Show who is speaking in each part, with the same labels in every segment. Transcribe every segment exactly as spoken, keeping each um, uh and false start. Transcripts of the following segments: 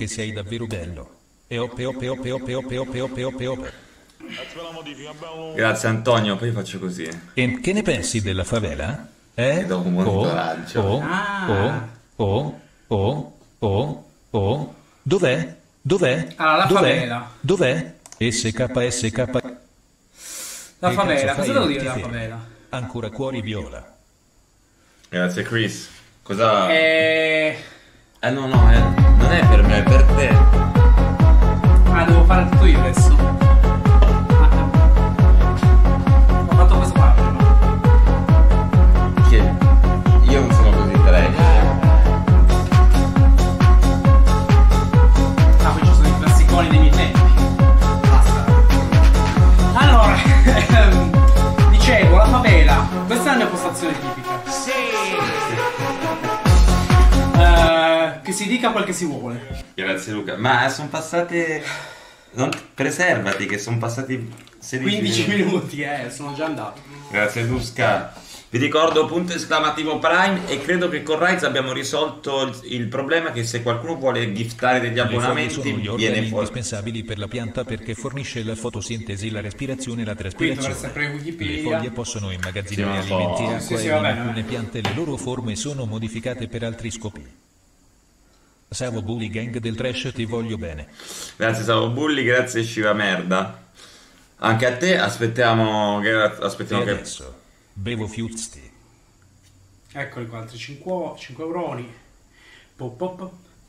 Speaker 1: che sei davvero bello. E oppe oppe oppe oppe oppe oppe oppe oppe oppe.
Speaker 2: Grazie Antonio, poi faccio così.
Speaker 1: E che ne pensi della favela? Eh?
Speaker 2: Ti do un
Speaker 1: Oh,
Speaker 2: monitoraggio.
Speaker 1: oh,
Speaker 3: Ah.
Speaker 1: oh, oh, oh, oh, oh. Dov'è? Dov'è?
Speaker 3: Ah, la
Speaker 1: Dov'è?
Speaker 3: favela.
Speaker 1: Dov'è? S K S K.
Speaker 3: La
Speaker 1: Che
Speaker 3: favela,
Speaker 1: cazzo
Speaker 3: cosa
Speaker 1: fai
Speaker 3: devo
Speaker 1: in
Speaker 3: dire la
Speaker 1: T V?
Speaker 3: favela?
Speaker 1: Ancora cuori viola.
Speaker 2: Grazie Chris. Cosa...
Speaker 3: Eh...
Speaker 2: Eh no no, eh, non è per me, è per te.
Speaker 3: Ah, devo fare tutto io adesso. Ah. Ho fatto questo qua prima.
Speaker 2: Che io non sono così trash.
Speaker 3: Ah, qui ci sono i classiconi dei miei tempi. Basta. Allora, ehm, dicevo, la favela. Questa è la mia postazione tipica. Sì. Eh, che si dica quel che si vuole.
Speaker 2: Grazie Luca. Ma sono passate... Non... Preservati che sono passati sedici
Speaker 3: quindici
Speaker 2: minuti.
Speaker 3: minuti, eh, sono già andato.
Speaker 2: Grazie Lusca. Vi ricordo punto esclamativo Prime e credo che con Rise abbiamo risolto il, il problema che se qualcuno vuole giftare degli
Speaker 1: Le foglie
Speaker 2: abbonamenti
Speaker 1: sono gli
Speaker 2: viene
Speaker 1: organi
Speaker 2: fuori.
Speaker 1: indispensabili per la pianta perché fornisce la fotosintesi, la respirazione e la
Speaker 3: Qui
Speaker 1: traspirazione.
Speaker 3: dovreste aprire
Speaker 1: Le
Speaker 3: Wikipedia.
Speaker 1: foglie possono immagazzinare
Speaker 2: Sì, ma
Speaker 1: alimenti e
Speaker 2: so.
Speaker 1: acqua
Speaker 3: Sì, sì,
Speaker 1: e
Speaker 3: va
Speaker 1: in
Speaker 3: bene,
Speaker 1: alcune
Speaker 3: va bene.
Speaker 1: piante le loro forme sono modificate per altri scopi. Savo Bully Gang del Trash, ti voglio bene.
Speaker 2: Grazie Savo Bulli, grazie Shiva Merda. Anche a te aspettiamo che,
Speaker 1: E
Speaker 2: aspettiamo che...
Speaker 1: adesso bevo Fuzti.
Speaker 3: Eccoli qua, altri cinque euroni. Pop pop.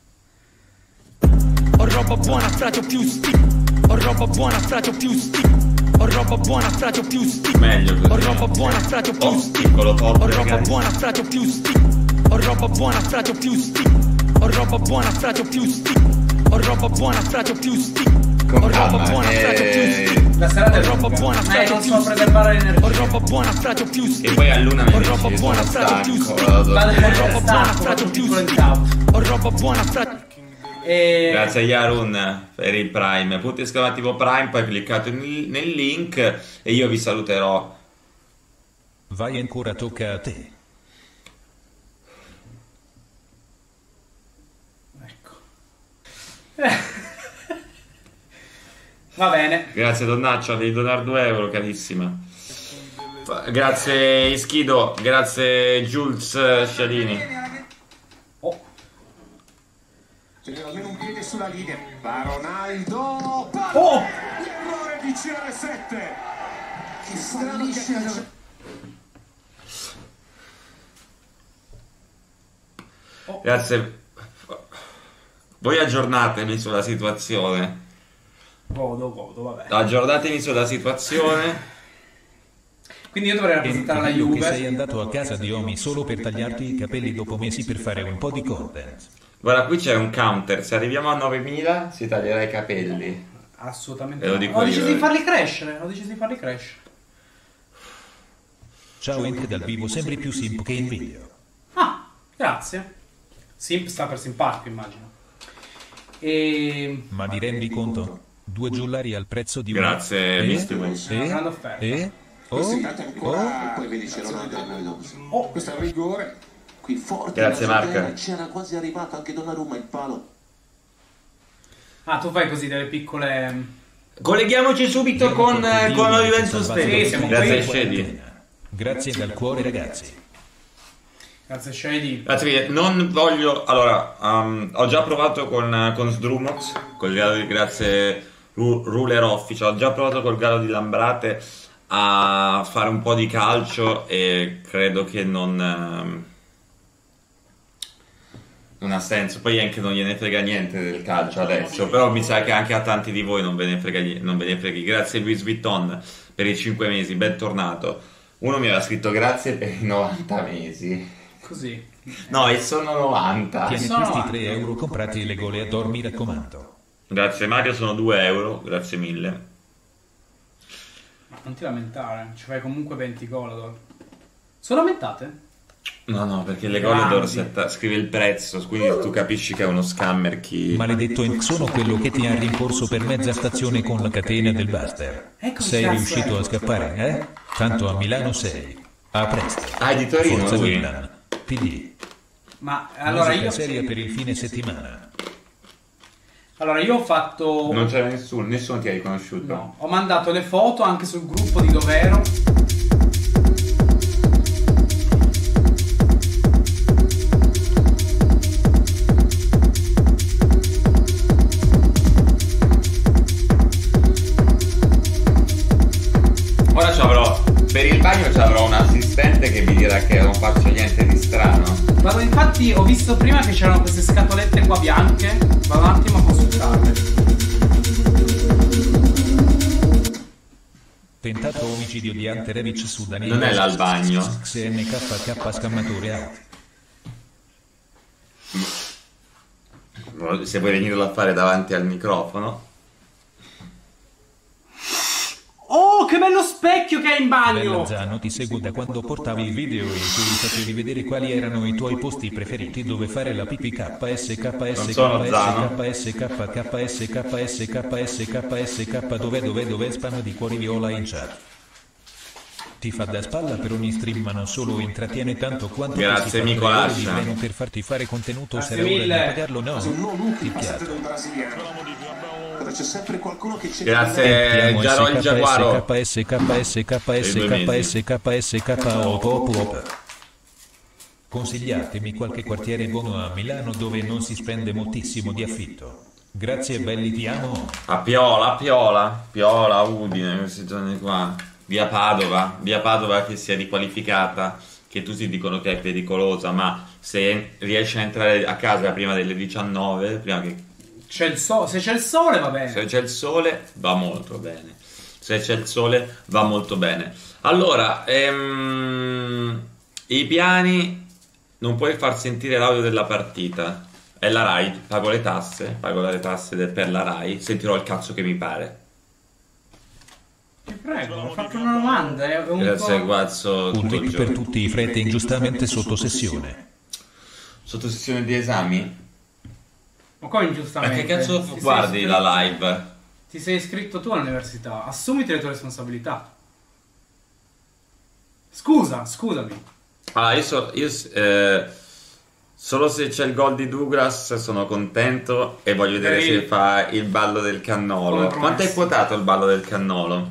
Speaker 4: Ho roba buona, frate più stick. Ho roba buona, frate più stick. Ho roba buona, frate più stick.
Speaker 2: Meglio così.
Speaker 4: Ho roba buona, frate più
Speaker 2: Oh,
Speaker 4: stick.
Speaker 2: piccolo forte,
Speaker 4: Ho roba
Speaker 2: ragazzi.
Speaker 4: buona, frate più stick. Ho roba buona, frate più stick. Ho roba buona, frate più stick. Ho roba buona, frate più stick. Ho roba
Speaker 2: calma,
Speaker 4: buona,
Speaker 2: eh.
Speaker 4: frate più stick.
Speaker 3: La serata
Speaker 4: Ho
Speaker 3: è
Speaker 4: roba
Speaker 3: lunga.
Speaker 4: buona,
Speaker 3: Eh,
Speaker 4: frate
Speaker 3: non
Speaker 4: più
Speaker 3: so
Speaker 4: stick.
Speaker 3: preservare l'energia.
Speaker 4: Ho roba buona, frate più stick.
Speaker 2: E poi a luna mi
Speaker 4: Ho
Speaker 2: dici,
Speaker 4: roba
Speaker 2: sono
Speaker 4: buona, frate più
Speaker 2: stanco,
Speaker 4: stick.
Speaker 2: vado a
Speaker 3: Vado
Speaker 2: dormire.
Speaker 3: a
Speaker 4: roba buona,
Speaker 3: stanco,
Speaker 4: frate
Speaker 3: faccio
Speaker 4: più
Speaker 3: piccolo in
Speaker 4: stick.
Speaker 3: tavola.
Speaker 4: Ho roba buona, frate.
Speaker 3: E...
Speaker 2: Grazie a Yarun per il Prime. Punto esclamativo Prime, poi cliccate nel, nel link e io vi saluterò.
Speaker 1: Vai ancora, tocca a te.
Speaker 3: Ecco. Va bene.
Speaker 2: Grazie Donnaccia, devi donare due euro, carissima. Fa- Grazie Ischido, grazie Jules Scialini.
Speaker 3: Oh.
Speaker 5: Tenere almeno un piede sulla linea. Va Ronaldo.
Speaker 3: Oh!
Speaker 5: L'errore di C R sette. Che strano che
Speaker 2: Grazie. Voi aggiornatemi sulla situazione.
Speaker 3: Godo, godo, vabbè.
Speaker 2: Aggiornatemi sulla situazione.
Speaker 3: Quindi io dovrei
Speaker 1: E
Speaker 3: rappresentare la
Speaker 1: credo che sei
Speaker 3: Juve.
Speaker 1: andato a casa di Omi solo per tagliarti i capelli dopo mesi per fare un po' di content.
Speaker 2: Guarda, qui c'è un counter. Se arriviamo a novemila si taglierà i capelli.
Speaker 3: Assolutamente
Speaker 2: Ve lo
Speaker 3: no.
Speaker 2: dico
Speaker 3: Ho
Speaker 2: io,
Speaker 3: deciso
Speaker 2: eh.
Speaker 3: di farli crescere. Ho deciso di farli crescere.
Speaker 1: Ciao Ente dal vivo, sembri più simp che in video.
Speaker 3: Ah, grazie. Simp sta per simpatico, immagino. E...
Speaker 1: Ma ti rendi conto? Due giullari al prezzo di un...
Speaker 2: Grazie,
Speaker 1: Eh?
Speaker 2: Misty Way.
Speaker 3: È una grande offerta.
Speaker 1: Eh?
Speaker 5: Questo
Speaker 1: Oh?
Speaker 5: intanto è ancora
Speaker 1: Oh?
Speaker 5: e poi vedi c'è Ronaldo e noi dopo.
Speaker 3: Oh.
Speaker 5: Questo è il rigore.
Speaker 6: Qui forte
Speaker 2: Grazie,
Speaker 6: la
Speaker 2: Marca.
Speaker 6: Sotera, c'era quasi arrivato anche Donnarumma il palo.
Speaker 3: Ah, tu fai così delle piccole...
Speaker 2: Colleghiamoci subito con, eh, con la Juventus
Speaker 3: Sì, siamo
Speaker 2: Grazie
Speaker 3: qui.
Speaker 2: Scedi.
Speaker 1: Grazie dal cuore ragazzi.
Speaker 3: Grazie Shady.
Speaker 2: Grazie mille. Non voglio... Allora, um, ho già provato con, con Sdrumox, col grado di... Grazie Ru- Ruler Official. Ho già provato col grado di Lambrate a fare un po' di calcio e credo che non... ehm, non ha senso. Poi anche non gliene frega niente del calcio adesso. Però mi sa che anche a tanti di voi non ve ne frega, gli- non ve ne freghi. Grazie Luis Vuitton per i cinque mesi, bentornato. Uno mi aveva scritto grazie per i novanta mesi.
Speaker 3: Così.
Speaker 2: No, e sono novanta.
Speaker 1: Tieni
Speaker 3: sono
Speaker 1: questi
Speaker 3: avanti.
Speaker 1: tre euro comprati le gole a Dor, mi raccomando.
Speaker 2: Grazie Mario, sono due euro, grazie mille.
Speaker 3: Ma non ti lamentare, ci fai comunque venti gol. allora. Sono lamentate?
Speaker 2: No, no, perché le gole
Speaker 3: Grandi.
Speaker 2: Dorsetta scrive il prezzo, quindi tu capisci che è uno scammer chi...
Speaker 1: Maledetto Enk, sono quello che ti ha rincorso per mezza stazione con la catena del Buster.
Speaker 3: Ecco
Speaker 1: Sei
Speaker 3: cazzo
Speaker 1: riuscito
Speaker 3: è.
Speaker 1: a scappare, eh? Tanto a Milano sei. A presto.
Speaker 2: Ah, è di Torino
Speaker 1: Forza
Speaker 2: lui?
Speaker 1: Milan. P D.
Speaker 3: Ma allora
Speaker 1: Musica
Speaker 3: io...
Speaker 1: seria per il fine settimana.
Speaker 3: Allora, io ho fatto...
Speaker 2: Non c'era nessuno, nessuno ti ha riconosciuto.
Speaker 3: No, ho mandato le foto anche sul gruppo di dov'ero.
Speaker 2: Ora ci avrò, per il bagno ci avrò un assistente che mi dirà che non faccio niente di strano.
Speaker 3: Vado, infatti ho visto prima che c'erano queste scatolette qua bianche. Vado un attimo a consultarle.
Speaker 1: Tentato omicidio di Anterevic su Danilo.
Speaker 2: Non è là il bagno.
Speaker 1: X N K K scammatore out.
Speaker 2: Se vuoi venirlo a fare davanti al microfono.
Speaker 3: Oh, che bello specchio che hai in bagno!
Speaker 1: Bella Zano, ti seguo da quando portavi il video in cui facevi vedere quali erano i tuoi posti preferiti dove fare la pipì. K S K S K S K S K K S K S K S K S K dove dove dove spam di cuori viola in chat. Ti fa da spalla per ogni stream, ma non solo, intrattiene tanto quanto
Speaker 2: grazie
Speaker 1: ti si fa
Speaker 2: amico
Speaker 1: tre ore di
Speaker 2: Lascia
Speaker 1: treno per farti fare contenuto.
Speaker 3: Grazie
Speaker 1: Sarà ora di
Speaker 3: mille.
Speaker 1: pagarlo, no? Ti piace.
Speaker 6: Però c'è sempre qualcuno che c'è.
Speaker 2: Grazie Giaro il Giaguaro.
Speaker 1: K S K S K S K S K S K op op op. Consigliatemi qualche quartiere buono a Milano dove non si spende moltissimo di affitto. Grazie belli, ti amo.
Speaker 2: A Piola, a Piola, Piola, Udine, questi giorni qua. Via Padova, via Padova che sia riqualificata, che tutti dicono che è pericolosa, ma se riesci a entrare a casa prima delle diciannove, prima che...
Speaker 3: C'è il sole, se c'è il sole va bene.
Speaker 2: Se c'è il sole va molto bene. Se c'è il sole va molto bene. Allora, ehm, i piani, non puoi far sentire l'audio della partita. È la Rai, pago le tasse, pago le tasse de- per la Rai, sentirò il cazzo che mi pare.
Speaker 3: Ti prego, ho fatto una domanda. È un
Speaker 2: Grazie
Speaker 3: po'...
Speaker 2: Guazzo,
Speaker 1: Un
Speaker 2: tutto il
Speaker 1: trick per
Speaker 2: giorno.
Speaker 1: tutti i frete ingiustamente sotto sessione.
Speaker 2: Sotto sessione di esami?
Speaker 3: Ma come
Speaker 2: Ma
Speaker 3: ingiustamente?
Speaker 2: che cazzo
Speaker 3: Ti sei
Speaker 2: guardi
Speaker 3: iscritto-
Speaker 2: la live?
Speaker 3: Ti sei iscritto tu all'università, assumiti le tue responsabilità. Scusa, scusami.
Speaker 2: Ah, io, so, io eh, solo se c'è il gol di Douglas sono contento e voglio vedere
Speaker 3: Ehi.
Speaker 2: se fa il ballo del cannolo.
Speaker 3: Come
Speaker 2: Quanto hai
Speaker 3: promesso.
Speaker 2: quotato il ballo del cannolo?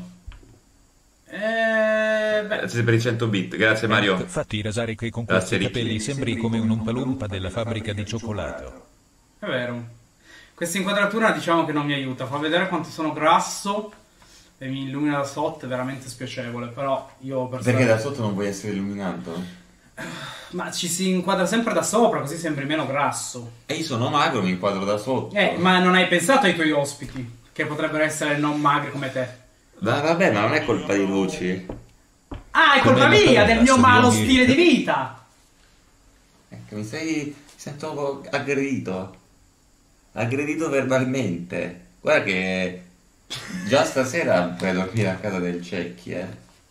Speaker 3: Eh, beh,
Speaker 2: Grazie per i cento bit, grazie Mario.
Speaker 1: Fatti rasare che con
Speaker 2: Grazie,
Speaker 1: questi
Speaker 2: Ricky.
Speaker 1: capelli sembri come un umpalumpa della fabbrica di cioccolato.
Speaker 3: è vero. Questa inquadratura diciamo che non mi aiuta, fa vedere quanto sono grasso e mi illumina da sotto, è veramente spiacevole, però io per
Speaker 2: Perché da sotto non vuoi essere illuminato?
Speaker 3: Ma ci si inquadra sempre da sopra, così sembri meno grasso.
Speaker 2: E io sono magro, mi inquadro da sotto.
Speaker 3: Eh, ma non hai pensato ai tuoi ospiti, che potrebbero essere non magri come te?
Speaker 2: Ma vabbè, ma non è colpa di Luci.
Speaker 3: Ah, è colpa
Speaker 1: Come la
Speaker 3: mia, del mio
Speaker 1: ragazza
Speaker 3: malo
Speaker 1: di ogni-
Speaker 3: stile di vita!
Speaker 2: Ecco, mi sei... mi sento aggredito. Aggredito verbalmente. Guarda che già stasera puoi dormire a casa del Cecchi, eh.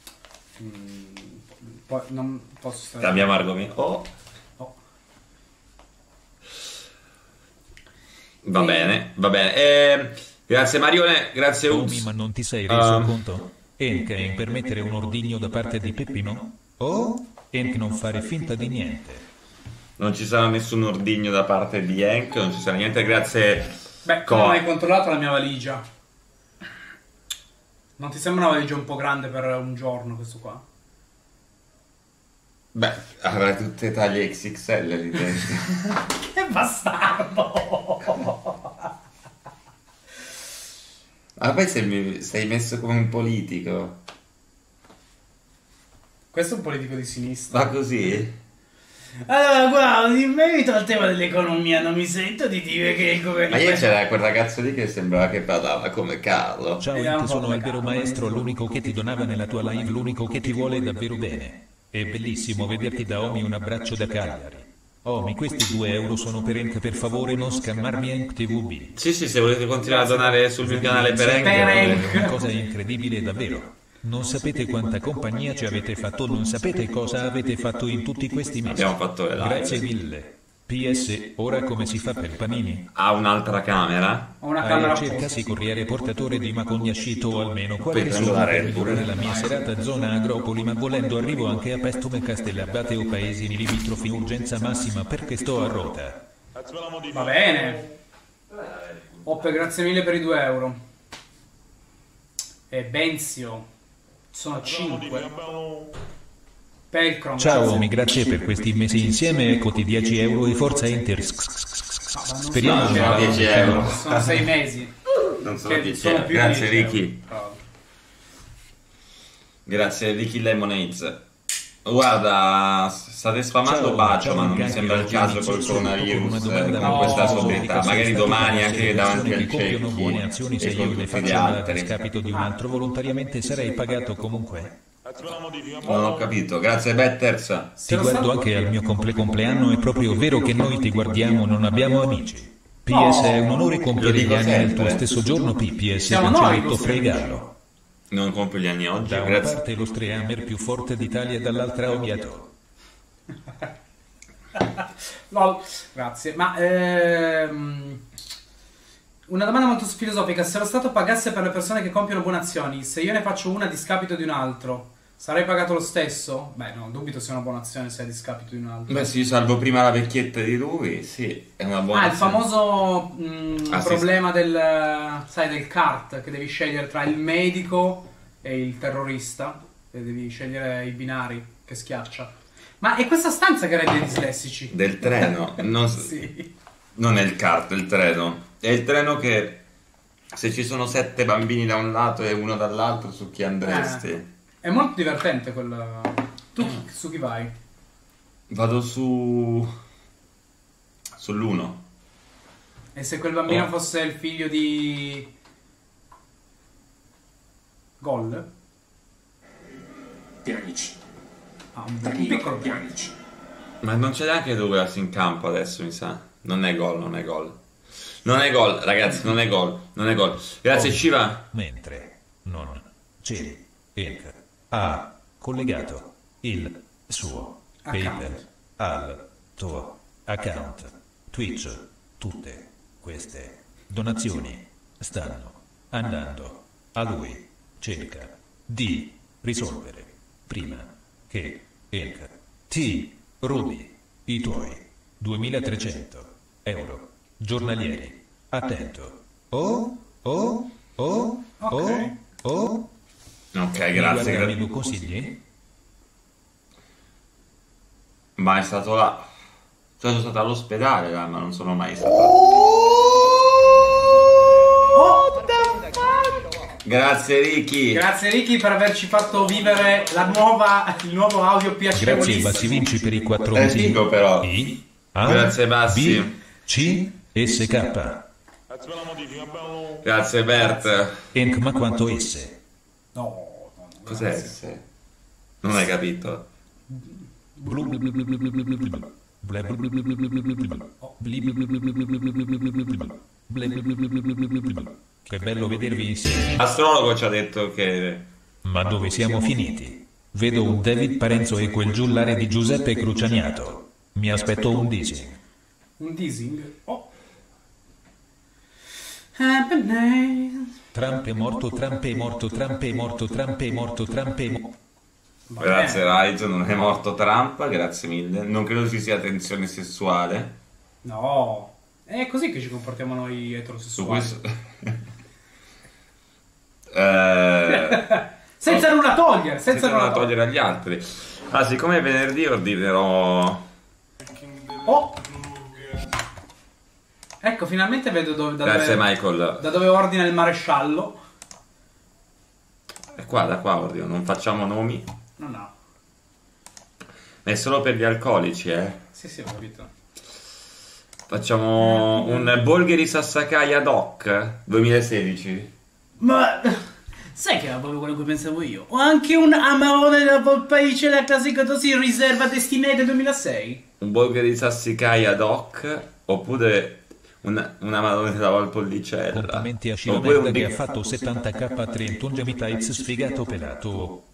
Speaker 3: Poi non posso stare...
Speaker 2: Cambiamo argomento. Oh.
Speaker 3: Oh.
Speaker 2: Va
Speaker 3: Sì.
Speaker 2: bene, va bene. Eh, grazie Marione, grazie
Speaker 1: Omi,
Speaker 2: Ups.
Speaker 1: ma non ti sei reso
Speaker 2: Ah.
Speaker 1: conto? Enk per mettere un ordigno da parte di Peppino? Oh? Enk non fare finta di niente.
Speaker 2: Non ci sarà nessun ordigno da parte di Hank, non ci sarà niente, grazie.
Speaker 3: Beh,
Speaker 2: Co-
Speaker 3: come hai controllato la mia valigia? Non ti sembra una valigia un po' grande per un giorno questo qua?
Speaker 2: Beh, avrai tutte taglie X X L lì dentro.
Speaker 3: Che bastardo!
Speaker 2: Ma poi sei, sei messo come un politico.
Speaker 3: Questo è un politico di sinistra.
Speaker 2: Ma così?
Speaker 3: Allora, guarda, in merito al tema dell'economia non mi sento di dire che il governo...
Speaker 2: Ma ieri c'era quel ragazzo lì che sembrava che parlava come Carlo.
Speaker 1: Ciao
Speaker 3: Vediamo
Speaker 1: Enk,
Speaker 3: un po'
Speaker 1: sono
Speaker 3: come
Speaker 1: il vero
Speaker 3: cazzo,
Speaker 1: maestro,
Speaker 3: maestro.
Speaker 1: l'unico che ti donava nella tua live, l'unico che ti vuole davvero bene. È bellissimo vederti da Omi, un abbraccio da Cagliari. Omi, questi due euro sono per Enk, per favore non scammarmi Enk T V B.
Speaker 2: Sì, sì, se volete continuare a donare sul mio canale per Hank.
Speaker 3: Per
Speaker 2: va bene.
Speaker 3: Hank.
Speaker 1: Una cosa incredibile davvero. Non sapete quanta compagnia ci avete fatto, non sapete cosa avete fatto in tutti questi mesi.
Speaker 2: Abbiamo fatto le live.
Speaker 1: Grazie mille. P S, ora come si fa per panini?
Speaker 2: Ha un'altra camera.
Speaker 3: Ho una
Speaker 1: Hai
Speaker 3: camera
Speaker 1: cercasi corriere portatore di macognascito o almeno qualche
Speaker 2: prendo
Speaker 1: soldo
Speaker 2: la
Speaker 1: per
Speaker 2: Red Bull.
Speaker 1: migliorare la mia serata zona Agropoli, ma volendo arrivo anche a Pestume, Castellabate o paesini limitrofi, urgenza massima perché sto a rota.
Speaker 3: Va bene. Oppe, grazie mille per i due euro. E Benzio, sono cinque. Pelcron,
Speaker 1: ciao
Speaker 3: grazie.
Speaker 1: Omi, grazie per questi mesi insieme, eccoti dieci euro e forza Inter. Speriamo
Speaker 2: no, sono dieci euro.
Speaker 3: Sono sei mesi.
Speaker 2: Non sono dieci euro. Grazie Ricky. Grazie Ricky Lemonades. Guarda, state spamando ciao, bacio, ciao, ma non mi sembra il caso col coronavirus, con no, questa sobrietà. Magari domani anche davanti al cerchio
Speaker 1: buone azioni se io le faccio a scapito di un altro volontariamente sarei pagato comunque.
Speaker 2: Non ho capito, grazie Betters.
Speaker 1: Ti guardo anche al mio comple compleanno, è proprio vero che noi ti guardiamo, non abbiamo amici. P S è un onore compiere gli anni nel tuo stesso giorno, P P S cancelletto fregallo.
Speaker 2: Non compio gli anni oggi,
Speaker 1: da
Speaker 2: grazie.
Speaker 1: una parte lo Streamer più forte d'Italia e dall'altra odiato.
Speaker 3: No, grazie. Ma ehm, una domanda molto filosofica: se lo Stato pagasse per le persone che compiono buone azioni, se io ne faccio una a discapito di un altro, sarei pagato lo stesso? Beh, no, dubito sia una buona azione se è a discapito di un altro.
Speaker 2: Beh, se io salvo prima la vecchietta di lui, sì, è una buona
Speaker 3: ah,
Speaker 2: azione.
Speaker 3: Ah, il famoso mh, ah, problema sì, del, sai, del cart, che devi scegliere tra il medico e il terrorista, e devi scegliere i binari che schiaccia. Ma è questa stanza che rende dislessici?
Speaker 2: Del treno? Non,
Speaker 3: sì.
Speaker 2: Non è il kart, è il treno. È il treno che se ci sono sette bambini da un lato e uno dall'altro, su chi andresti?
Speaker 3: Eh, è molto divertente quella. Tu chi, su chi vai?
Speaker 2: Vado su sull'uno.
Speaker 3: E se quel bambino
Speaker 2: oh. fosse
Speaker 3: il figlio di Gol?
Speaker 5: Pjanic.
Speaker 3: Ah, un piccolo
Speaker 5: Pjanic.
Speaker 2: Ma non c'è neanche Douglas in campo adesso, mi sa. Non è gol, non è gol. Non è gol, ragazzi, non è gol, non è gol. Grazie oh. Shiva.
Speaker 1: Mentre non c'è il ha collegato il suo PayPal al tuo account Twitch, tutte queste donazioni stanno andando a lui. Cerca di risolvere prima che il ti rubi i tuoi duemilatrecento euro giornalieri. Attento. Oh, oh, oh, oh, oh.
Speaker 2: Ok, grazie.
Speaker 1: Mi lo consigli?
Speaker 2: Ma è stato là. Sono stato all'ospedale là, ma non sono mai stato.
Speaker 3: Oh,
Speaker 2: grazie Ricky.
Speaker 3: Grazie Ricky per averci fatto vivere la nuova, il nuovo audio piacevolissimo.
Speaker 1: Grazie Bassi Vinci per i quattro
Speaker 2: mesi. È figo però.
Speaker 1: I, A,
Speaker 2: grazie Bassi.
Speaker 1: B, C, S, K.
Speaker 2: Grazie Bert.
Speaker 1: Enk, ma quanto S?
Speaker 3: No, no, no.
Speaker 2: Cos'è S? Non hai capito?
Speaker 1: Che bello vedervi insieme.
Speaker 2: L'astrologo ci ha detto che...
Speaker 1: Ma dove siamo finiti? Vedo un David Parenzo e quel giullare di Giuseppe Crucianiato. Mi aspetto un dissing.
Speaker 3: Un dissing? Oh.
Speaker 1: Trump è morto, Trump è morto, Trump è morto, Trump è morto, Trump è morto.
Speaker 2: Grazie Raizo, non è morto Trump, grazie mille. Non credo ci sia tensione sessuale.
Speaker 3: No, è così che ci comportiamo noi eterosessuali.
Speaker 2: Su questo... eh...
Speaker 3: senza
Speaker 2: no.
Speaker 3: nulla togliere, senza,
Speaker 2: senza
Speaker 3: nulla
Speaker 2: nulla togliere agli altri. Ah, siccome è venerdì ordinerò...
Speaker 3: Oh! Ecco, finalmente vedo dove, da,
Speaker 2: grazie,
Speaker 3: dove,
Speaker 2: Michael.
Speaker 3: da dove ordina il maresciallo.
Speaker 2: E qua, da qua ordino, non facciamo nomi.
Speaker 3: No, no.
Speaker 2: È solo per gli alcolici, eh?
Speaker 3: Sì, sì, ho capito.
Speaker 2: Facciamo un Bolgheri Sassakaya Doc duemilasedici.
Speaker 3: Ma sai che era proprio quello che pensavo io? O anche un Amarone della Volpaice la classica così riserva Destinate duemilasei.
Speaker 2: Un Bolgheri Sassakaya Doc oppure una, una Amarone della Valpolicella.
Speaker 1: Complimenti a Shilberg un... che ha fatto settanta K trentuno Gemitites sfigato pelato.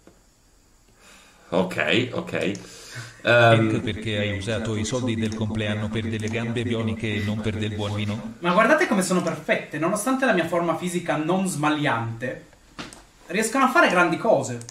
Speaker 2: Ok, ok.
Speaker 1: Um, perché hai usato i soldi del compleanno per delle gambe bioniche e non per del buon vino?
Speaker 3: Ma guardate come sono perfette, nonostante la mia forma fisica non smagliante, riescono a fare grandi cose.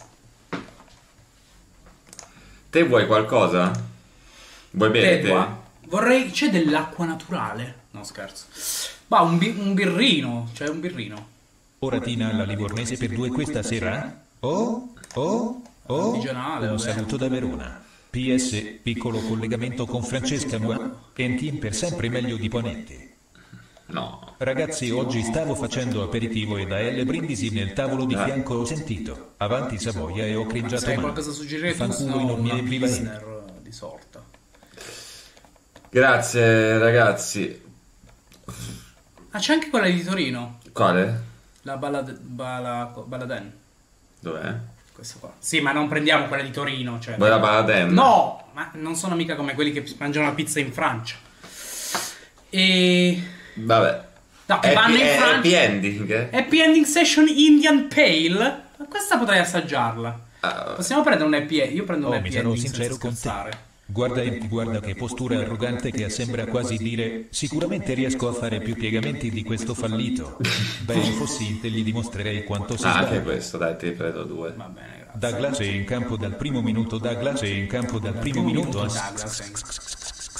Speaker 2: Te vuoi qualcosa? Vuoi bere te?
Speaker 3: Vorrei... C'è dell'acqua naturale? No, scherzo. Ma un, bi un birrino, cioè un birrino.
Speaker 1: Ora Tina alla Livornese per due questa sera? Oh, oh, oh,
Speaker 3: Artigianale,
Speaker 1: un
Speaker 3: vabbè.
Speaker 1: saluto da Verona. P S, piccolo collegamento con Francesca Mua, Entin per sempre meglio di Ponente.
Speaker 2: No.
Speaker 1: Ragazzi, oggi stavo facendo aperitivo e da L Brindisi nel tavolo di fianco ho sentito Avanti Savoia e ho cringiato
Speaker 3: Se hai
Speaker 1: male.
Speaker 3: qualcosa da suggerire tu,
Speaker 1: Fanculo
Speaker 3: se
Speaker 1: i
Speaker 3: no
Speaker 1: nomi
Speaker 3: una
Speaker 1: e viva Entin.
Speaker 3: Pilsner di sorta.
Speaker 2: Grazie ragazzi.
Speaker 3: Ah, c'è anche quella di Torino.
Speaker 2: Quale?
Speaker 3: La Balad Bala Baladen.
Speaker 2: Dov'è?
Speaker 3: Questa qua. Sì, ma non prendiamo quella di Torino, cioè.
Speaker 2: Vuoi la Baladen?
Speaker 3: No, ma non sono mica come quelli che mangiano la pizza in Francia. E
Speaker 2: Vabbè.
Speaker 3: no, che
Speaker 2: Happy,
Speaker 3: vanno in
Speaker 2: è-
Speaker 3: Francia.
Speaker 2: happy ending. eh?
Speaker 3: Happy Ending Session Indian Pale. Ma questa potrei assaggiarla.
Speaker 2: Ah,
Speaker 3: Possiamo prendere un happy ending? Io prendo un
Speaker 1: Oh,
Speaker 3: happy
Speaker 1: mi sarò
Speaker 3: ending
Speaker 1: sincero
Speaker 3: senza
Speaker 1: con te.
Speaker 3: scherzare.
Speaker 1: Guarda Entin, guarda che postura arrogante che sembra quasi dire sicuramente riesco a fare più piegamenti di questo fallito. Beh, fossi in te gli dimostrerei quanto si
Speaker 2: ah, anche
Speaker 1: sbaglia.
Speaker 2: questo, dai, ti predo due.
Speaker 3: Va bene, grazie.
Speaker 1: Douglas è in campo dal primo minuto, Douglas è in campo dal primo minuto.
Speaker 3: Douglas.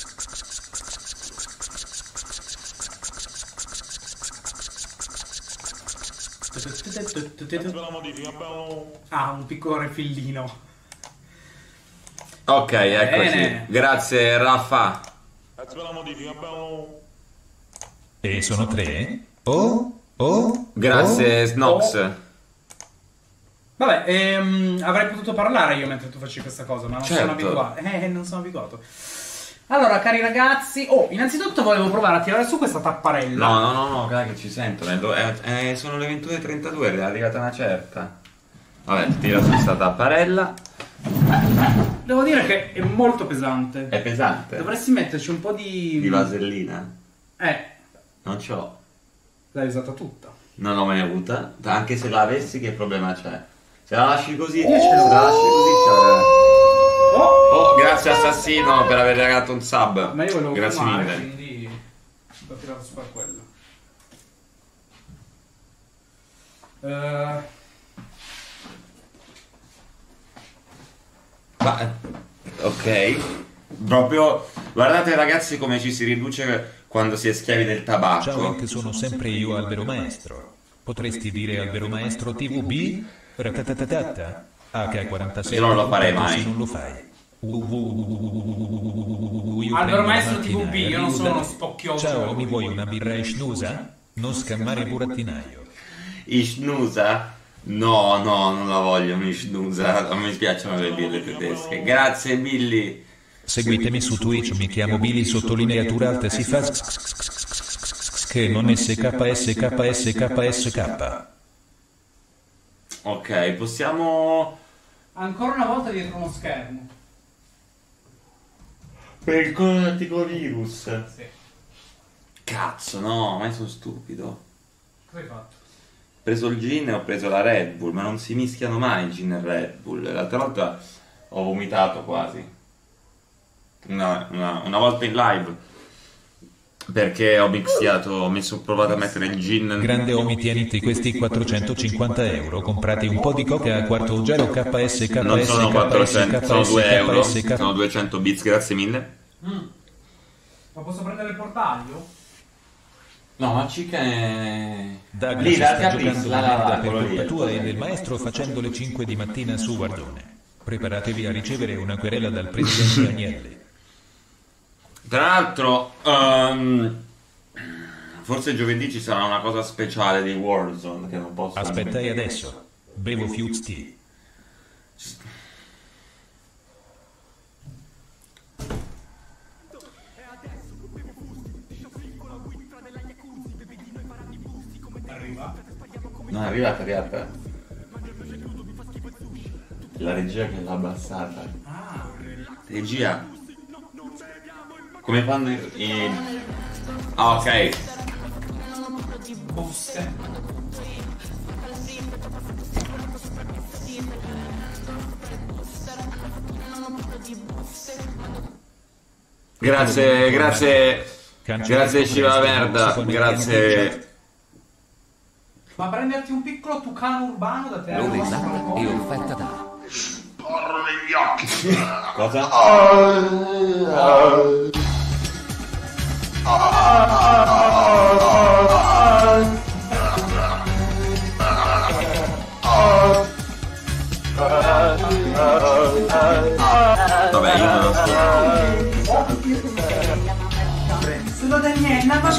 Speaker 3: Ah, un piccolo refillino.
Speaker 2: Ok, eccoci.
Speaker 3: Bene.
Speaker 2: Grazie Raffa.
Speaker 1: E sono tre? Oh? Oh?
Speaker 2: Grazie
Speaker 1: Oh?
Speaker 2: Snox.
Speaker 3: Vabbè, ehm, avrei potuto parlare io mentre tu facevi questa cosa, ma non sono
Speaker 2: Certo.
Speaker 3: abituato. Eh, non sono abituato. Allora, cari ragazzi, oh, innanzitutto volevo provare a tirare su questa tapparella.
Speaker 2: No, no, no, no, dai che ci sentono. è do- è- è- sono le ventuno e trentadue, è arrivata una certa. Vabbè, tira su questa tapparella.
Speaker 3: Devo dire che è molto pesante.
Speaker 2: È pesante.
Speaker 3: Dovresti metterci un po' di...
Speaker 2: Di vasellina?
Speaker 3: Eh,
Speaker 2: Non ce l'ho.
Speaker 3: l'hai usata tutta.
Speaker 2: Non l'ho mai avuta. Anche se la avessi, che problema c'è? Se la lasci così,
Speaker 3: Io ce
Speaker 2: se
Speaker 3: l'ho.
Speaker 2: la lasci così c'è.
Speaker 3: Oh!
Speaker 2: Oh, grazie Assassino per aver regalato un sub.
Speaker 3: Ma io volevo
Speaker 2: Grazie
Speaker 3: fumare,
Speaker 2: mille.
Speaker 3: quindi ho tirato su per quello. Eh,
Speaker 2: Ma, ok. Proprio, guardate ragazzi come ci si riduce quando si è schiavi del tabacco.
Speaker 1: Ciao Hank, sono sempre io Albero Maestro. Potresti dire Albero Maestro T V B? Ratatatata? A K quarantasei.
Speaker 2: Io non lo farei
Speaker 1: Se
Speaker 2: mai.
Speaker 1: non lo fai. Io
Speaker 3: Albero
Speaker 1: prendo la
Speaker 3: Maestro
Speaker 1: macchina
Speaker 3: T V B,
Speaker 1: e
Speaker 3: io non
Speaker 1: arrivo
Speaker 3: sono
Speaker 1: da-
Speaker 3: uno spocchioso.
Speaker 1: Ciao, mi vuoi una birra e schnusa? Non scammare burattinaio.
Speaker 2: Ishnusa? No, no, non la voglio, Ishnusa. Non mi spiacciono le birre tedesche. Grazie Billy.
Speaker 1: Seguitemi su Twitch, mi chiamo Billy sottolineatura alt si fa che non S K S K S K S K.
Speaker 2: Ok, possiamo...
Speaker 3: Ancora una volta dietro uno schermo.
Speaker 2: Per il coronavirus.
Speaker 3: Sì.
Speaker 2: Cazzo, no, ma io sono stupido.
Speaker 3: Cosa hai fatto?
Speaker 2: Ho preso il gin e ho preso la Red Bull, ma non si mischiano mai gin e Red Bull. L'altra volta ho vomitato quasi. Una, una, una volta in live. Perché ho mixiato, ho messo, ho provato a mettere il gin.
Speaker 1: Grande Omi, tieniti questi quattrocentocinquanta euro, comprati un po' di coca a quarto gelo K S K S
Speaker 2: Non sono
Speaker 1: K S
Speaker 2: quattrocento, sono
Speaker 1: K S
Speaker 2: due euro.
Speaker 1: K S K.
Speaker 2: Sono duecento bits, grazie mille.
Speaker 3: Mm. Ma posso prendere il portaglio?
Speaker 2: No, ma cica è...
Speaker 1: Douglas
Speaker 2: Lì, la
Speaker 1: sta
Speaker 2: capisci,
Speaker 1: giocando
Speaker 2: la-
Speaker 1: di
Speaker 2: la-
Speaker 1: merda
Speaker 2: la-
Speaker 1: per
Speaker 2: quello lì,
Speaker 1: colpa
Speaker 2: il
Speaker 1: tua e
Speaker 2: coso.
Speaker 1: del maestro facendo le cinque di mattina su Guardone. Preparatevi a ricevere una querela dal presidente Agnelli.
Speaker 2: Tra l'altro, ehm, forse giovedì ci sarà una cosa speciale di Warzone che non posso...
Speaker 1: Aspettai adesso. Bevo Fuse Tea.
Speaker 3: Arriva.
Speaker 2: No, è arrivata, è arrivata. La regia che l'ha abbassata.
Speaker 3: Ah,
Speaker 2: Regia. Come quando i... i- Ah, ok.
Speaker 3: buste.
Speaker 2: Grazie, grazie. Grazie Shiva Verda, grazie.
Speaker 3: Ma prenderti un piccolo tucano urbano da te a
Speaker 7: È offerta da
Speaker 6: Porro negli occhi.
Speaker 2: Cosa?
Speaker 6: Ah, ah, ah, ah, ah.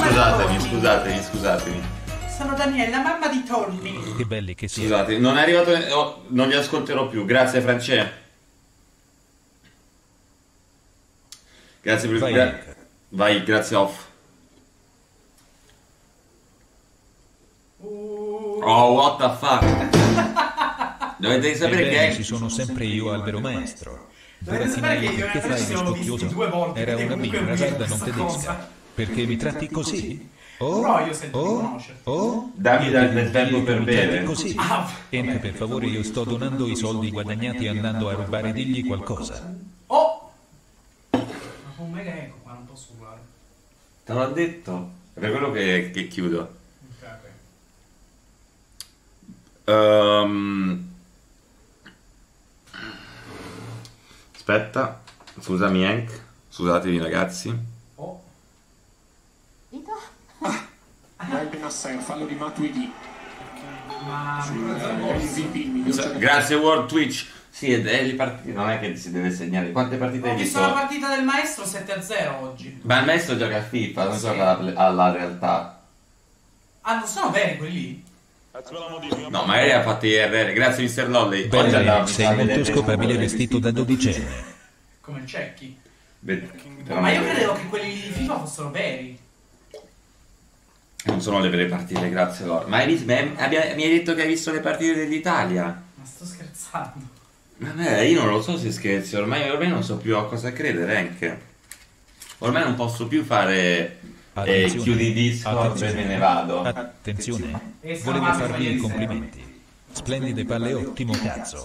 Speaker 2: scusatemi, scusatemi, scusatemi.
Speaker 3: Sono Daniela, mamma di Tony.
Speaker 1: Che belli che siete.
Speaker 2: Scusate, non è arrivato. Oh, non li ascolterò più. Grazie, Francesco. Grazie per il.
Speaker 1: Vai,
Speaker 2: Gra Vai, grazie, off. Oh, what the fuck. Dovete sapere
Speaker 1: Ebbene,
Speaker 2: che
Speaker 1: ci sono sempre io, Albero Maestro.
Speaker 3: Dovete sapere che io e
Speaker 1: Che fai
Speaker 3: Alberto
Speaker 1: lo
Speaker 3: siamo visti
Speaker 1: spocchioso?
Speaker 3: due volte.
Speaker 1: Era
Speaker 3: ed è
Speaker 1: una
Speaker 3: comunque
Speaker 1: bimba
Speaker 3: weird
Speaker 1: sarda non
Speaker 3: questa
Speaker 1: tedesca.
Speaker 3: cosa.
Speaker 1: Perché mi tratti così? Oh,
Speaker 3: Però io sento di
Speaker 1: oh,
Speaker 3: conoscerti.
Speaker 1: oh,
Speaker 2: dammi del, del tempo per
Speaker 1: mi
Speaker 2: bere.
Speaker 1: tratti così.
Speaker 3: Ah,
Speaker 1: Entra per favore, io sto donando i soldi guadagnati andando a rubare, digli qualcosa.
Speaker 3: Oh! Ma con mega eco qua, non posso urlare.
Speaker 2: Te l'ho detto. È per quello che, che chiudo. Um, aspetta, scusami Hank, scusatevi ragazzi.
Speaker 3: Oh.
Speaker 6: Vai ben assai, fallo di Matuidi.
Speaker 3: Ma...
Speaker 2: Grazie World Twitch. Sì, è le partite, non è che si deve segnare. Quante partite
Speaker 3: Ho
Speaker 2: hai
Speaker 3: visto
Speaker 2: visto?
Speaker 3: la partita del maestro sette a zero oggi.
Speaker 2: Ma il maestro gioca a FIFA, non
Speaker 3: Sì.
Speaker 2: gioca alla, alla realtà.
Speaker 3: Ah, non sono veri quelli?
Speaker 2: No, magari ha fatto I R L. Grazie mister Lolley. Oggi
Speaker 1: Bene,
Speaker 2: andavo a
Speaker 1: sei
Speaker 2: vedere
Speaker 1: molto
Speaker 2: il
Speaker 1: scopabile
Speaker 2: numero.
Speaker 1: vestito da dodicenne.
Speaker 3: Come il Cecchi.
Speaker 2: Beh, però
Speaker 3: Ma io
Speaker 2: non-
Speaker 3: credevo che quelli di FIFA fossero veri.
Speaker 2: Non sono le vere partite, grazie Lord. Ma hai visto, mi hai, abbia- mi hai detto che hai visto le partite dell'Italia?
Speaker 3: Ma sto scherzando.
Speaker 2: Vabbè, io non lo so se scherzi, ormai, ormai non so più a cosa credere anche. Ormai non posso più fare eh,
Speaker 1: Attenzione,
Speaker 2: chiudi Discord e
Speaker 1: attenzione,
Speaker 2: me ne vado.
Speaker 1: Attenzione,
Speaker 3: E
Speaker 1: volevo
Speaker 3: Samazzo
Speaker 1: farvi
Speaker 3: ieri
Speaker 1: i
Speaker 3: sera.
Speaker 1: complimenti. Splendide palle, ottimo cazzo.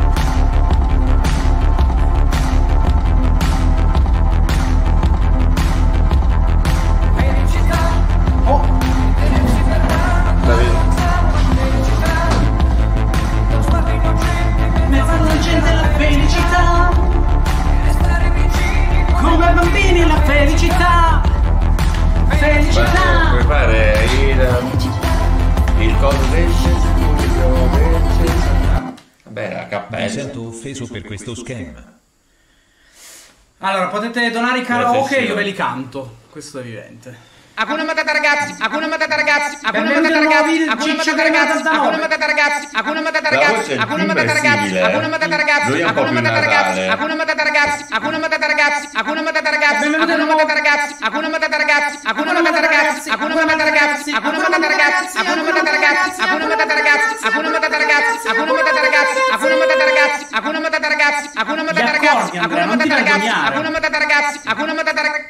Speaker 3: Mi fanno la gente la felicità. Come bambini la felicità. Felicità.
Speaker 2: Puoi fare il, il coso del studio del... Vabbè, la
Speaker 1: Mi
Speaker 2: cappella.
Speaker 1: sento offeso per questo scam.
Speaker 3: Allora, potete donare i
Speaker 2: Grazie,
Speaker 3: karaoke e
Speaker 2: signor.
Speaker 3: io ve li canto. Questo è evidente.
Speaker 8: Hakuna Matata ragazzi, Hakuna Matata ragazzi, Hakuna
Speaker 3: Benvenuti
Speaker 8: Matata
Speaker 3: al nuovo
Speaker 8: ragazzi,
Speaker 3: video
Speaker 8: Hakuna
Speaker 3: Ciccio
Speaker 8: Matata ragazzi,
Speaker 3: novantanove.
Speaker 8: Hakuna Matata ragazzi, Hakuna Matata
Speaker 2: La
Speaker 8: ragazzi,
Speaker 2: voce, il
Speaker 8: Hakuna
Speaker 2: timbro è
Speaker 8: Matata ragazzi,
Speaker 2: simile, eh.
Speaker 8: Hakuna Matata ragazzi,
Speaker 2: Lui è un po'
Speaker 8: Hakuna
Speaker 2: più
Speaker 8: Matata ragazzi,
Speaker 2: nasale.
Speaker 8: Hakuna Matata ragazzi, Hakuna Matata ragazzi, Hakuna Matata ragazzi,
Speaker 3: Benvenuti al
Speaker 8: Hakuna
Speaker 3: nuovo-
Speaker 8: Matata ragazzi, Hakuna Matata ragazzi, Hakuna Matata ragazzi, Hakuna Matata ragazzi, Hakuna Matata ragazzi, Hakuna Matata ragazzi, Hakuna Matata ragazzi, Hakuna Matata ragazzi, Hakuna Matata ragazzi, Hakuna Matata ragazzi, Hakuna Matata ragazzi, Hakuna Matata ragazzi, Hakuna Matata ragazzi, Hakuna Matata ragazzi, Hakuna Matata ragazzi.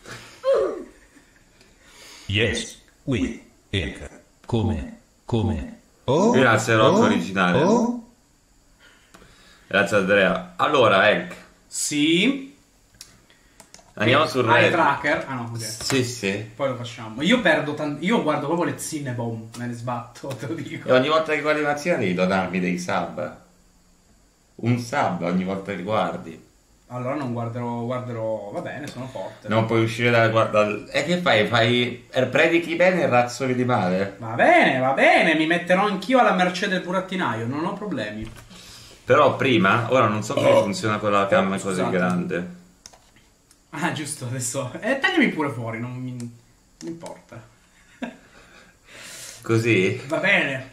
Speaker 1: Yes, we, Hank. Come, come. Oh,
Speaker 2: Grazie Rocco
Speaker 1: oh,
Speaker 2: originale.
Speaker 1: Oh,
Speaker 2: Grazie Andrea. Allora, Hank,
Speaker 3: Sì.
Speaker 2: andiamo sul
Speaker 3: Eye
Speaker 2: Reddit.
Speaker 3: tracker. Ah no, ok.
Speaker 2: Sì, sì.
Speaker 3: Poi lo facciamo. Io perdo tanto. Io guardo proprio le Cinnabon. Me ne sbatto, te lo dico.
Speaker 2: E ogni volta che guardi un'azione devi donarmi dei sub. Un sub ogni volta che guardi.
Speaker 3: Allora non guarderò. Guarderò. Va bene, sono forte.
Speaker 2: Non puoi uscire dal guarda. E che fai? Fai. Predichi bene e razzoli di male?
Speaker 3: Va bene, va bene. Mi metterò anch'io alla mercé del burattinaio. Non ho problemi.
Speaker 2: Però prima, ora non so come funziona con la cam così
Speaker 3: scusate.
Speaker 2: grande.
Speaker 3: Ah, giusto, adesso. Eh, tagliami pure fuori, non mi, non mi importa.
Speaker 2: Così?
Speaker 3: Va bene.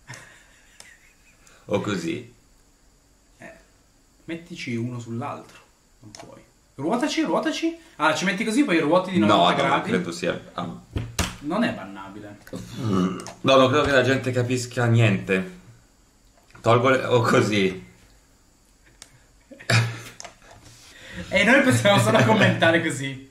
Speaker 2: O così?
Speaker 3: Eh, mettici uno sull'altro. Non puoi. Ruotaci, ruotaci. Ah, ci metti così, poi ruoti di
Speaker 2: No,
Speaker 3: novanta
Speaker 2: no, non
Speaker 3: gradi.
Speaker 2: credo sia. ah.
Speaker 3: Non è bannabile.
Speaker 2: No, non credo che la gente capisca niente. Tolgo le... o così.
Speaker 3: E noi possiamo solo commentare così.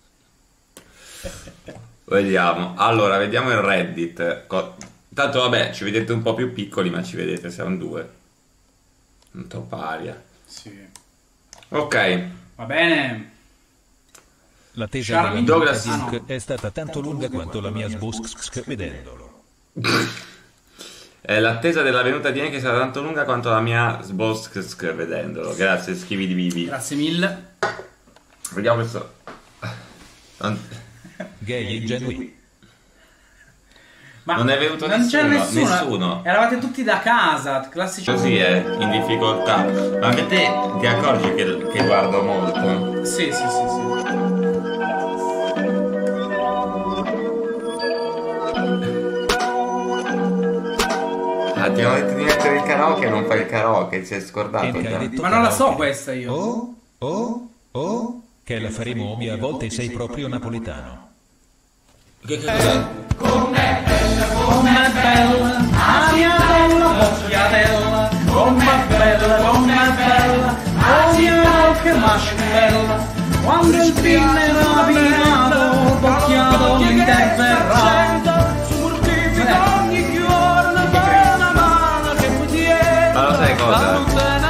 Speaker 2: Vediamo. Allora, vediamo il Reddit. Co- Tanto vabbè, ci vedete un po' più piccoli, ma ci vedete, siamo due. Un po' paria.
Speaker 3: Sì.
Speaker 2: Ok.
Speaker 3: Va bene.
Speaker 1: la tesa
Speaker 3: Charmin
Speaker 1: della
Speaker 2: Douglas-
Speaker 1: Dink
Speaker 3: ah, no.
Speaker 1: è stata tanto lunga quanto la mia sbusk vedendolo.
Speaker 2: Eh, l'attesa della venuta di Hank è stata tanto lunga quanto la mia sbosk vedendolo. Grazie, schivi di vivi.
Speaker 3: Grazie mille.
Speaker 2: Vediamo questo.
Speaker 1: Gay ingenui.
Speaker 3: Ma
Speaker 2: Non è venuto
Speaker 3: non c'era
Speaker 2: nessuno,
Speaker 3: nessuno.
Speaker 2: nessuno.
Speaker 3: Eravate tutti da casa, classici.
Speaker 2: Così è, in difficoltà. Ma anche te ti accorgi che, che guardo molto?
Speaker 3: Sì, sì, sì, sì.
Speaker 2: Ma ti hanno detto di mettere il karaoke e non fai il karaoke, si è scordato già.
Speaker 3: Ma non la so questa io.
Speaker 1: Oh, oh, oh, che la faremo mia, a volte sei proprio napoletano.
Speaker 2: Che cos'è?
Speaker 3: Com'è bella, com'è bella, la mia bella bocchiatella, com'è bella, com'è bella, la mia che mascia bella, quando il pinne era navigato, bocchiato mi interverrà.
Speaker 2: Ma lo sai cosa?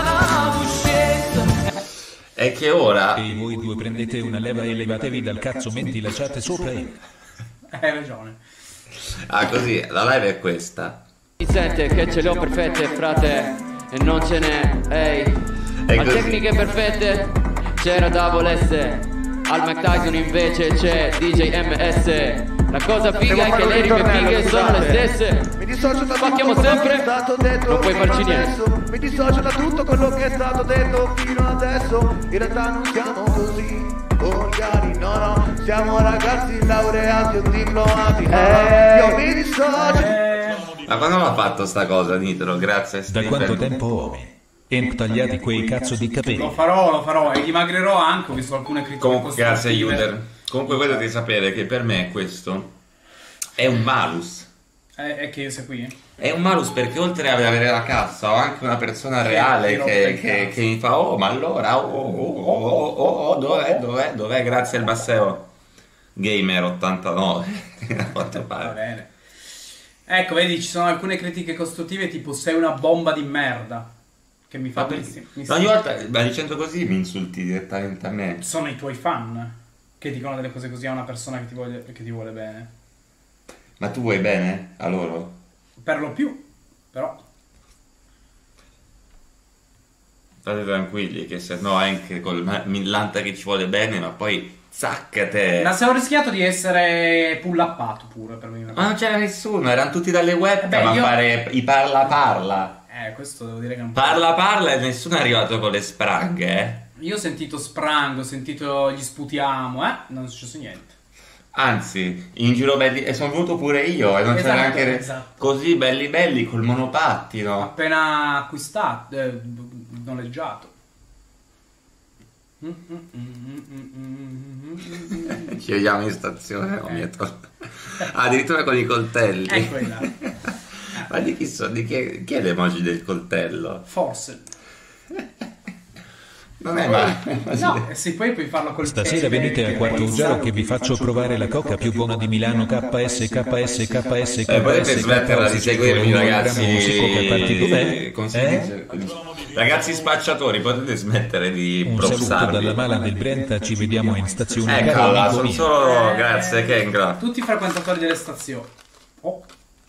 Speaker 2: È che ora...
Speaker 1: E voi due prendete una leva e levatevi dal cazzo mentre lasciate sopra il...
Speaker 3: Hai ragione.
Speaker 2: Ah, così, la live è questa.
Speaker 9: Mi sente che ce le ho perfette, frate, e non ce n'è, ehi.
Speaker 2: È
Speaker 9: A
Speaker 2: così.
Speaker 9: tecniche perfette c'era Double S, al Mike Tyson invece c'è D J M S. La cosa figa è che le rime fighe sono le stesse.
Speaker 10: Mi dissocio da
Speaker 9: Spacchiamo
Speaker 10: tutto
Speaker 9: sempre,
Speaker 10: quello che è stato detto
Speaker 9: non puoi
Speaker 10: fino
Speaker 9: farci
Speaker 10: adesso.
Speaker 9: niente.
Speaker 10: Mi dissocio da tutto quello che è stato detto fino adesso. In realtà non siamo così volgari, no no. Siamo ragazzi laureati o diplomati, no, no. Io mi dissocio.
Speaker 2: Ma quando l'ha fatto sta cosa, Nitro? Grazie,
Speaker 1: Da
Speaker 2: Stephen.
Speaker 1: quanto tempo omi? E tagliati quei cazzo di capelli.
Speaker 3: Lo farò, lo farò e dimagrerò anche, ho visto alcune critiche.
Speaker 2: Comunque, grazie
Speaker 3: costruttive.
Speaker 2: Uder. Comunque voi dovete sapere che per me questo è un malus.
Speaker 3: Eh, è che io sia qui.
Speaker 2: È un malus perché oltre ad avere la cassa ho anche una persona reale
Speaker 3: ti
Speaker 2: che,
Speaker 3: rompe il
Speaker 2: che,
Speaker 3: cazzo.
Speaker 2: che mi fa oh ma allora oh oh oh oh oh, oh dov'è dov'è dov'è grazie al Basseo Gamer ottantanove. A quanto
Speaker 3: Va
Speaker 2: pare.
Speaker 3: bene. Ecco, vedi, ci sono alcune critiche costruttive tipo sei una bomba di merda. Che mi fa
Speaker 2: Ma
Speaker 3: pensi- mi
Speaker 2: ogni volta ma dicendo così mi insulti direttamente a me.
Speaker 3: Sono i tuoi fan che dicono delle cose così a una persona che ti vuole, che ti vuole bene.
Speaker 2: Ma tu vuoi bene a loro?
Speaker 3: Per lo più, però.
Speaker 2: State tranquilli che se no anche col ma- millanta che ci vuole bene ma poi zaccate.
Speaker 3: Ma se ho rischiato di essere pullappato pure per me.
Speaker 2: Ma non c'era nessuno, erano tutti dalle webcam
Speaker 3: Eh beh,
Speaker 2: a
Speaker 3: io-
Speaker 2: fare i parla parla.
Speaker 3: Eh, questo devo dire che non
Speaker 2: Parla parla e nessuno è arrivato con le spranghe, eh.
Speaker 3: Io ho sentito sprang, ho sentito gli sputiamo, eh? Non è successo niente.
Speaker 2: Anzi, in giro belli e sono venuto pure io e non
Speaker 3: Esatto,
Speaker 2: c'era anche
Speaker 3: esatto.
Speaker 2: così belli belli col monopattino.
Speaker 3: Appena acquistato, eh, noleggiato.
Speaker 2: Ci vediamo in stazione, oh mio Dio. Addirittura con i coltelli.
Speaker 3: Ecco là.
Speaker 2: Ma di chi so, di chi è, chi è l'emoji del coltello?
Speaker 3: Forse.
Speaker 2: Non è male.
Speaker 3: No, e se poi puoi farlo col
Speaker 1: Stasera venite a Quarto Uggiaro che vi faccio provare la coca più buona di Milano. K S K S K S
Speaker 2: Eh, potete smetterla di seguirmi, ragazzi. Come si
Speaker 1: Eh?
Speaker 2: dice? Ragazzi spacciatori, potete smettere di
Speaker 1: Un saluto
Speaker 2: propsarvi.
Speaker 1: dalla mala del Brenta, ci vediamo in stazione. caro
Speaker 2: Eccola,
Speaker 1: amico
Speaker 2: sono
Speaker 1: mio.
Speaker 2: solo... Grazie, Kengra.
Speaker 3: Tutti i frequentatori delle stazioni. Oh,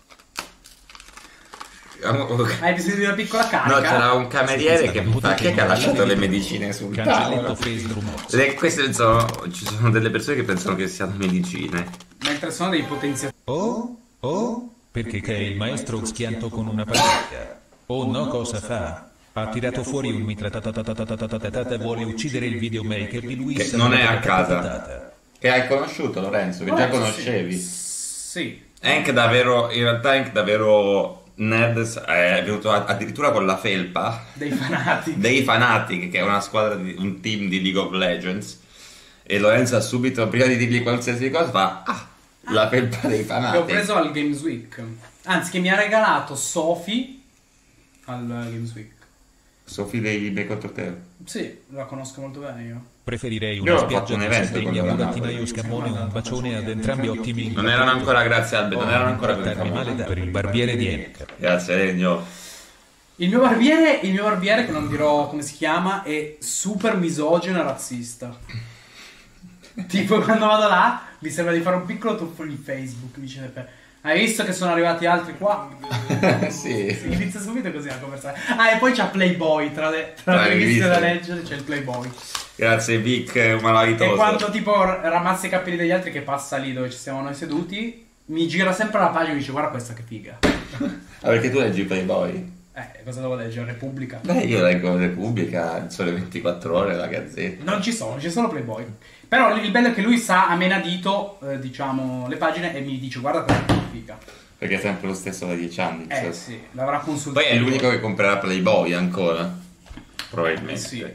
Speaker 3: hai bisogno di una piccola carica?
Speaker 2: No, c'era un cameriere che mi fa chi è che ha lasciato le medicine sul
Speaker 1: Cancelletto
Speaker 2: tavolo?
Speaker 1: Facebook.
Speaker 2: Le- queste sono, ci sono delle persone che pensano che siano medicine.
Speaker 3: Mentre sono dei potenziatori.
Speaker 1: Oh, oh, perché che il maestro schianto con una paglietta. Oh no, cosa fa? Ha tirato fuori un mitra e vuole uccidere il videomaker di Luis.
Speaker 2: Che non è a casa. Che hai conosciuto, Lorenzo, che già conoscevi.
Speaker 3: Sì.
Speaker 2: Hank davvero, in realtà Hank davvero nerd è venuto a- addirittura con la felpa
Speaker 3: Dei fanatici.
Speaker 2: dei Fanatic, che è una squadra, di, un team di League of Legends. E Lorenzo ha subito, prima di dirgli qualsiasi cosa, fa ah, la felpa dei
Speaker 3: Che ho
Speaker 2: Fanatic.
Speaker 3: preso al Games Week. Anzi, che mi ha regalato Sophie al Games Week.
Speaker 2: Sofì dei bei contro te.
Speaker 3: Sì, la conosco molto bene io.
Speaker 1: Preferirei
Speaker 2: Io
Speaker 1: una
Speaker 2: ho fatto
Speaker 1: spiaggia
Speaker 2: un
Speaker 1: di
Speaker 2: evento
Speaker 1: sostegno,
Speaker 2: con la
Speaker 1: burattinaio,
Speaker 2: Napoli.
Speaker 1: scammone, un bacione ad entrambi ottimi.
Speaker 2: Non erano ancora, grazie Albe, non erano ancora così
Speaker 1: Trattarmi male
Speaker 2: famosi.
Speaker 1: per il barbiere di Hank.
Speaker 2: Grazie Legno.
Speaker 3: Il mio barbiere, il mio barbiere, che non dirò come si chiama, è super misogino e razzista. Tipo, quando vado là, mi sembra di fare un piccolo tuffo di Facebook. Mi dice Peppe, hai visto che sono arrivati altri qua?
Speaker 2: Sì.
Speaker 3: Si inizia subito così a conversare. Ah, e poi c'ha Playboy, tra le, tra
Speaker 2: Tra
Speaker 3: le
Speaker 2: le
Speaker 3: riviste
Speaker 2: riviste.
Speaker 3: da leggere c'è il Playboy.
Speaker 2: Grazie Vic,
Speaker 3: E
Speaker 2: malavitoso.
Speaker 3: quando tipo ramazza i capelli degli altri, che passa lì dove ci siamo noi seduti, mi gira sempre la pagina e mi dice guarda questa che figa.
Speaker 2: Ah, perché tu leggi Playboy?
Speaker 3: Eh, cosa devo leggere? Repubblica?
Speaker 2: Beh, io leggo Repubblica, il Sole ventiquattro ore, la Gazzetta.
Speaker 3: Non ci sono, c'è solo Playboy. Però il bello è che lui sa a menadito, eh, diciamo, le pagine e mi dice guarda questa che figa.
Speaker 2: Perché è sempre lo stesso da dieci anni.
Speaker 3: Eh
Speaker 2: cioè.
Speaker 3: sì, l'avrà consultato.
Speaker 2: Poi è l'unico che comprerà Playboy ancora. Probabilmente.
Speaker 3: Eh sì.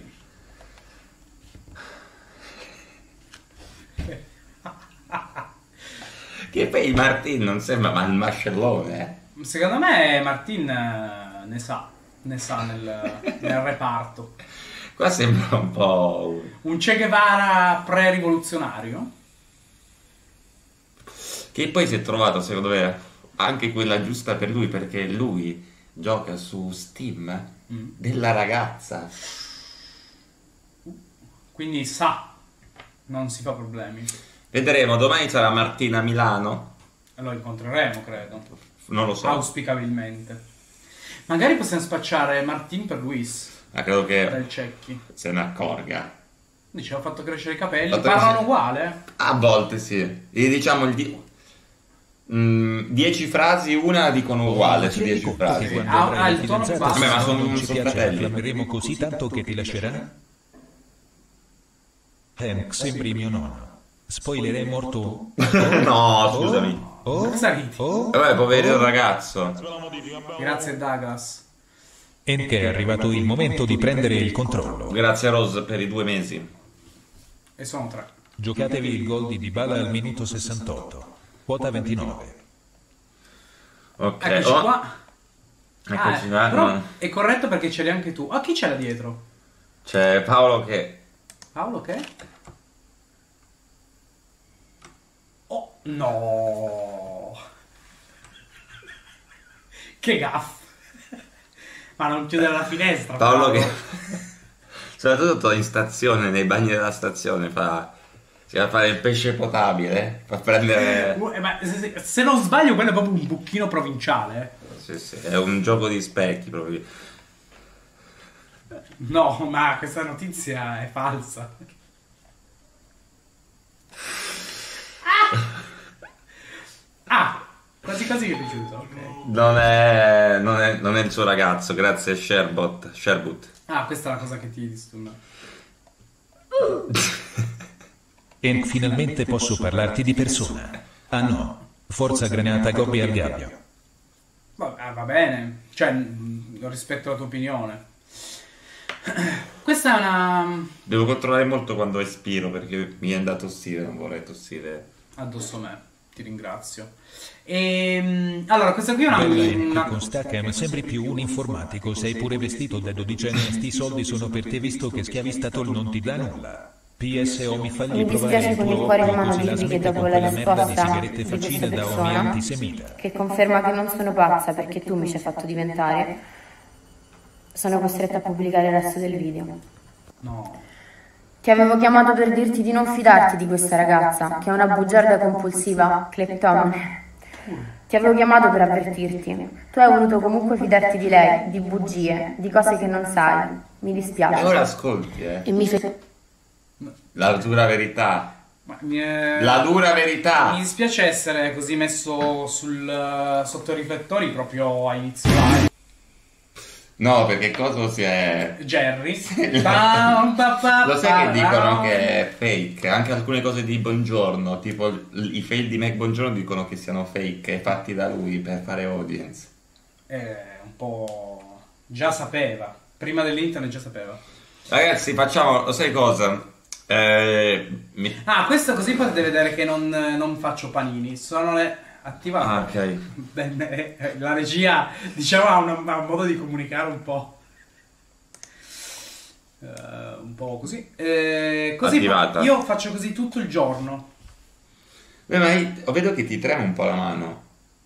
Speaker 2: Che poi Martin non sembra ma il mascellone, eh.
Speaker 3: Secondo me Martin eh, ne sa, ne sa nel, nel reparto.
Speaker 2: Qua sembra un po'...
Speaker 3: Un Che Guevara pre-rivoluzionario.
Speaker 2: Che poi si è trovato, secondo me, anche quella giusta per lui, perché lui gioca su Steam mm. della ragazza.
Speaker 3: Quindi sa, non si fa problemi.
Speaker 2: Vedremo, domani sarà Martina a Milano.
Speaker 3: E lo incontreremo, credo.
Speaker 2: Non lo so.
Speaker 3: Auspicabilmente. Magari possiamo spacciare Martin per Luis.
Speaker 2: Ma credo che
Speaker 3: del Cecchi.
Speaker 2: se ne accorga.
Speaker 3: Dice, ho fatto crescere i capelli.
Speaker 2: Fatto
Speaker 3: Parlano
Speaker 2: crescere...
Speaker 3: uguale?
Speaker 2: A volte sì. E diciamo il di... mm, dieci frasi, una dicono uguale su dieci frasi.
Speaker 3: Sì. Ah, ah, il tono più basso.
Speaker 2: Vabbè, ma sono,
Speaker 1: non ci
Speaker 2: sono
Speaker 1: piace,
Speaker 2: fratelli.
Speaker 1: acclameremo così tanto che ti lascerà? Hank, sembri mio nonno. Spoiler, è morto?
Speaker 2: No, scusami.
Speaker 1: Oh,
Speaker 3: cosa ridi?
Speaker 1: Oh,
Speaker 2: eh beh, povero oh. ragazzo.
Speaker 3: Grazie Douglas.
Speaker 1: Hank, è arrivato il momento di prendere il controllo.
Speaker 2: Grazie Rose per i due mesi.
Speaker 3: E sono tre.
Speaker 1: Giocatevi il gol di Dybala al minuto sessantotto. Quota ventinove.
Speaker 2: Ok.
Speaker 3: Eccoci
Speaker 2: oh.
Speaker 3: qua.
Speaker 2: Eccoci
Speaker 3: ah,
Speaker 2: qua.
Speaker 3: Però è corretto perché ce l'hai anche tu. Ah, chi c'è là dietro?
Speaker 2: C'è Paolo che...
Speaker 3: Paolo che? Oh, no. Che gaff. Ma non chiudere la finestra.
Speaker 2: Paolo,
Speaker 3: Paolo.
Speaker 2: che... soprattutto in stazione, nei bagni della stazione, fa... si va a fare il pesce potabile. Fa prendere...
Speaker 3: Eh, ma se, se non sbaglio quello è proprio un buchino provinciale.
Speaker 2: Sì, sì, è un gioco di specchi proprio.
Speaker 3: No, ma questa notizia è falsa. Ah, quasi quasi mi è piaciuto. Okay.
Speaker 2: Non, è, non, è, non è il suo ragazzo, grazie Sherbot. Sherbot.
Speaker 3: Ah, questa è la cosa che ti disturba.
Speaker 1: E finalmente posso parlarti di persona. Ah no, forza granata Gobbi al gabbio.
Speaker 3: Va, va bene, cioè rispetto alla tua opinione. Questa è una...
Speaker 2: Devo controllare molto quando espiro perché mi viene da tossire, non vorrei tossire.
Speaker 3: Addosso a me, ti ringrazio. E, allora, questa qui è una...
Speaker 1: una... Con Stackam sembri più un informatico, sei pure vestito da dodicenne, sti soldi sono per te visto che Schiavistatol non ti dà nulla. P S O mi fagli
Speaker 11: mi dispiace con il cuore in mano dirvi che dopo la risposta di questa persona, che conferma che non sono pazza perché tu mi ci hai fatto diventare, sono costretta a pubblicare il resto del video.
Speaker 3: No.
Speaker 11: Ti avevo chiamato per dirti di non fidarti di questa ragazza, che è una bugiarda compulsiva, cleptomane. Ti avevo chiamato per avvertirti. Tu hai voluto comunque fidarti di lei, di bugie, di cose che non sai. Mi dispiace.
Speaker 2: E ora ascolti, eh.
Speaker 11: E mi fe...
Speaker 2: La dura verità.
Speaker 3: Ma mi è...
Speaker 2: La dura verità.
Speaker 3: Mi dispiace essere così messo sul, sotto i riflettori proprio a inizio live.
Speaker 2: No, perché cosa si è...
Speaker 3: Jerry.
Speaker 2: Lo sai che dicono che è fake? Anche alcune cose di Buongiorno, tipo i fail di Mac Buongiorno dicono che siano fake, fatti da lui per fare audience.
Speaker 3: Eh, un po'... già sapeva. Prima dell'internet già sapeva.
Speaker 2: Ragazzi, facciamo... lo sai cosa? Eh, mi...
Speaker 3: Ah, questo così potete vedere che non, non faccio panini. Sono le... attivato.
Speaker 2: Ah, ok.
Speaker 3: Bene, la regia diciamo ha, una, ha un modo di comunicare un po' uh, un po' così, eh, così
Speaker 2: attivata.
Speaker 3: Io faccio così tutto il giorno.
Speaker 2: Beh, ma io vedo che ti trema un po' la mano.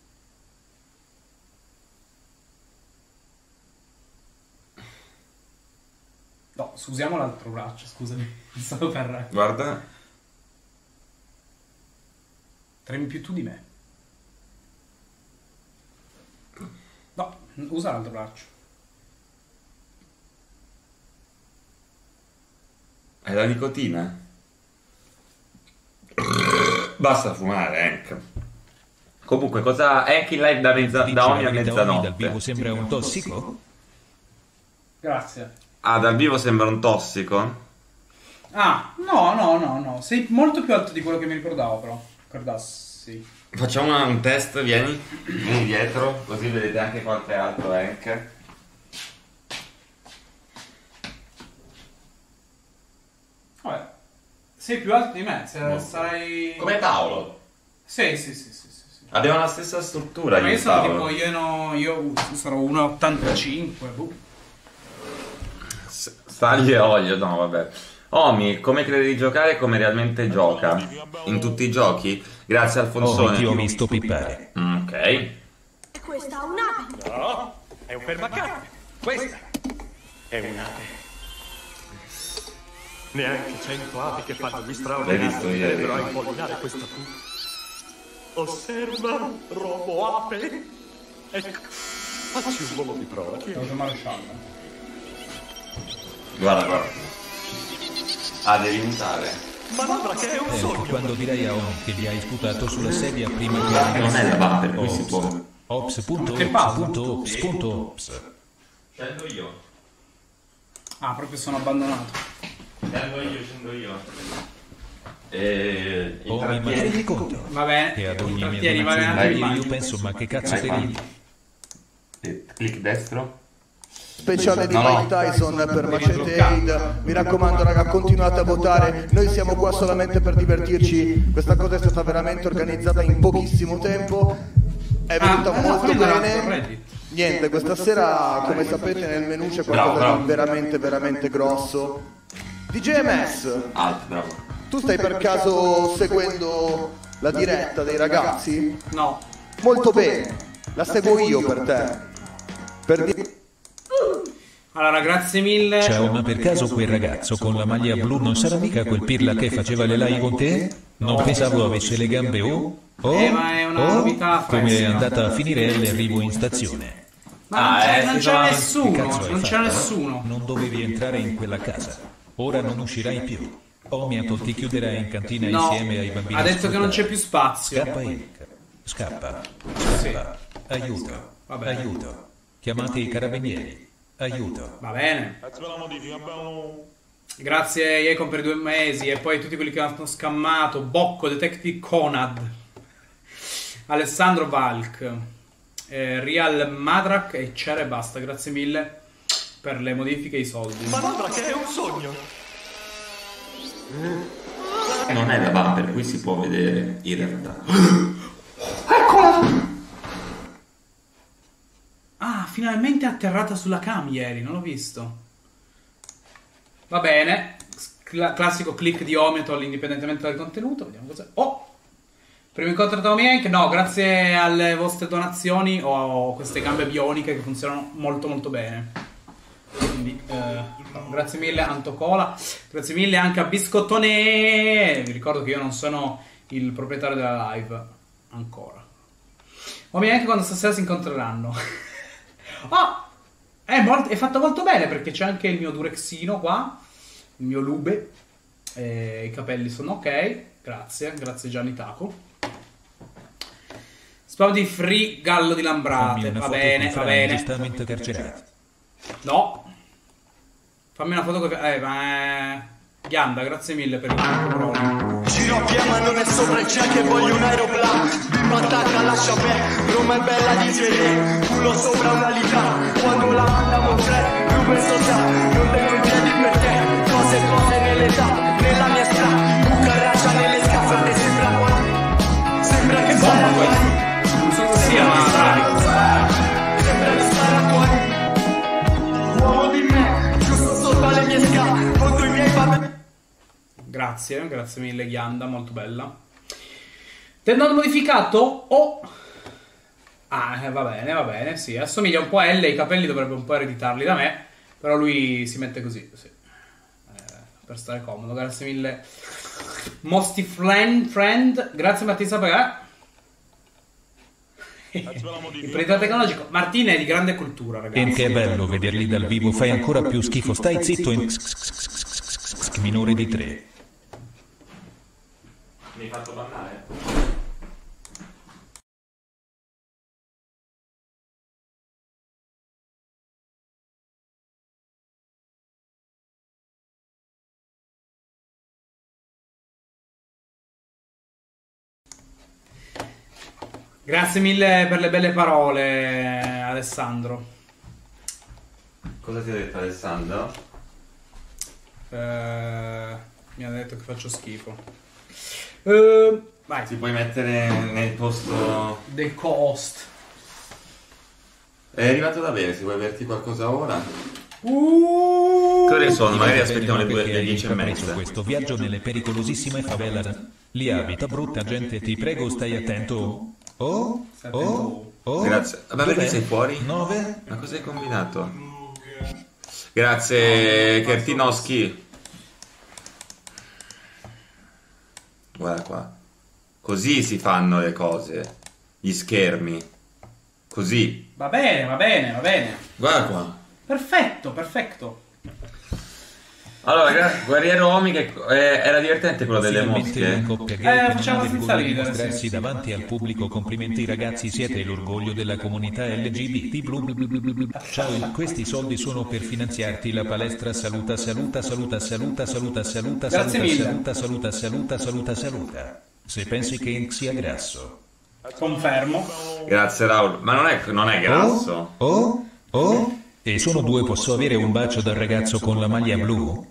Speaker 3: No, usiamo l'altro braccio, scusami. Solo per...
Speaker 2: Guarda.
Speaker 3: Tremi più tu di me. No, usa l'altro braccio.
Speaker 2: È la nicotina? Basta fumare, Hank. Comunque, cosa... Hank in live da, mezza... da ogni a mezzanotte.
Speaker 1: Dal vivo sembra un tossico?
Speaker 3: Grazie.
Speaker 2: Ah, dal vivo sembra un tossico?
Speaker 3: Ah, no, no, no, no. Sei molto più alto di quello che mi ricordavo, però. Ricordassi.
Speaker 2: Facciamo una, un test, vieni, vieni dietro, così vedete anche quanto è alto Hank.
Speaker 3: Vabbè, sei più alto di me, se
Speaker 2: No.
Speaker 3: sarai...
Speaker 2: Come Paolo.
Speaker 3: Sì, sì, sì, sì, sì, sì.
Speaker 2: Abbiamo la stessa struttura.
Speaker 3: Ma
Speaker 2: io
Speaker 3: io
Speaker 2: e
Speaker 3: sono
Speaker 2: Paolo.
Speaker 3: tipo, io, no, io sarò uno virgola ottantacinque. boh.
Speaker 2: S- Stagli e olio, no vabbè. Omi, come credi di giocare e come realmente gioca? In tutti i giochi? Grazie Alfonsone.
Speaker 1: Omi, ti ho visto pippare.
Speaker 2: Mm, ok.
Speaker 12: Questa è un'ape.
Speaker 13: No, è un fermacapo. Questa è un'ape. Neanche cento api che fanno gli straordinari
Speaker 2: L'hai visto ieri?
Speaker 13: potrebbero a impollinare questa fu. Osserva, robo ape. Ecco, facci un volo di prova.
Speaker 2: Guarda, guarda. Ah, devi mutare.
Speaker 13: Manovra che è un
Speaker 1: Ecco,
Speaker 13: sogno.
Speaker 1: quando dirai a Omi che vi hai sputato sulla sedia prima che
Speaker 2: Guarda che non è la bumper, qui si può.
Speaker 1: Ops punto
Speaker 3: Che
Speaker 1: ops
Speaker 3: palla?
Speaker 1: punto ops punto ops.
Speaker 2: Scendo io.
Speaker 3: Ah, proprio sono abbandonato.
Speaker 2: Scendo io, scendo io. E...
Speaker 1: Omi, ma ti rendi conto?
Speaker 3: Va bene,
Speaker 1: Che ad ogni mia
Speaker 3: intrattieni, va
Speaker 1: donazione
Speaker 3: bene,
Speaker 1: io
Speaker 3: immagino.
Speaker 1: penso, ma che cazzo
Speaker 2: Vai,
Speaker 1: te
Speaker 2: vai.
Speaker 1: lì?
Speaker 2: E clic destro.
Speaker 10: Speciale di
Speaker 2: No, no.
Speaker 10: Mike Tyson per Machete Aid. Mi raccomando raga, continuate a votare. Noi siamo qua solamente per divertirci. Questa cosa è stata veramente organizzata in pochissimo tempo. È venuta
Speaker 3: Ah,
Speaker 10: molto
Speaker 3: quello era su
Speaker 10: bene.
Speaker 3: Reddit.
Speaker 10: Niente, questa sera come sapete nel menù c'è
Speaker 2: Bravo,
Speaker 10: qualcosa
Speaker 2: bravo.
Speaker 10: di veramente veramente grosso. D J M S,
Speaker 2: Alt, bravo.
Speaker 10: tu stai per caso seguendo la diretta dei ragazzi?
Speaker 3: No.
Speaker 10: Molto bene, la seguo io per te. Per dire...
Speaker 3: Allora, grazie mille.
Speaker 1: Ciao, ma per caso quel ragazzo con la maglia blu non sarà mica quel pirla che faceva le live con te? Non pensavo avesse le gambe o... Oh,
Speaker 3: Eh, ma è una
Speaker 1: oh,
Speaker 3: novità
Speaker 1: come è
Speaker 3: fresca.
Speaker 1: andata a finire l'arrivo in stazione?
Speaker 3: Ma non
Speaker 2: Ah,
Speaker 3: c'è,
Speaker 2: eh,
Speaker 3: non
Speaker 2: si
Speaker 3: c'è
Speaker 2: trova-
Speaker 1: Che
Speaker 3: nessuno,
Speaker 1: cazzo hai
Speaker 3: non c'è
Speaker 1: fatto?
Speaker 3: nessuno.
Speaker 1: Non dovevi entrare in quella casa. Ora non uscirai più. Omiato ti chiuderai in cantina
Speaker 3: No,
Speaker 1: insieme ai bambini.
Speaker 3: ha detto che non c'è più spazio.
Speaker 1: Scappa Eric. Scappa. Scappa. Aiuto.
Speaker 3: Vabbè.
Speaker 1: Aiuto. Chiamate i carabinieri. Aiuto.
Speaker 3: Va bene. Grazie Econ per i due mesi e poi tutti quelli che hanno scammato. Bocco, Detective Conad, Alessandro Valk, eh, Real Madrak e Cere basta. Grazie mille per le modifiche e i soldi.
Speaker 13: Manovra che è un sogno.
Speaker 2: Non è la bumper, qui si può vedere in realtà.
Speaker 3: Eccola! Ah, finalmente è atterrata sulla cam ieri, non l'ho visto. Va bene. Cla- classico click di Ometol indipendentemente dal contenuto. Vediamo cos'è. Oh! Primo incontro da Tommy Hank. No, grazie alle vostre donazioni ho queste gambe bioniche che funzionano molto molto bene. Quindi, eh, no, grazie mille Antocola. Grazie mille anche a Biscottone. Vi ricordo che io non sono il proprietario della live. Ancora. Tommy Hank quando stasera si incontreranno. Oh! È, molto, è fatto molto bene perché c'è anche il mio durexino qua. Il mio lube. Eh, I capelli sono ok. Grazie, grazie Gianni Taco. Spam di free gallo di Lambrate. Va bene, va bene.
Speaker 1: Giustamente carcerato.
Speaker 3: No. Fammi una foto con... Eh, ma... Ghianda, grazie mille per il controllo.
Speaker 14: Giro a piedi ma non è sopra il cielo che voglio un aeroplano. Bimba attacca, lascia me. Roma è bella di J. Culo sopra una lita. Quando la mandiamo tre, più penso sa. Non tengo in piedi per te. Cose e cose nell'età, nella mia strada. Cucaracia nelle scarpe, sembra qua. Sembra che sarà qua.
Speaker 3: Non so se sia, ma dai.
Speaker 14: Sembra che sarà qua. Uomo di me, giusto sopra le mie scale. Contro i miei babbi.
Speaker 3: Grazie, grazie mille Ghianda, molto bella. Tendone modificato o... Ah, eh, va bene, va bene, sì. Assomiglia un po' a Elle, i capelli dovrebbe un po' ereditarli da me, però lui si mette così, sì. Eh, per stare comodo, grazie mille. Mosti friend, friend. Grazie Martina Pagà. Imprenditore tecnologico. Martina è di grande cultura, ragazzi.
Speaker 1: E che è bello vederli dal vivo, fai ancora più schifo. Stai zitto in minore di tre.
Speaker 2: Mi hai fatto bannare?
Speaker 3: Grazie mille per le belle parole, Alessandro.
Speaker 2: Cosa ti ha detto Alessandro?
Speaker 3: Eh, mi ha detto che faccio schifo. Eh, vai.
Speaker 2: Ti puoi mettere nel posto
Speaker 3: del co-host.
Speaker 2: È arrivato da bere, se vuoi berti qualcosa ora.
Speaker 3: Uh,
Speaker 2: che ore sono? Magari aspettiamo le due, le dieci e mezza.
Speaker 1: Questo viaggio nelle pericolosissime favelas. Lì abita brutta gente, ti prego stai attento. Oh, oh, oh.
Speaker 2: Grazie. Ma perché sei fuori?
Speaker 1: nove?
Speaker 2: Ma cosa hai combinato? Grazie Kertinoschi. Guarda qua. Così si fanno le cose. Gli schermi. Così.
Speaker 3: Va bene, va bene, va bene.
Speaker 2: Guarda qua.
Speaker 3: Perfetto, perfetto.
Speaker 2: Allora, Guerriero Omi, che eh, era divertente quello delle mosche.
Speaker 3: Eh, facciamo senza ridere.
Speaker 1: Dimostrarsi davanti al pubblico. Complimenti ragazzi, siete l'orgoglio della comunità L G B T. Blu blu blu blu blu. Ciao, questi soldi sono per finanziarti la palestra. Saluta, saluta, saluta, saluta, saluta, saluta,
Speaker 3: Grazie
Speaker 1: saluta,
Speaker 3: mille.
Speaker 1: saluta, saluta, saluta, saluta, saluta. Se pensi che Ink sia grasso.
Speaker 3: Confermo.
Speaker 2: Grazie Raul. Ma non è, non è grasso.
Speaker 1: Oh, oh, e sono due, posso avere un bacio dal ragazzo con la maglia blu?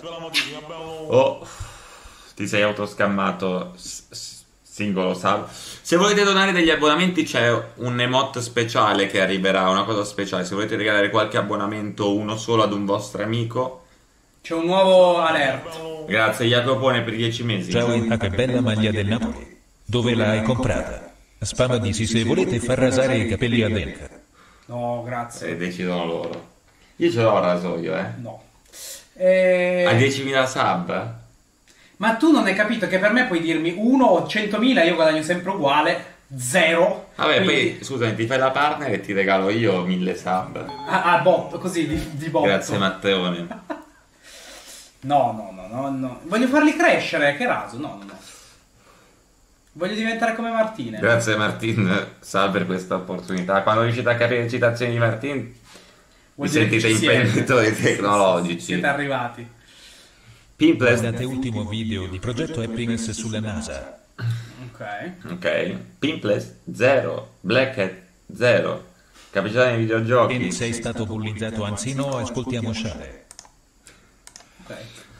Speaker 2: Oh, ti sei autoscammato, s- s- singolo sub. Se volete donare degli abbonamenti c'è un emote speciale che arriverà, una cosa speciale. Se volete regalare qualche abbonamento, uno solo ad un vostro amico.
Speaker 3: C'è un nuovo alert.
Speaker 2: Grazie Jacopone per dieci mesi.
Speaker 1: Ciao Inta, che bella maglia del Napoli. Dove l'hai comprata? Spam disi se volete far rasare i capelli a Delca.
Speaker 3: No, grazie.
Speaker 2: E decidono loro. Io ce l'ho il rasoio, eh.
Speaker 3: No. Eh...
Speaker 2: A diecimila sub?
Speaker 3: Ma tu non hai capito che per me puoi dirmi uno o centomila, io guadagno sempre uguale, zero.
Speaker 2: Vabbè,
Speaker 3: quindi...
Speaker 2: poi scusami, ti fai la partner e ti regalo io mille sub.
Speaker 3: Ah, ah botto, così, di, di botto.
Speaker 2: Grazie Matteone.
Speaker 3: No, no, no, no, no. Voglio farli crescere, che raso, no, no, no. Voglio diventare come Martine.
Speaker 2: Grazie Martin, sal per questa opportunità. Quando riuscite a capire le citazioni di Martin, vi sentite imprenditori tecnologici.
Speaker 3: Siete arrivati.
Speaker 2: Pimpless.
Speaker 1: Guardate ultimo video di progetto Happiness sulla NASA.
Speaker 3: Ok.
Speaker 2: Ok. Pimpless zero. Black Hat zero. Capacità nei videogiochi.
Speaker 1: E sei stato bullizzato, anzi no, ascoltiamo Share.
Speaker 3: Ok.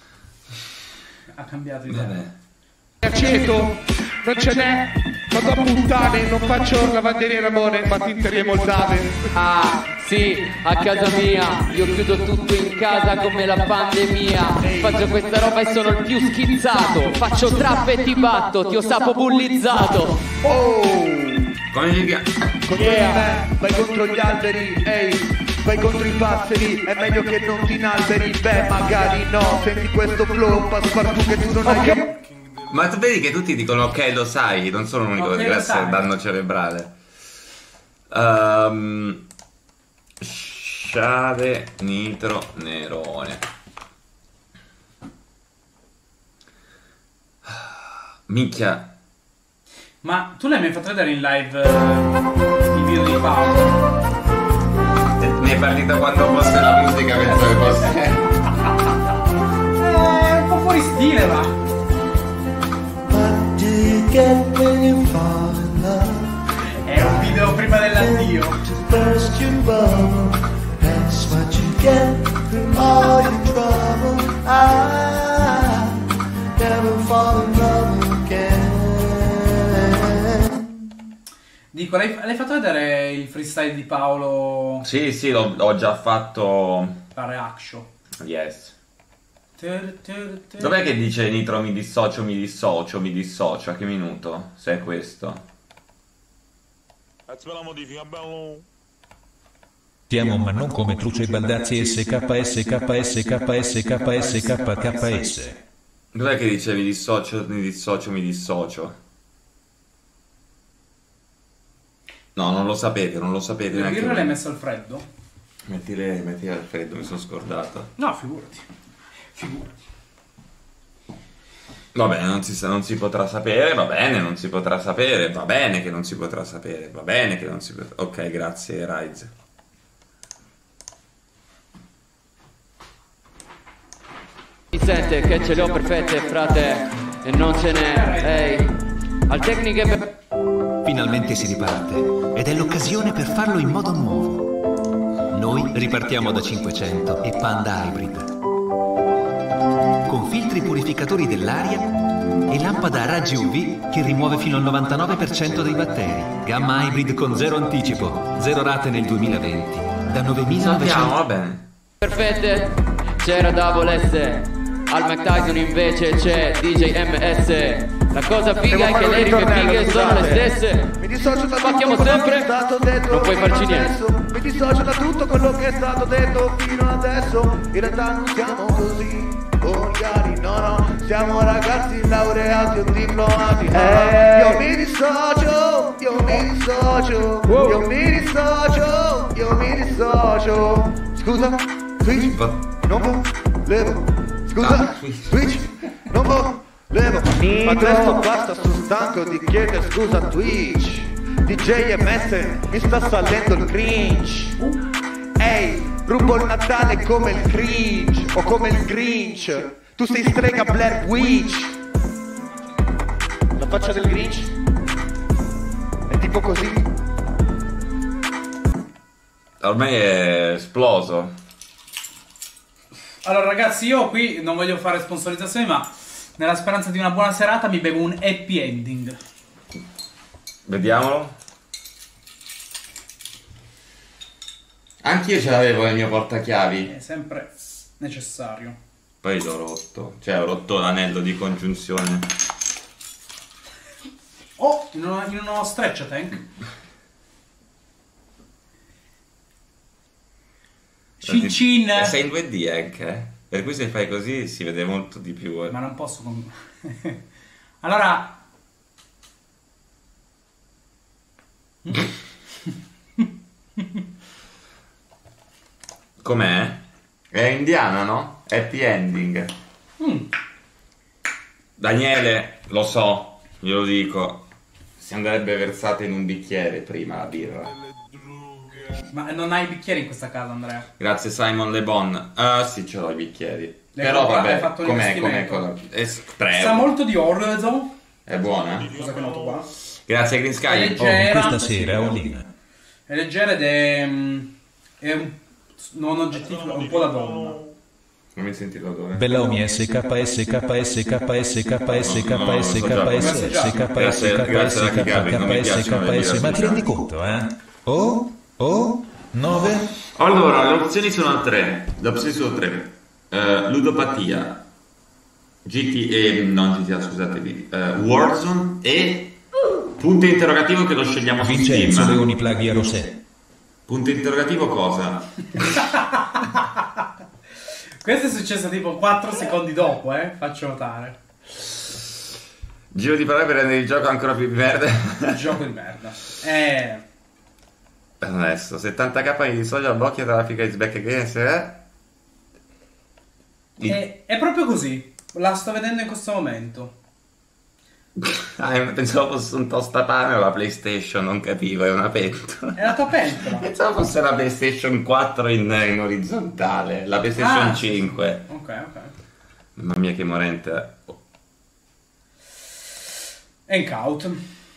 Speaker 3: Ha cambiato idea.
Speaker 2: Vabbè.
Speaker 10: Aceto, non ce n'è, vado a puttane, non faccio lavanderia d'amore, ma ti interiamo il dave.
Speaker 9: Ah, sì, a casa mia, io chiudo tutto in casa come la pandemia. Faccio questa roba e sono il più schizzato. Faccio trap e ti batto, ti ho sapo bullizzato.
Speaker 10: Oh,
Speaker 2: come si chiama?
Speaker 10: contro yeah. me, vai contro gli alberi, ehi. Vai contro i passeri, è meglio che non ti inalberi. Beh, magari no, senti questo flow, passepartout che tu non hai capito.
Speaker 2: Ma tu vedi che tutti dicono ok lo sai, non sono l'unico
Speaker 3: Okay,
Speaker 2: che grazie al danno cerebrale. Um, Shade Nitro Nerone. Minchia.
Speaker 3: Ma tu l'hai mai fatto vedere in live uh, il video di Paolo?
Speaker 2: Mi è partita quando fosse la musica, penso che fosse.
Speaker 3: Eh, un po' fuori stile, va. È un video prima dell'addio. Dico, l'hai, l'hai fatto vedere il freestyle di Paolo?
Speaker 2: Sì, sì, l'ho, l'ho già fatto.
Speaker 3: La reaction.
Speaker 2: Yes. Dov'è che dice Nitro mi dissocio, mi dissocio, mi dissocio? A che minuto? Se è questo.
Speaker 1: Ti amo ma non come Truce Baldazzi S K S K S K S K S K K S.
Speaker 2: Dov'è che dice mi dissocio, mi dissocio, mi dissocio? No, non lo sapete, non lo sapete
Speaker 3: Il
Speaker 2: neanche
Speaker 3: birra l'hai
Speaker 2: voi.
Speaker 3: messo al freddo?
Speaker 2: Mettile, mettile al freddo, mi sono scordato.
Speaker 3: No, figurati. Figurati.
Speaker 2: Va bene, non si, sa- non si potrà sapere, va bene, non si potrà sapere, va bene che non si potrà sapere, va bene che non si potrà... Ok, grazie, Rise.
Speaker 9: Mi sente che ce le ho perfette, frate, e non ce n'è, ehi. Al tecniche per...
Speaker 15: Finalmente si riparte ed è l'occasione per farlo in modo nuovo. Noi ripartiamo da cinquecento e Panda Hybrid. Con filtri purificatori dell'aria e lampada a raggi U V che rimuove fino al novantanove per cento dei batteri. Gamma Hybrid con zero anticipo, zero rate nel duemilaventi. Da novemilanovecento...
Speaker 2: va bene.
Speaker 9: Perfette. C'era Double S. Al Mike Tyson invece c'è D J M S. La cosa figa è che le rime fighe sono le stesse.
Speaker 10: Mi dissocio da
Speaker 9: Battiamo
Speaker 10: tutto quello
Speaker 9: sempre.
Speaker 10: che è stato detto
Speaker 9: Non puoi
Speaker 10: fino
Speaker 9: farci
Speaker 10: adesso.
Speaker 9: niente.
Speaker 10: Mi dissocio da tutto quello che è stato detto fino adesso. In realtà non siamo così volgari, no no. Siamo ragazzi laureati o diplomati. Eh. Io mi dissocio, io mi dissocio, wow. Io mi dissocio, io mi dissocio. Scusa, Twitch, non volevo. Scusa, Twitch, non volevo. Levo, ma adesso basta, sono stanco di chiedere scusa a Twitch. D J M S mi sta salendo il cringe. Ehi, rubo il Natale come il cringe o come il Grinch. Tu sei strega Blair Witch. La faccia del Grinch è tipo così.
Speaker 2: Ormai è esploso.
Speaker 3: Allora ragazzi, io qui non voglio fare sponsorizzazioni, ma nella speranza di una buona serata mi bevo un happy ending.
Speaker 2: Vediamolo. Anch'io ce l'avevo nel mio portachiavi.
Speaker 3: È sempre necessario.
Speaker 2: Poi l'ho rotto. Cioè ho rotto l'anello di congiunzione.
Speaker 3: Oh, in uno, in uno stretch tank. Cin cin.
Speaker 2: E sei in due D anche, eh? Per cui se fai così si vede molto di più. Eh.
Speaker 3: Ma non posso con... Allora...
Speaker 2: Com'è? È indiano, no? Happy ending.
Speaker 3: Mm.
Speaker 2: Daniele, lo so, glielo dico. Si andrebbe versata in un bicchiere prima la birra.
Speaker 3: Ma non hai i bicchieri in questa casa, Andrea?
Speaker 2: Grazie Simon Le Bon. Ah sì, ce l'ho i bicchieri.
Speaker 3: Le
Speaker 2: Però
Speaker 3: hai
Speaker 2: vabbè,
Speaker 3: fatto un
Speaker 2: com'è, com'è,
Speaker 3: investimento.
Speaker 2: com'è?
Speaker 3: Sa molto di orzo.
Speaker 2: È buona?
Speaker 3: Cosa che noto qua.
Speaker 2: Grazie Green
Speaker 3: È
Speaker 2: Sky.
Speaker 3: leggera.
Speaker 1: Oh, questa sera Olina.
Speaker 3: È leggera ed è... mm, è un... non oggettivo, è un po' la donna.
Speaker 2: Non mi senti l'odore?
Speaker 1: Bella Omi S K S K S K S K S K S K S K S S K S K S K S. Ma ti rendi conto, eh? Oh, oh, nove.
Speaker 2: Allora, le opzioni sono tre. Le opzioni sono tre. Uh, ludopatia, G T E, non G T A, scusatevi, uh, Warzone e punto interrogativo che lo scegliamo su
Speaker 1: Vincenzo
Speaker 2: Steam.
Speaker 1: Leoni Plaghi a Rosè.
Speaker 2: Punto interrogativo cosa?
Speaker 3: Questo è successo tipo quattro secondi dopo, eh? Faccio notare.
Speaker 2: Giro di parole per rendere il gioco ancora più di merda.
Speaker 3: Il gioco di merda. Eh...
Speaker 2: Adesso, settanta k di social blocchi tra l'Africa is back again, eh?
Speaker 3: È, è proprio così. La sto vedendo in questo momento.
Speaker 2: Ah, pensavo fosse un tostapane o la PlayStation, non capivo, è una pentola.
Speaker 3: È la tua pentola.
Speaker 2: Pensavo fosse la PlayStation quattro in, in orizzontale, la PlayStation
Speaker 3: Ah,
Speaker 2: cinque.
Speaker 3: Ok, ok.
Speaker 2: Mamma mia che morente. Oh.
Speaker 3: Hangout.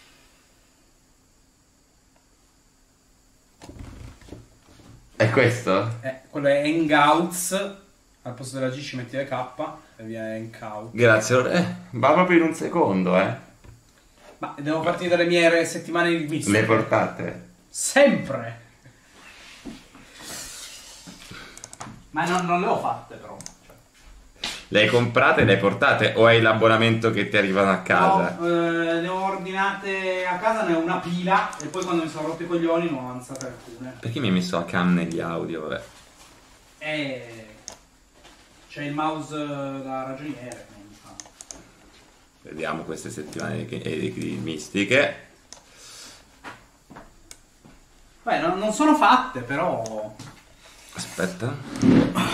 Speaker 2: È questo?
Speaker 3: Eh, quello è Hangouts. Al posto della G ci metti la K e via Hangout.
Speaker 2: Grazie, eh, va proprio in un secondo, eh.
Speaker 3: Ma devo partire dalle mie settimane di misto.
Speaker 2: Le portate?
Speaker 3: Sempre. Ma non, non le ho fatte però.
Speaker 2: Le hai comprate e le hai portate o hai l'abbonamento che ti arrivano a casa?
Speaker 3: No, eh, ne ho ordinate a casa, ne ho una pila e poi quando mi sono rotto i coglioni ne ho avanzate alcune.
Speaker 2: Perché mi hai messo la cam negli audio, vabbè?
Speaker 3: Eh, c'è il mouse da ragioniere. Non mi fa.
Speaker 2: Vediamo queste settimane di, di, di mistiche.
Speaker 3: Beh, non, non sono fatte però.
Speaker 2: Aspetta.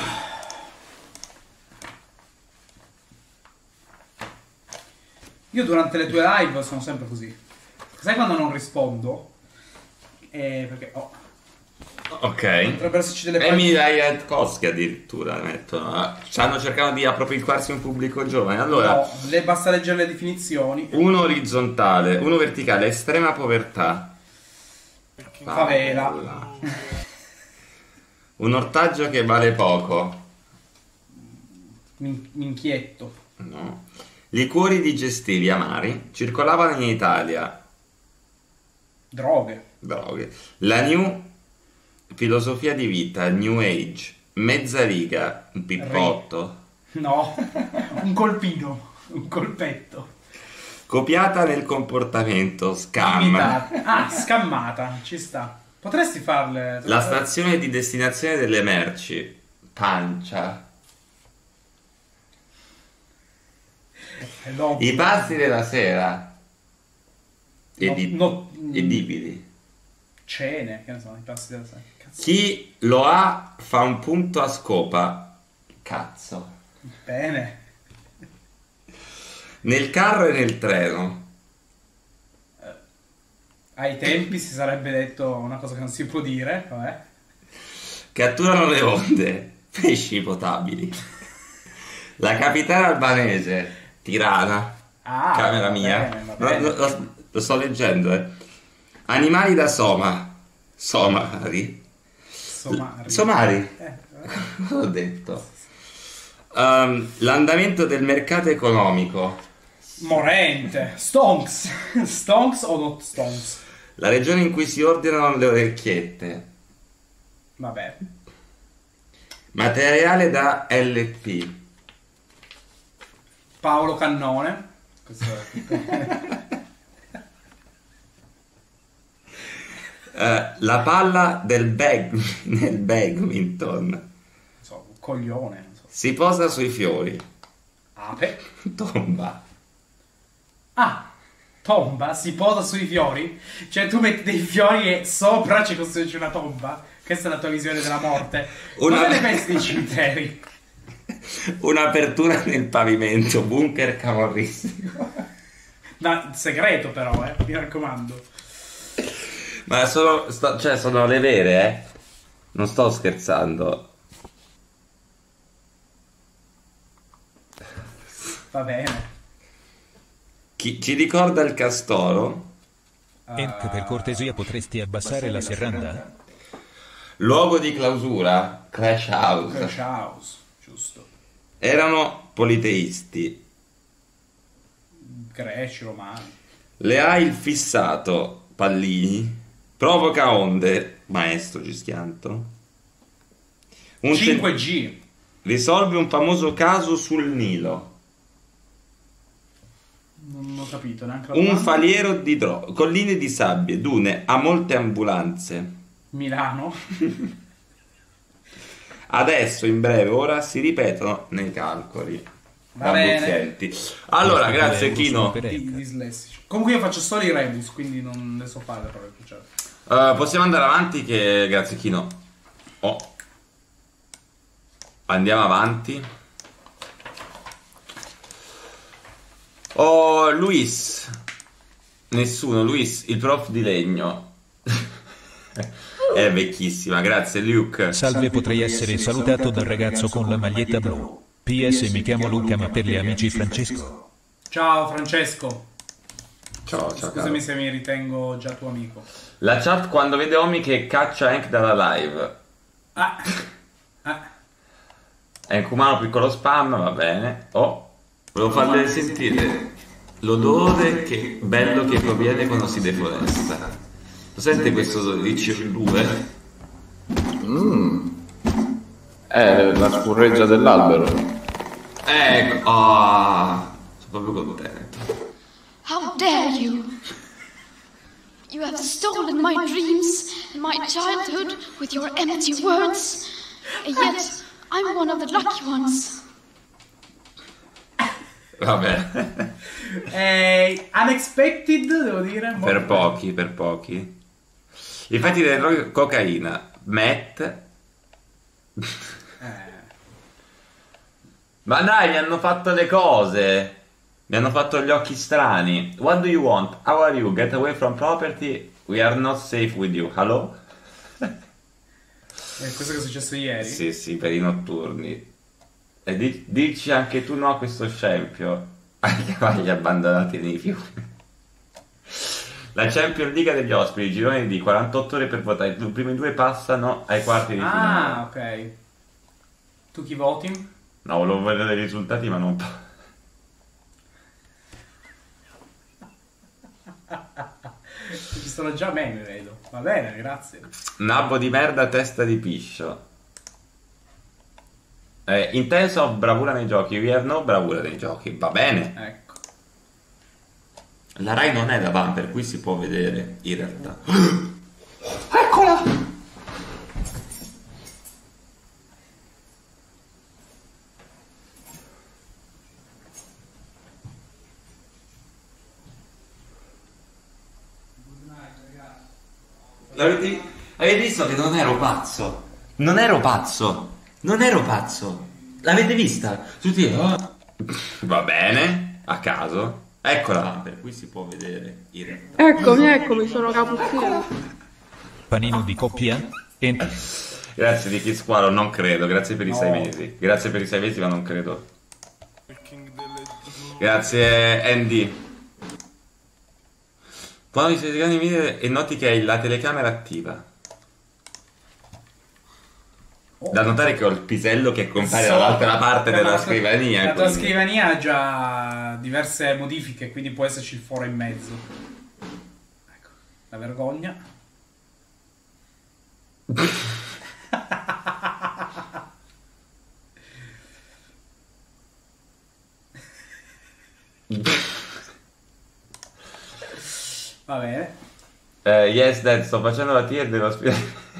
Speaker 3: Io durante le tue live sono sempre così. Sai quando non rispondo? Eh, perché oh.
Speaker 2: Ok.
Speaker 3: Potrebbero esserci delle
Speaker 2: Emily Ratajkowski addirittura mettono. Stanno cercando di appropriarsi un pubblico giovane. Allora,
Speaker 3: no, le basta leggere le definizioni.
Speaker 2: uno orizzontale, uno verticale, estrema povertà.
Speaker 3: Favela.
Speaker 2: Un ortaggio che vale poco.
Speaker 3: Min- minchietto.
Speaker 2: No. Liquori digestivi amari circolavano in Italia.
Speaker 3: Droghe.
Speaker 2: Droghe. La new filosofia di vita, New Age, mezza riga, un pippotto.
Speaker 3: No, un colpino, un colpetto.
Speaker 2: Copiata nel comportamento, scam.
Speaker 3: Imitata. Ah, scammata, ci sta. Potresti farle.
Speaker 2: La stazione di destinazione delle merci, pancia. I pasti della sera, Edib-
Speaker 3: no, no,
Speaker 2: edibili.
Speaker 3: Cene, che ne so, i pasti della sera. Cazzo.
Speaker 2: Chi lo ha fa un punto a scopa. Cazzo.
Speaker 3: Bene.
Speaker 2: Nel carro e nel treno.
Speaker 3: Eh, ai tempi si sarebbe detto una cosa che non si può dire, vabbè.
Speaker 2: Catturano le onde, pesci potabili. La capitale albanese, Tirana.
Speaker 3: Ah,
Speaker 2: Camera
Speaker 3: va
Speaker 2: mia.
Speaker 3: bene, va bene.
Speaker 2: Lo, lo- lo sto leggendo, eh. Animali da soma. Somari.
Speaker 3: Somari.
Speaker 2: Somari.
Speaker 3: Eh,
Speaker 2: Cosa ho detto? Um, l'andamento del mercato economico.
Speaker 3: Morente. Stonks. Stonks o not stonks?
Speaker 2: La regione in cui si ordinano le orecchiette.
Speaker 3: Vabbè.
Speaker 2: Materiale da L P.
Speaker 3: Paolo Cannone. Questo è...
Speaker 2: Eh, la palla del bag nel badminton.
Speaker 3: Non so, un coglione. Non so.
Speaker 2: Si posa sui fiori.
Speaker 3: Ape.
Speaker 2: Tomba.
Speaker 3: Ah, tomba, si posa sui fiori? Cioè tu metti dei fiori e sopra ci costruisci una tomba? Questa è la tua visione della morte.
Speaker 2: Una...
Speaker 3: Cosa ne pensi dei cimiteri?
Speaker 2: Un'apertura nel pavimento, bunker camorristico.
Speaker 3: No, segreto però, eh, mi raccomando.
Speaker 2: Ma sono, sto, cioè sono le vere, eh? Non sto scherzando.
Speaker 3: Va bene.
Speaker 2: Chi, ci ricorda il castoro?
Speaker 1: Enk, per cortesia potresti abbassare la serranda?
Speaker 2: Luogo di clausura, Crash House.
Speaker 3: Crash House, giusto.
Speaker 2: Erano politeisti.
Speaker 3: Greci, romani.
Speaker 2: Le ha il fissato, Pallini. Provoca onde, maestro Gischianto. Un
Speaker 3: cinque G.
Speaker 2: te- risolve un famoso caso sul Nilo.
Speaker 3: Non ho capito neanche la
Speaker 2: Un
Speaker 3: domanda.
Speaker 2: faliero di dro- colline di sabbie, dune, ha molte ambulanze.
Speaker 3: Milano.
Speaker 2: Adesso, in breve ora, si ripetono nei calcoli.
Speaker 3: Va bene.
Speaker 2: Balbuzienti. Allora, grazie Kino.
Speaker 3: Di- dislessici. Comunque io faccio solo i rebus, quindi non ne so fare proprio. Cioè.
Speaker 2: Uh, possiamo andare avanti che... Grazie Kino. Oh. Andiamo avanti. Oh, Luis. Nessuno, Luis, il prof di legno. È vecchissima, grazie Luke.
Speaker 1: Salve, potrei essere salutato dal ragazzo con la maglietta blu. P S mi chiamo Luca, ma per gli amici Francesco.
Speaker 3: Ciao Francesco.
Speaker 2: Ciao, ciao.
Speaker 3: Scusami
Speaker 2: caro.
Speaker 3: se mi ritengo già tuo amico.
Speaker 2: La chat quando vede Omi che caccia Hank dalla live.
Speaker 3: Ah. Ah.
Speaker 2: Hank umano piccolo spam, va bene. Oh, volevo farle sentire l'odore che bello che proviene quando si deforesta. Lo sente questo di C due?
Speaker 16: Mm. È la scurreggia dell'albero.
Speaker 2: Ecco, oh, sono proprio contento.
Speaker 12: How dare you? You have stolen my dreams and my childhood with your empty words, and yet I'm one of the lucky ones.
Speaker 2: Vabbè.
Speaker 3: Eh, unexpected, devo dire. molto
Speaker 2: Per
Speaker 3: bello.
Speaker 2: pochi, per pochi. Gli effetti delle droghe, cocaina, meth. Ma dai, mi hanno fatto le cose. Mi hanno fatto gli occhi strani. What do you want? How are you? Get away from property. We are not safe with you. Hello?
Speaker 3: È questo che è successo ieri?
Speaker 2: Sì, sì, per i notturni. E di- dici anche tu no a questo scempio. Ai cavalli abbandonati nei fiumi. La Champions League degli ospiti, girone di quarantotto ore per votare. I primi due passano ai quarti di finale.
Speaker 3: Ah, ok. Tu chi voti?
Speaker 2: No, volevo vedere i risultati, ma non posso.
Speaker 3: Ci sono già meme, vedo. Va bene, grazie.
Speaker 2: Nabbo di merda, testa di piscio. Eh, intenso bravura nei giochi. We have no bravura nei giochi. Va bene.
Speaker 3: Ecco.
Speaker 2: La Rai non è da van, per cui si può vedere in realtà. Eccola! Avete, avete visto che non ero pazzo? Non ero pazzo. Non ero pazzo. L'avete vista? Tutti. Oh. Va bene, a caso. Eccola, per cui si può vedere in realtà.
Speaker 17: Eccomi, eccomi, sono Cappuccino.
Speaker 1: Panino di coppia? Ent-
Speaker 2: Grazie di Kid Squalo, non credo. Grazie per i
Speaker 3: No.
Speaker 2: sei mesi. Grazie per i sei mesi, ma non credo. Grazie Andy. Quando ti sei in video e noti che hai la telecamera attiva. Da notare che ho il pisello che compare
Speaker 3: So,
Speaker 2: dall'altra parte
Speaker 3: la
Speaker 2: della
Speaker 3: tua-
Speaker 2: scrivania.
Speaker 3: La tua
Speaker 2: quindi-
Speaker 3: scrivania ha già diverse modifiche, quindi può esserci il foro in mezzo. Ecco, la vergogna. Va bene.
Speaker 2: Eh, yes Dad, sto facendo la tier dello spia-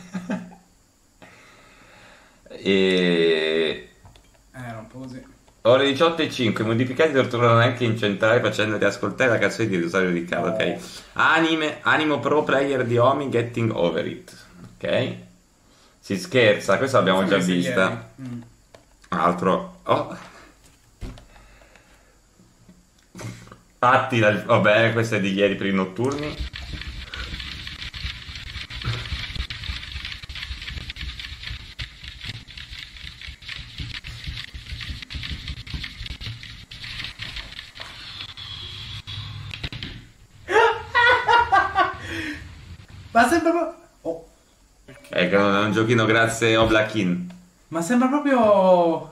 Speaker 2: e...
Speaker 3: Era un po' così.
Speaker 2: Ore diciotto e cinque, i modificati torturano anche in centrale facendoti ascoltare la canzone di Rosario Riccardo, ok? Anime, animo pro player di Omi Getting Over It, ok? Si scherza, questa l'abbiamo già
Speaker 3: Questa
Speaker 2: vista.
Speaker 3: ieri. Mm.
Speaker 2: Altro... Oh. Attila, vabbè, questa è di ieri per i notturni.
Speaker 3: Ma sembra proprio... Oh,
Speaker 2: Ecco, è un giochino grazie Oblakin.
Speaker 3: ma sembra proprio...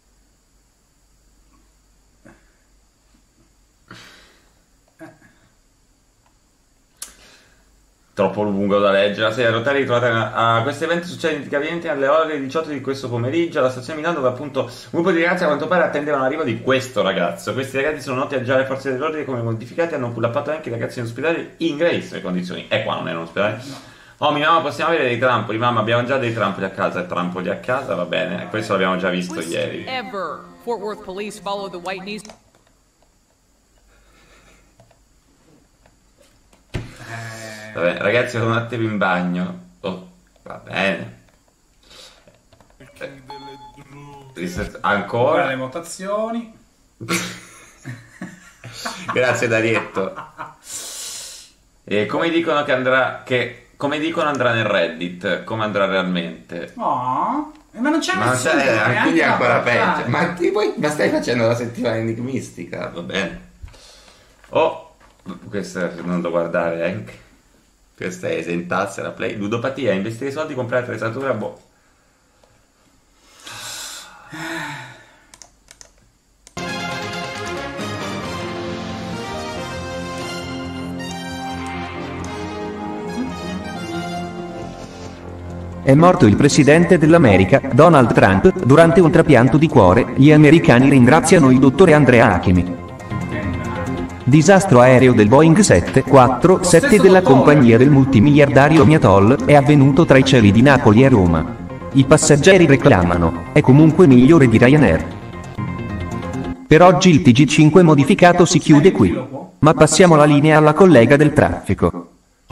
Speaker 2: Troppo lungo da leggere. La serie a rotare ritrovata a questo evento succede indicatamente alle ore diciotto di questo pomeriggio alla stazione Milano, dove appunto un gruppo di ragazzi a quanto pare attendevano l'arrivo di questo ragazzo. Questi ragazzi sono noti già alle forze dell'ordine come modificati, hanno pullappato anche i ragazzi in ospedale in gravissime condizioni. E qua non è un ospedale. Oh, mi mamma, possiamo avere dei trampoli? Mamma, abbiamo già dei trampoli a casa. Trampoli a casa, va bene. Questo l'abbiamo già visto ieri.
Speaker 18: Ever. Fort Worth police follow the white knees.
Speaker 2: Vabbè, ragazzi, sono un attimo in bagno. Oh, va bene. Eh, riset-
Speaker 3: Guarda
Speaker 2: Ancora.
Speaker 3: le votazioni.
Speaker 2: Grazie Darietto. E come dicono che andrà che come dicono andrà nel Reddit, come andrà realmente.
Speaker 3: Oh, ma non c'è
Speaker 2: Ma
Speaker 3: nessuno.
Speaker 2: c'è,
Speaker 3: neanche
Speaker 2: quindi è
Speaker 3: la
Speaker 2: ancora
Speaker 3: portata.
Speaker 2: peggio. Ma, ti vuoi- ma stai facendo la settimana enigmistica, va bene. Oh, questa non devo guardare anche. Questa è esentazia la play. Ludopatia, investire soldi, comprare attrezzatura, boh.
Speaker 15: È morto il presidente dell'America, Donald Trump, durante un trapianto di cuore. Gli americani ringraziano il dottore Andrea Hakimi. Disastro aereo del Boeing sette quattro sette della compagnia del multimiliardario Miatol è avvenuto tra i cieli di Napoli e Roma. I passeggeri reclamano, è comunque migliore di Ryanair. Per oggi il T G cinque modificato si chiude qui. Ma passiamo la linea alla collega del traffico.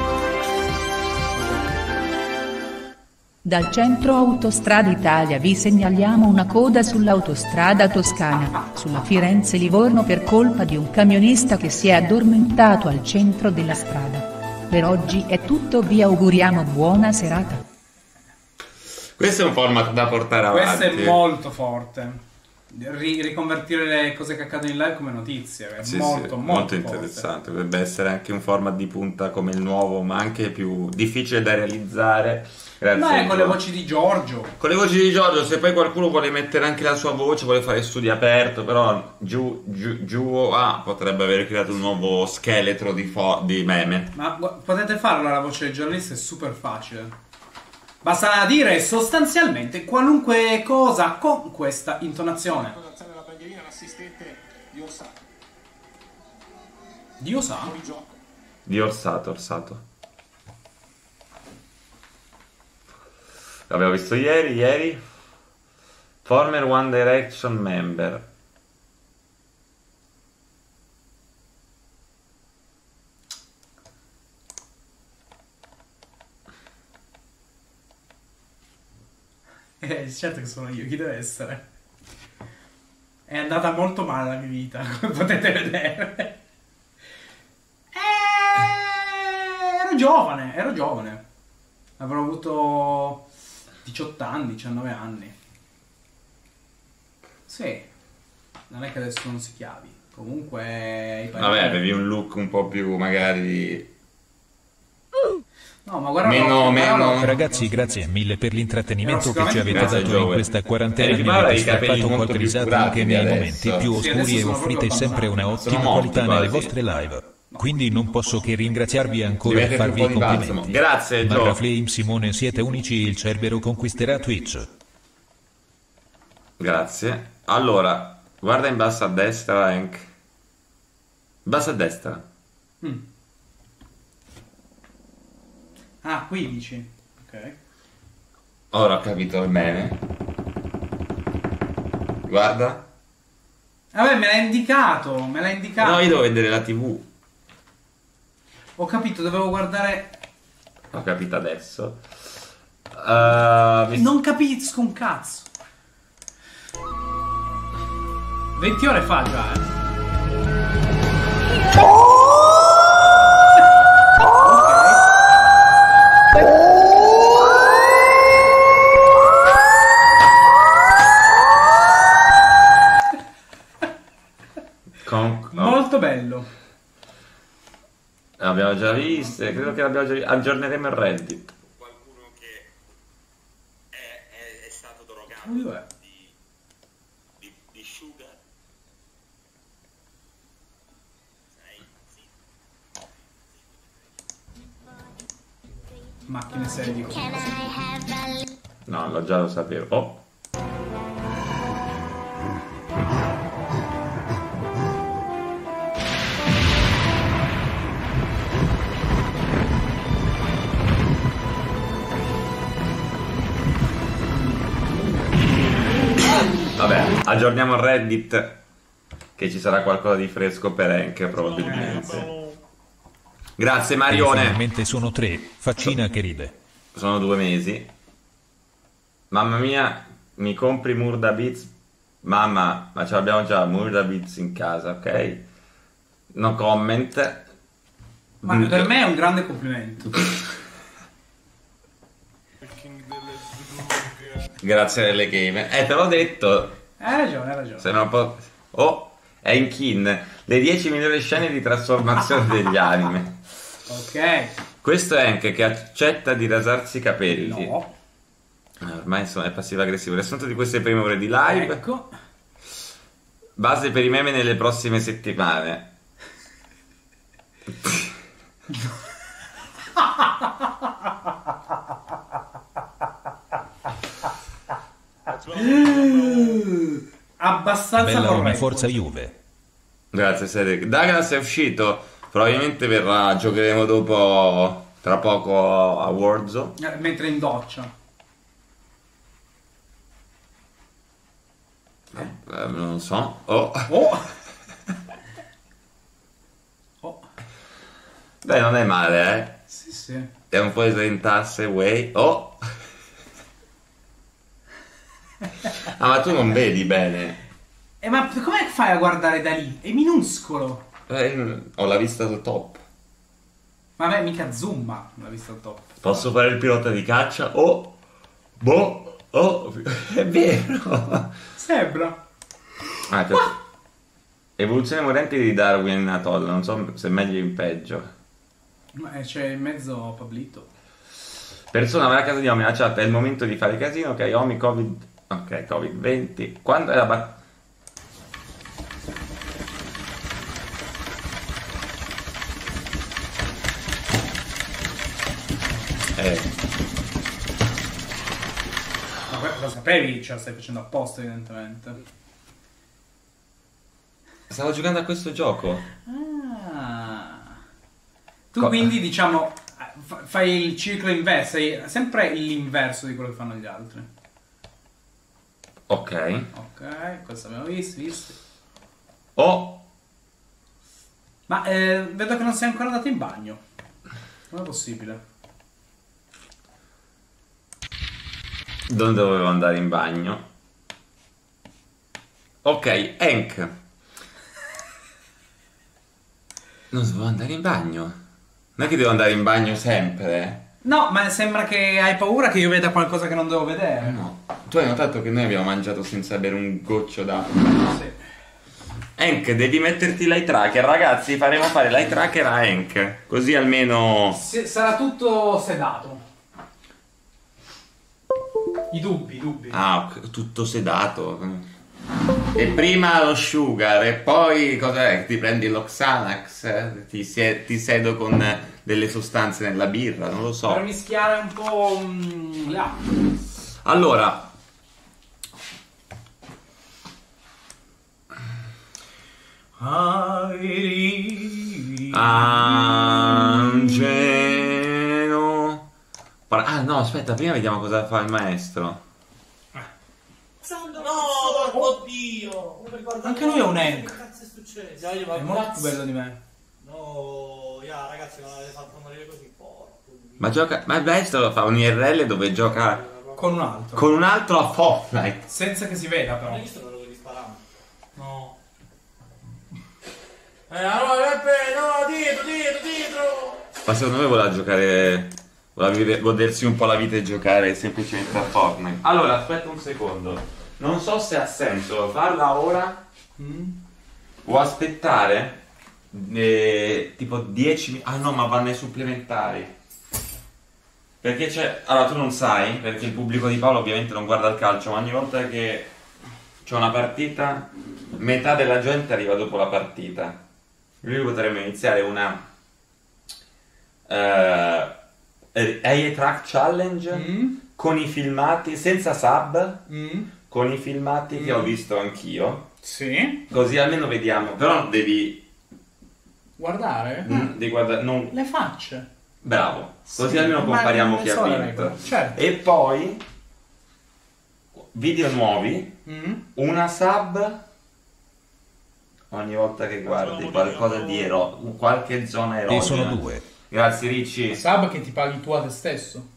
Speaker 19: Dal centro Autostrada Italia vi segnaliamo una coda sull'autostrada toscana, sulla Firenze-Livorno per colpa di un camionista che si è addormentato al centro della strada. Per oggi è tutto, vi auguriamo buona serata.
Speaker 2: Questo è un format da portare avanti.
Speaker 3: Questo è molto forte. Ri- riconvertire le cose che accadono in live come notizie è
Speaker 2: Sì,
Speaker 3: molto,
Speaker 2: sì,
Speaker 3: molto,
Speaker 2: molto
Speaker 3: forte.
Speaker 2: interessante. Dovrebbe essere anche un format di punta come il nuovo, ma anche più difficile da realizzare. Grazie.
Speaker 3: Beh, con le voci di Giorgio.
Speaker 2: Con le voci di Giorgio, se poi qualcuno vuole mettere anche la sua voce, vuole fare studi aperto, però giù, giù, giù ah, potrebbe aver creato un nuovo scheletro di, fo- di meme.
Speaker 3: Ma gu- potete farla la voce del giornalista, è super facile. Basta dire sostanzialmente qualunque cosa con questa intonazione.
Speaker 5: La bandierina, l'assistente di Orsato.
Speaker 3: Dio sa?
Speaker 2: Di Orsato, Orsato. L'abbiamo visto ieri, ieri. Former One Direction member.
Speaker 3: Eh, certo che sono io, chi deve essere? È andata molto male la mia vita, come potete vedere. Eh, ero giovane, ero giovane. Avrò avuto diciotto anni, diciannove anni. Sì, non è che adesso non si chiavi. Comunque...
Speaker 2: Vabbè, avevi un look un po' più magari...
Speaker 3: No, ma guarda,
Speaker 2: meno,
Speaker 3: no,
Speaker 2: meno...
Speaker 3: no, no.
Speaker 1: Ragazzi, grazie mille per l'intrattenimento che ci avete
Speaker 2: Grazie,
Speaker 1: dato in
Speaker 2: Joey.
Speaker 1: questa quarantena.
Speaker 2: Eh,
Speaker 1: Mi
Speaker 2: guarda,
Speaker 1: avete
Speaker 2: i capelli
Speaker 1: strappato
Speaker 2: molto
Speaker 1: qualche
Speaker 2: più
Speaker 1: risata
Speaker 2: curati
Speaker 1: anche
Speaker 2: di
Speaker 1: nei
Speaker 2: adesso.
Speaker 1: momenti più
Speaker 3: Sì,
Speaker 1: oscuri
Speaker 3: adesso
Speaker 1: e
Speaker 3: sono
Speaker 1: offrite
Speaker 3: proprio
Speaker 1: sempre una
Speaker 3: abbastanza.
Speaker 1: ottima
Speaker 2: Sono
Speaker 1: qualità
Speaker 2: molti
Speaker 1: nelle
Speaker 2: quasi.
Speaker 1: vostre live. Quindi non posso che ringraziarvi ancora
Speaker 2: Ci
Speaker 1: e
Speaker 2: mettete un
Speaker 1: farvi
Speaker 2: po'
Speaker 1: i
Speaker 2: di balsamo.
Speaker 1: complimenti.
Speaker 2: Grazie,
Speaker 1: Barra
Speaker 2: Gio.
Speaker 1: Flame Simone, siete unici, il Cerbero conquisterà Twitch.
Speaker 2: Grazie. Allora, guarda in basso a destra, Hank. In basso a destra.
Speaker 3: Mm. Ah, qui dici. Ok.
Speaker 2: Ora ho capito bene. Guarda.
Speaker 3: Vabbè, me l'ha indicato, me l'ha indicato.
Speaker 2: No, io devo vedere la tivù.
Speaker 3: Ho capito, dovevo guardare...
Speaker 2: Ho capito adesso. Uh, mi-
Speaker 3: Non capisco un cazzo. venti ore fa già, eh.
Speaker 2: Con- no.
Speaker 3: Molto bello.
Speaker 2: L'abbiamo già viste, credo che l'abbiamo già viste. Aggiorneremo il Reddit.
Speaker 5: Qualcuno che è, è, è stato drogato
Speaker 3: Dov'è?
Speaker 5: di, di, di sugar.
Speaker 3: Macchine serie di cose.
Speaker 2: No, lo già lo sapevo. Oh. Vabbè, aggiorniamo il Reddit, che ci sarà qualcosa di fresco per Hank probabilmente. Grazie Marione.
Speaker 1: Finalmente sono tre, faccina che ride.
Speaker 2: Sono due mesi. Mamma mia, mi compri Murda Beats? Mamma, ma ce l'abbiamo già Murda Beats in casa, ok? No comment.
Speaker 3: Ma per me è un grande complimento.
Speaker 2: Grazie delle game. Eh, te l'ho detto.
Speaker 3: Hai ragione, hai ragione.
Speaker 2: Se no po- Oh, è in kin. Le dieci migliori scene di trasformazione degli anime.
Speaker 3: Ok.
Speaker 2: Questo è anche che accetta di rasarsi i capelli.
Speaker 3: No.
Speaker 2: Eh, Ormai insomma, è passivo aggressivo. Riassunto di queste prime ore di live.
Speaker 3: Ecco.
Speaker 2: Base per i meme nelle prossime settimane.
Speaker 3: Abbastanza
Speaker 1: Bella Roma,
Speaker 3: corretto.
Speaker 1: forza Juve.
Speaker 2: Grazie Cedric. Douglas è uscito. Probabilmente verrà. Giocheremo dopo. Tra poco a Warzone.
Speaker 3: Eh, Mentre in doccia.
Speaker 2: Eh, non so. Oh.
Speaker 3: Oh. Oh.
Speaker 2: Beh, non è male, eh.
Speaker 3: Sì, sì.
Speaker 2: È un po' esentarsi, way. Oh. Ah, ma tu non vedi bene.
Speaker 3: Eh, ma come fai a guardare da lì? È minuscolo.
Speaker 2: Eh, ho la vista sul top.
Speaker 3: Ma a me mica zoom, l'ha vista al top.
Speaker 2: Posso fare il pilota di caccia? Oh. Boh. Oh, è vero.
Speaker 3: Sembra.
Speaker 2: Ah, cioè, evoluzione morente di Darwin Atoll, non so se è meglio o in peggio.
Speaker 3: Ma c'è in mezzo Pablito.
Speaker 2: Persona va a casa di Omi, la chat, è il momento di fare casino, ok, Omi, Covid... Ok, Covid venti. Quando è la battaglia? Eh.
Speaker 3: Ma lo sapevi? Ce la stai facendo apposta, evidentemente.
Speaker 2: Stavo giocando a questo gioco.
Speaker 3: Ah. Tu
Speaker 2: Co-
Speaker 3: quindi, diciamo, fa- fai il ciclo inverso, è sempre l'inverso di quello che fanno gli altri.
Speaker 2: Ok.
Speaker 3: Ok, questo abbiamo visto, visto.
Speaker 2: Oh!
Speaker 3: Ma eh, vedo che non sei ancora andato in bagno. Com'è possibile?
Speaker 2: Dove dovevo andare in bagno? Ok, Hank. Non dovevo andare in bagno. Non è che devo andare in bagno sempre.
Speaker 3: No, ma sembra che hai paura che io veda qualcosa che non devo vedere.
Speaker 2: No. Tu hai notato che noi abbiamo mangiato senza bere un goccio d'acqua?
Speaker 3: Sì.
Speaker 2: Hank, devi metterti l'eye tracker, ragazzi, faremo fare l'eye tracker a Hank. Così almeno...
Speaker 3: Se- sarà tutto sedato. I dubbi, i dubbi.
Speaker 2: Ah, ok, tutto sedato. E prima lo sugar e poi cos'è? Ti prendi lo Xanax? Ti, sie- ti sedo con delle sostanze nella birra, non lo so.
Speaker 3: Per mischiare un po' mm, le acque.
Speaker 2: Allora, Angelo. Ah no, aspetta, prima vediamo cosa fa il maestro.
Speaker 5: No, oddio!
Speaker 3: Anche lui è un Hank.
Speaker 5: Che cazzo è successo?
Speaker 3: È molto più bello di me.
Speaker 5: No, yeah, ragazzi, non l'avete fatto morire così, porco.
Speaker 2: Ma gioca. Ma il maestro fa un I R L dove gioca
Speaker 3: Con un altro.
Speaker 2: con un altro a Fortnite.
Speaker 3: Senza che si veda, però.
Speaker 5: Non hai visto quello che gli sparano? No. Eh, allora, Peppe, no, dietro, dietro, dietro!
Speaker 2: Ma secondo me voleva giocare. Voleva vive- godersi un po' la vita e giocare semplicemente a Fortnite. Allora, aspetta un secondo. Non so se ha senso farla ora
Speaker 3: Mm.
Speaker 2: o aspettare eh, tipo dieci minuti. Ah no, ma vanno ai supplementari. Perché c'è. Allora, tu non sai, perché il pubblico di Paolo ovviamente non guarda il calcio, ma ogni volta che c'è una partita, metà della gente arriva dopo la partita. Noi potremmo iniziare una. Uh, A Track Challenge
Speaker 3: Mm.
Speaker 2: con i filmati senza sub,
Speaker 3: Mm.
Speaker 2: con i filmati che ho visto anch'io,
Speaker 3: Sì.
Speaker 2: così almeno vediamo. Però devi,
Speaker 3: Guardare?
Speaker 2: mm, devi guardare, non,
Speaker 3: Le facce.
Speaker 2: bravo, così
Speaker 3: Sì,
Speaker 2: almeno
Speaker 3: ma
Speaker 2: compariamo
Speaker 3: non
Speaker 2: chi
Speaker 3: so
Speaker 2: ha
Speaker 3: le
Speaker 2: vinto.
Speaker 3: regole, certo.
Speaker 2: E poi video nuovi,
Speaker 3: Mm.
Speaker 2: una sub ogni volta che guardi qualcosa di ero, qualche zona erotica.
Speaker 1: E sono due.
Speaker 2: Grazie Ricci.
Speaker 3: Sub che ti paghi tu a te stesso.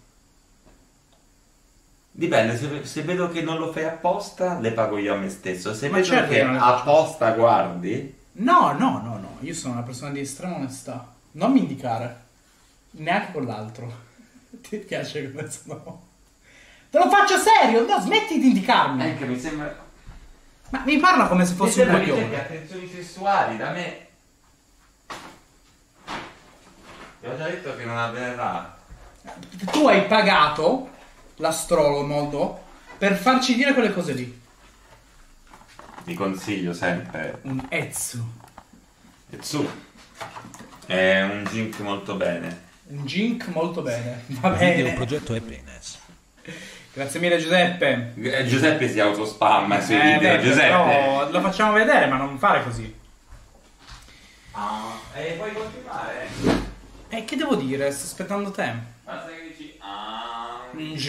Speaker 2: Dipende, se, se vedo che non lo fai apposta, le pago io a me stesso. Se
Speaker 3: Ma
Speaker 2: vedo
Speaker 3: certo
Speaker 2: che
Speaker 3: che non le faccio.
Speaker 2: apposta guardi,
Speaker 3: No, no, no, no. Io sono una persona di estrema onestà. Non mi indicare. Neanche con l'altro. Ti piace come sono? Te lo faccio serio! No, smetti di indicarmi.
Speaker 2: anche mi sembra.
Speaker 3: Ma mi parla come se fossi un
Speaker 2: mi sembra che
Speaker 3: coglione.
Speaker 2: cerchi attenzioni sessuali da me. Ti ho già detto che non avverrà.
Speaker 3: Tu hai pagato l'astrologo per farci dire quelle cose lì.
Speaker 2: Ti consiglio sempre.
Speaker 3: Un Ezzu.
Speaker 2: Etsu. È un gink molto bene.
Speaker 3: Un Gink molto bene. Va
Speaker 1: Il video
Speaker 3: bene.
Speaker 1: progetto è penis.
Speaker 3: Grazie mille Giuseppe.
Speaker 2: Eh, Giuseppe si autospamma sui
Speaker 3: Eh,
Speaker 2: video.
Speaker 3: beh,
Speaker 2: Giuseppe.
Speaker 3: però lo facciamo vedere, ma non fare così.
Speaker 2: Ah, e puoi continuare.
Speaker 3: E che devo dire? Sto aspettando te.
Speaker 2: Basta che dici. Ah.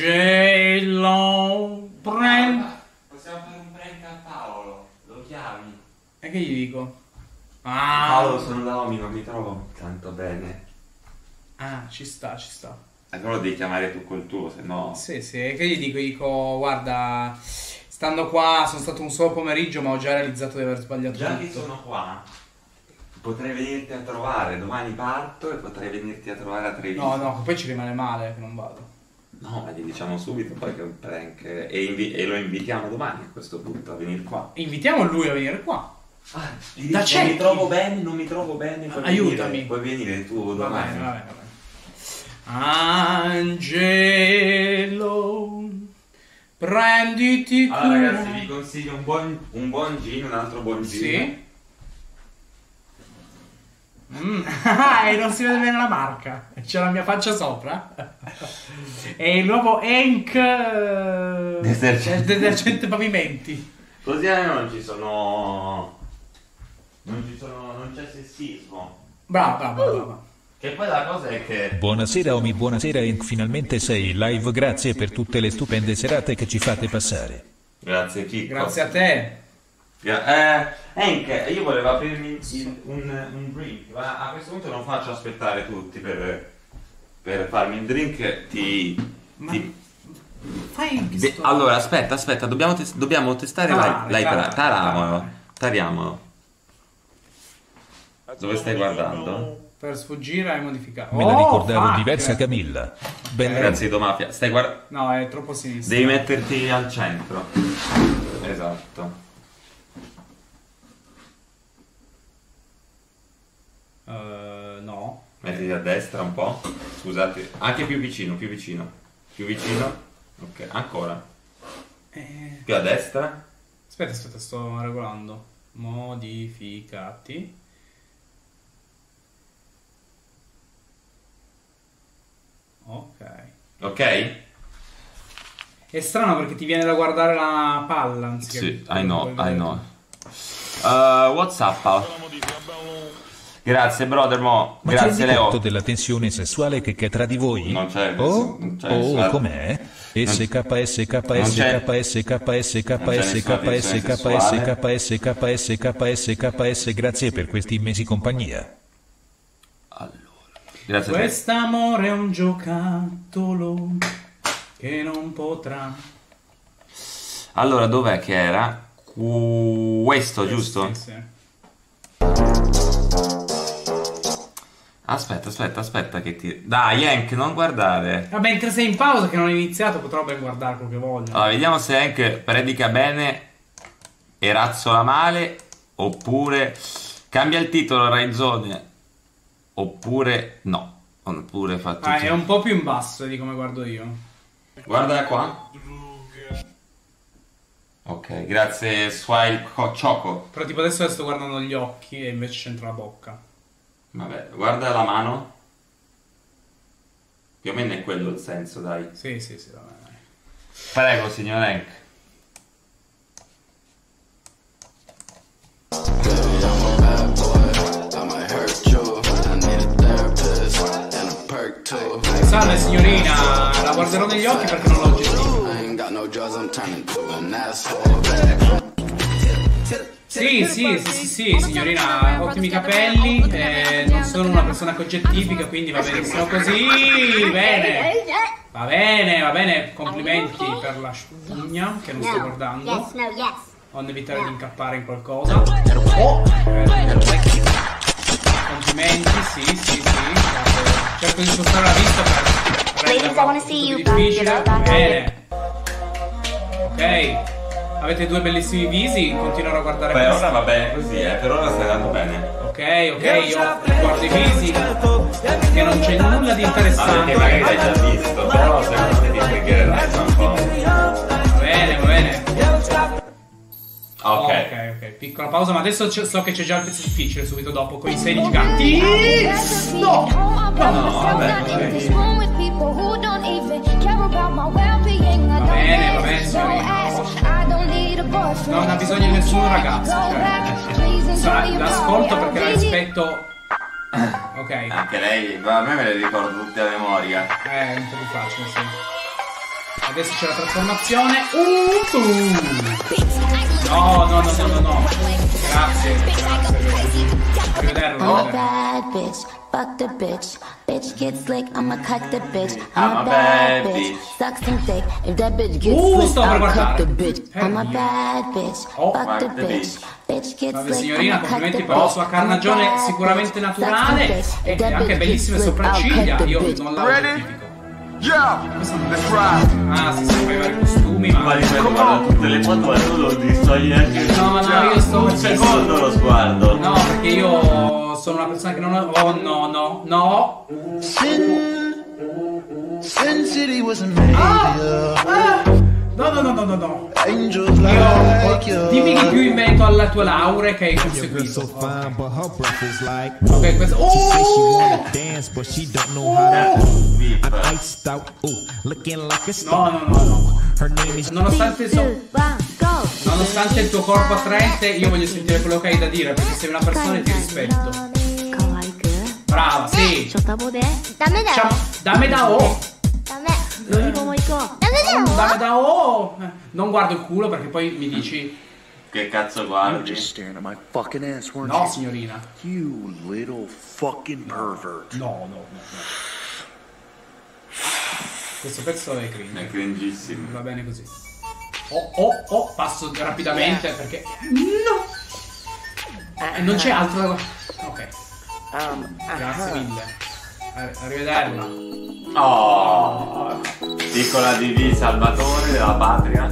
Speaker 3: Gelo Brand.
Speaker 2: Possiamo fare un prank a Paolo. Lo chiami.
Speaker 3: E che gli dico? Ah,
Speaker 2: Paolo, sono da Omi, non mi trovo tanto bene.
Speaker 3: ah, ci sta, ci sta.
Speaker 2: E però lo devi chiamare tu col tuo, se no.
Speaker 3: Sì, sì, e che gli dico? Gli dico, guarda, stando qua, sono stato un solo pomeriggio, ma ho già realizzato di aver sbagliato
Speaker 2: Già
Speaker 3: tutto.
Speaker 2: che sono qua, potrei venirti a trovare. Domani parto e potrei venirti a trovare a Treviso.
Speaker 3: No, no, poi ci rimane male che non vado.
Speaker 2: No, ma gli diciamo subito poi che è un prank e, invi- e lo invitiamo domani a questo punto a venire qua.
Speaker 3: Invitiamo lui a venire qua.
Speaker 2: Ah, gli dici, non mi trovo bene, non mi trovo bene. Puoi
Speaker 3: Aiutami.
Speaker 2: Venire, puoi venire tu domani.
Speaker 3: Va bene, va bene. Angelo, prenditi cura.
Speaker 2: Allora ragazzi, vi consiglio un buon, un buon gin, un altro buon gin.
Speaker 3: Sì. Mm. E non si vede bene la marca. C'è la mia faccia sopra. È il nuovo Enk
Speaker 2: Detergente.
Speaker 3: detergente pavimenti.
Speaker 2: Così non ci sono. Non ci sono. Non c'è sessismo.
Speaker 3: Bravo, bravo, bravo.
Speaker 2: Che poi la cosa è che.
Speaker 1: Buonasera Omi, buonasera Enk, finalmente sei in live, grazie per tutte le stupende serate che ci fate passare.
Speaker 2: Grazie Chicco.
Speaker 3: Grazie a te.
Speaker 2: Eh, Enk, io volevo aprirmi il- un, un drink, ma a questo punto non faccio aspettare tutti per, per farmi il drink. Ti. ti...
Speaker 3: Fai
Speaker 2: De- allora, aspetta, aspetta, dobbiamo, tes- dobbiamo testare
Speaker 3: Tarare,
Speaker 2: l'hai- l'hai-
Speaker 3: tarare,
Speaker 2: Taramolo. Tariamolo. Dove stai guardando?
Speaker 3: Per sfuggire hai modificato.
Speaker 1: Me la
Speaker 3: Oh,
Speaker 1: ricordavo
Speaker 3: fuck.
Speaker 1: diversa Camilla. Bella.
Speaker 2: Grazie Domafia. Stai guardando.
Speaker 3: No, è troppo a sinistra.
Speaker 2: Devi metterti al centro. Esatto.
Speaker 3: Uh, no.
Speaker 2: Mettiti a destra un po'. Scusate. Anche più vicino, più vicino. Più vicino. Ok, ancora.
Speaker 3: Eh...
Speaker 2: Più a destra.
Speaker 3: Aspetta, aspetta, sto regolando. Modificati. Ok.
Speaker 2: Ok?
Speaker 3: È strano perché ti viene da guardare la palla anziché.
Speaker 2: Sì, I know, I know. Uh, WhatsApp. Grazie brother Mo.
Speaker 1: Ma
Speaker 2: Grazie
Speaker 1: ti rendi
Speaker 2: Leo.
Speaker 1: conto della tensione sessuale che, che è tra di voi?
Speaker 2: Non c'è.
Speaker 1: Oh,
Speaker 2: non c'è
Speaker 1: oh
Speaker 2: nessuna-
Speaker 1: com'è? S K S K
Speaker 2: Non
Speaker 1: S
Speaker 2: c'è-
Speaker 1: K S K S K
Speaker 2: non c'è
Speaker 1: S
Speaker 2: nessuna
Speaker 1: K S
Speaker 2: tensione
Speaker 1: K S
Speaker 2: sessuale.
Speaker 1: K S K S K S K S grazie per questi mesi compagnia.
Speaker 2: Grazie a te.
Speaker 3: Quest'amore è un giocattolo che non potrà.
Speaker 2: Allora, dov'è che era? Questo, giusto?
Speaker 3: Sì, sì.
Speaker 2: Aspetta, aspetta, aspetta che ti... Dai, Hank, non guardare.
Speaker 3: Ma mentre sei in pausa che non hai iniziato potrò ben guardare quello che voglio.
Speaker 2: Allora, vediamo se Hank predica bene e razzola male, oppure cambia il titolo a Rai Zone, oppure no. Oppure fa tutto.
Speaker 3: Ah, è un po' più in basso di come guardo io.
Speaker 2: Guarda qua. Ok, grazie Swile Choco.
Speaker 3: Però tipo adesso sto guardando gli occhi e invece c'entra la bocca.
Speaker 2: Vabbè, guarda la mano. Più o meno è quello il senso, dai.
Speaker 3: Sì, sì, sì, vabbè. Dai.
Speaker 2: Prego, signor Hank.
Speaker 3: Salve signorina, la guarderò negli occhi perché non l'ho gestito. Sì, sì, sì, sì, sì, signorina, ottimi capelli, eh, non sono una persona che oggettifica, quindi va benissimo così, bene, va bene, va bene, complimenti per la spugna che non sto guardando, non evitare di incappare in qualcosa, oh, complimenti, sì, sì, sì, cerco di spostare la vista per renderlo un po' più difficile, bene, ok. Avete due bellissimi visi, continuerò a guardare
Speaker 2: Per
Speaker 3: questo.
Speaker 2: ora va bene così, eh, per ora stai andando bene.
Speaker 3: Ok, ok, io guardo i visi che non c'è nulla di interessante.
Speaker 2: Ah, perché magari l'hai già visto, però secondo me ti triggerà un po'.
Speaker 3: Va bene, va bene.
Speaker 2: Ok.
Speaker 3: Ok, ok, piccola pausa, ma adesso c'è- so che c'è già il pezzo difficile subito dopo con i seni giganti. No!
Speaker 2: No, vabbè, così.
Speaker 3: Va bene, va bene, signorina. Non ha bisogno di nessun ragazzo, cioè. Sa- L'ascolto perché la rispetto. Ok.
Speaker 2: Anche lei, ma a me me le ricordo tutte a memoria.
Speaker 3: Eh, è un po' più facile, sì. Adesso c'è la trasformazione. Uh, uh. No, no, no, no, no, no. Grazie, grazie. Arrivederlo.
Speaker 20: I'm a bad bitch, fuck the bitch. Bitch gets slick, I'ma cut the bitch. I'm,
Speaker 2: I'm
Speaker 20: a
Speaker 2: a
Speaker 20: bad
Speaker 2: bad
Speaker 20: bitch,
Speaker 2: bitch.
Speaker 20: suck some dick. If that bitch gets
Speaker 3: Uh,
Speaker 20: slick,
Speaker 3: sto per
Speaker 20: I'll
Speaker 3: guardare.
Speaker 20: cut the bitch.
Speaker 3: Eh,
Speaker 20: I'm a
Speaker 3: io.
Speaker 20: bad bitch,
Speaker 3: Oh,
Speaker 20: fuck the
Speaker 2: fuck the
Speaker 20: bitch. Bitch gets
Speaker 3: Vabbè,
Speaker 20: slick,
Speaker 3: signorina,
Speaker 20: I'ma cut
Speaker 3: complimenti
Speaker 20: the
Speaker 3: per la
Speaker 20: bitch.
Speaker 3: sua
Speaker 20: I'm a
Speaker 3: carnagione
Speaker 20: bad
Speaker 3: sicuramente
Speaker 20: bitch,
Speaker 3: naturale
Speaker 20: suck some dick.
Speaker 3: e
Speaker 20: If that
Speaker 3: anche
Speaker 20: bitch
Speaker 3: bellissime
Speaker 20: gets slick, I'll
Speaker 3: sopracciglia.
Speaker 20: cut the
Speaker 3: Io
Speaker 20: bitch.
Speaker 3: non la oggettifico.
Speaker 5: Yeah, let's ride.
Speaker 3: Ah, si sa, fai vari costumi, ma...
Speaker 2: Ma di me guarda tutte le foto e tu non ti sto neanche...
Speaker 3: No, ma no, io sto...
Speaker 2: Un secondo lo sguardo.
Speaker 3: No, perché io sono una persona che non ho... Oh, no, no, no.
Speaker 10: Sin, Sin City was amazing.
Speaker 3: Ah, ah. No, no, no, no, no, no.
Speaker 10: Angels
Speaker 3: Io,
Speaker 10: like you.
Speaker 3: dimmi di più in merito alla tua laurea che hai conseguito. Ok, questo... Oh! No, no, no, no. Nonostante so... Nonostante il tuo corpo attraente, io voglio sentire quello che hai da dire, perché sei una persona e ti rispetto. Brava, sì.
Speaker 20: Dame da.
Speaker 3: Dame da o.
Speaker 20: Dame
Speaker 3: Dame da o. Non guardo il culo perché poi mi dici...
Speaker 2: Che cazzo guardi?
Speaker 3: No, signorina.
Speaker 6: You little fucking pervert.
Speaker 3: No, no, no, no. Questo pezzo è cringe.
Speaker 2: È cringissimo.
Speaker 3: Va bene così. Oh, oh, oh, passo rapidamente perché... No! Eh, non c'è altro da... Ok. Grazie mille. Arrivederci.
Speaker 2: Oh, piccola D V Salvatore della patria.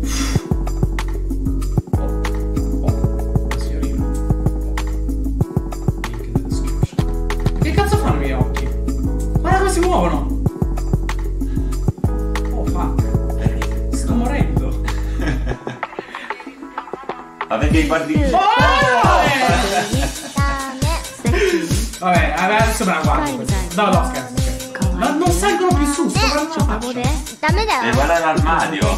Speaker 3: Che cazzo fanno i miei occhi? Guarda come si muovono. Oh fuck. Sto morendo.
Speaker 2: Ma perché guardi...
Speaker 3: Oh! Vabbè, adesso me la guardo questa. No, no, scherzo, scherzo. Ma non salgono più su, sto guardando.
Speaker 2: E guarda l'armadio.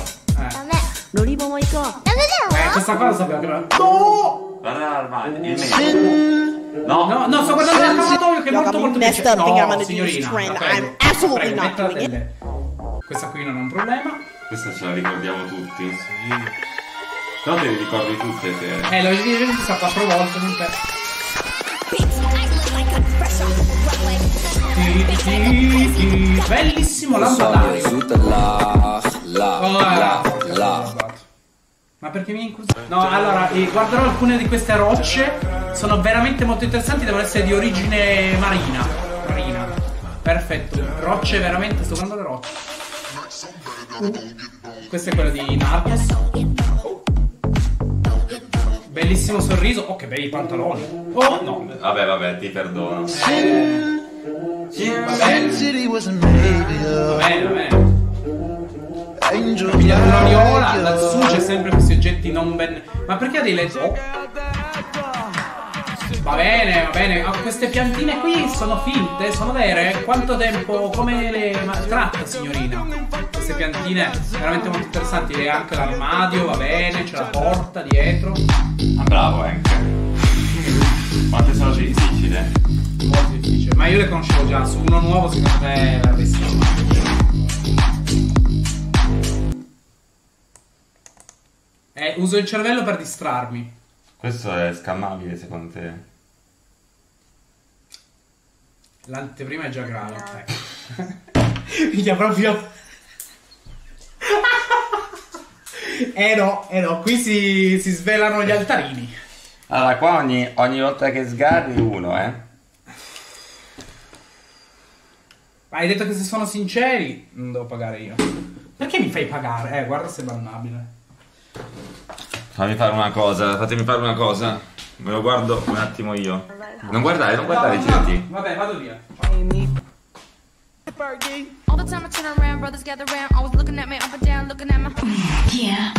Speaker 3: Eh, questa cosa sappiamo che... No!
Speaker 2: Guarda l'armadio, il meno. No,
Speaker 3: no, no, sto guardando l'accamatoio che è molto molto piacevole. No, signorina, prego, prego, mettila delle... Questa qui non è un problema.
Speaker 2: Questa ce la ricordiamo tutti. Sì. No, te le ricordi tutte te.
Speaker 3: Eh, l'ho vista quattro volte, non te. Bellissimo lampadario. Ma perché mi incluso? No, allora, eh, guarderò alcune di queste rocce. Sono veramente molto interessanti. Devono essere di origine marina. Marina. Perfetto. Rocce veramente. Sto guardando le rocce. Questa è quella di Narcos. Bellissimo sorriso. Oh, che bei pantaloni. Oh, no.
Speaker 2: Vabbè, vabbè, ti perdono.
Speaker 3: Eh. Sì, va bene. Va bene, va bene. Gloriola, lassù c'è sempre questi oggetti non ben... Ma perché ha dei led? Oh. Va bene, va bene. Oh, queste piantine qui sono finte? Sono vere? Quanto tempo? Come le tratta, signorina? Queste piantine veramente molto interessanti. E anche l'armadio, va bene. C'è la porta dietro.
Speaker 2: Ah, bravo anche. Quante sono difficili?
Speaker 3: Molto difficile. Ma io le conoscevo già. Su uno nuovo secondo me l'avresti. Eh, uso il cervello per distrarmi.
Speaker 2: Questo è scammabile secondo te?
Speaker 3: L'anteprima è già grave. Ecco. Minchia proprio. Eh no, eh no, qui si, si svelano gli altarini.
Speaker 2: Allora qua ogni, ogni volta che sgarri uno, eh.
Speaker 3: Ma hai detto che se sono sinceri non devo pagare io. Perché mi fai pagare? Eh, guarda se è bannabile.
Speaker 2: Fammi fare una cosa, fatemi fare una cosa. Me lo guardo un attimo io. Non guardare, non guardare, girati.
Speaker 3: Vabbè, vado via.
Speaker 12: All the time I turn around, brothers gather around, always looking at me up and down, looking at my yeah.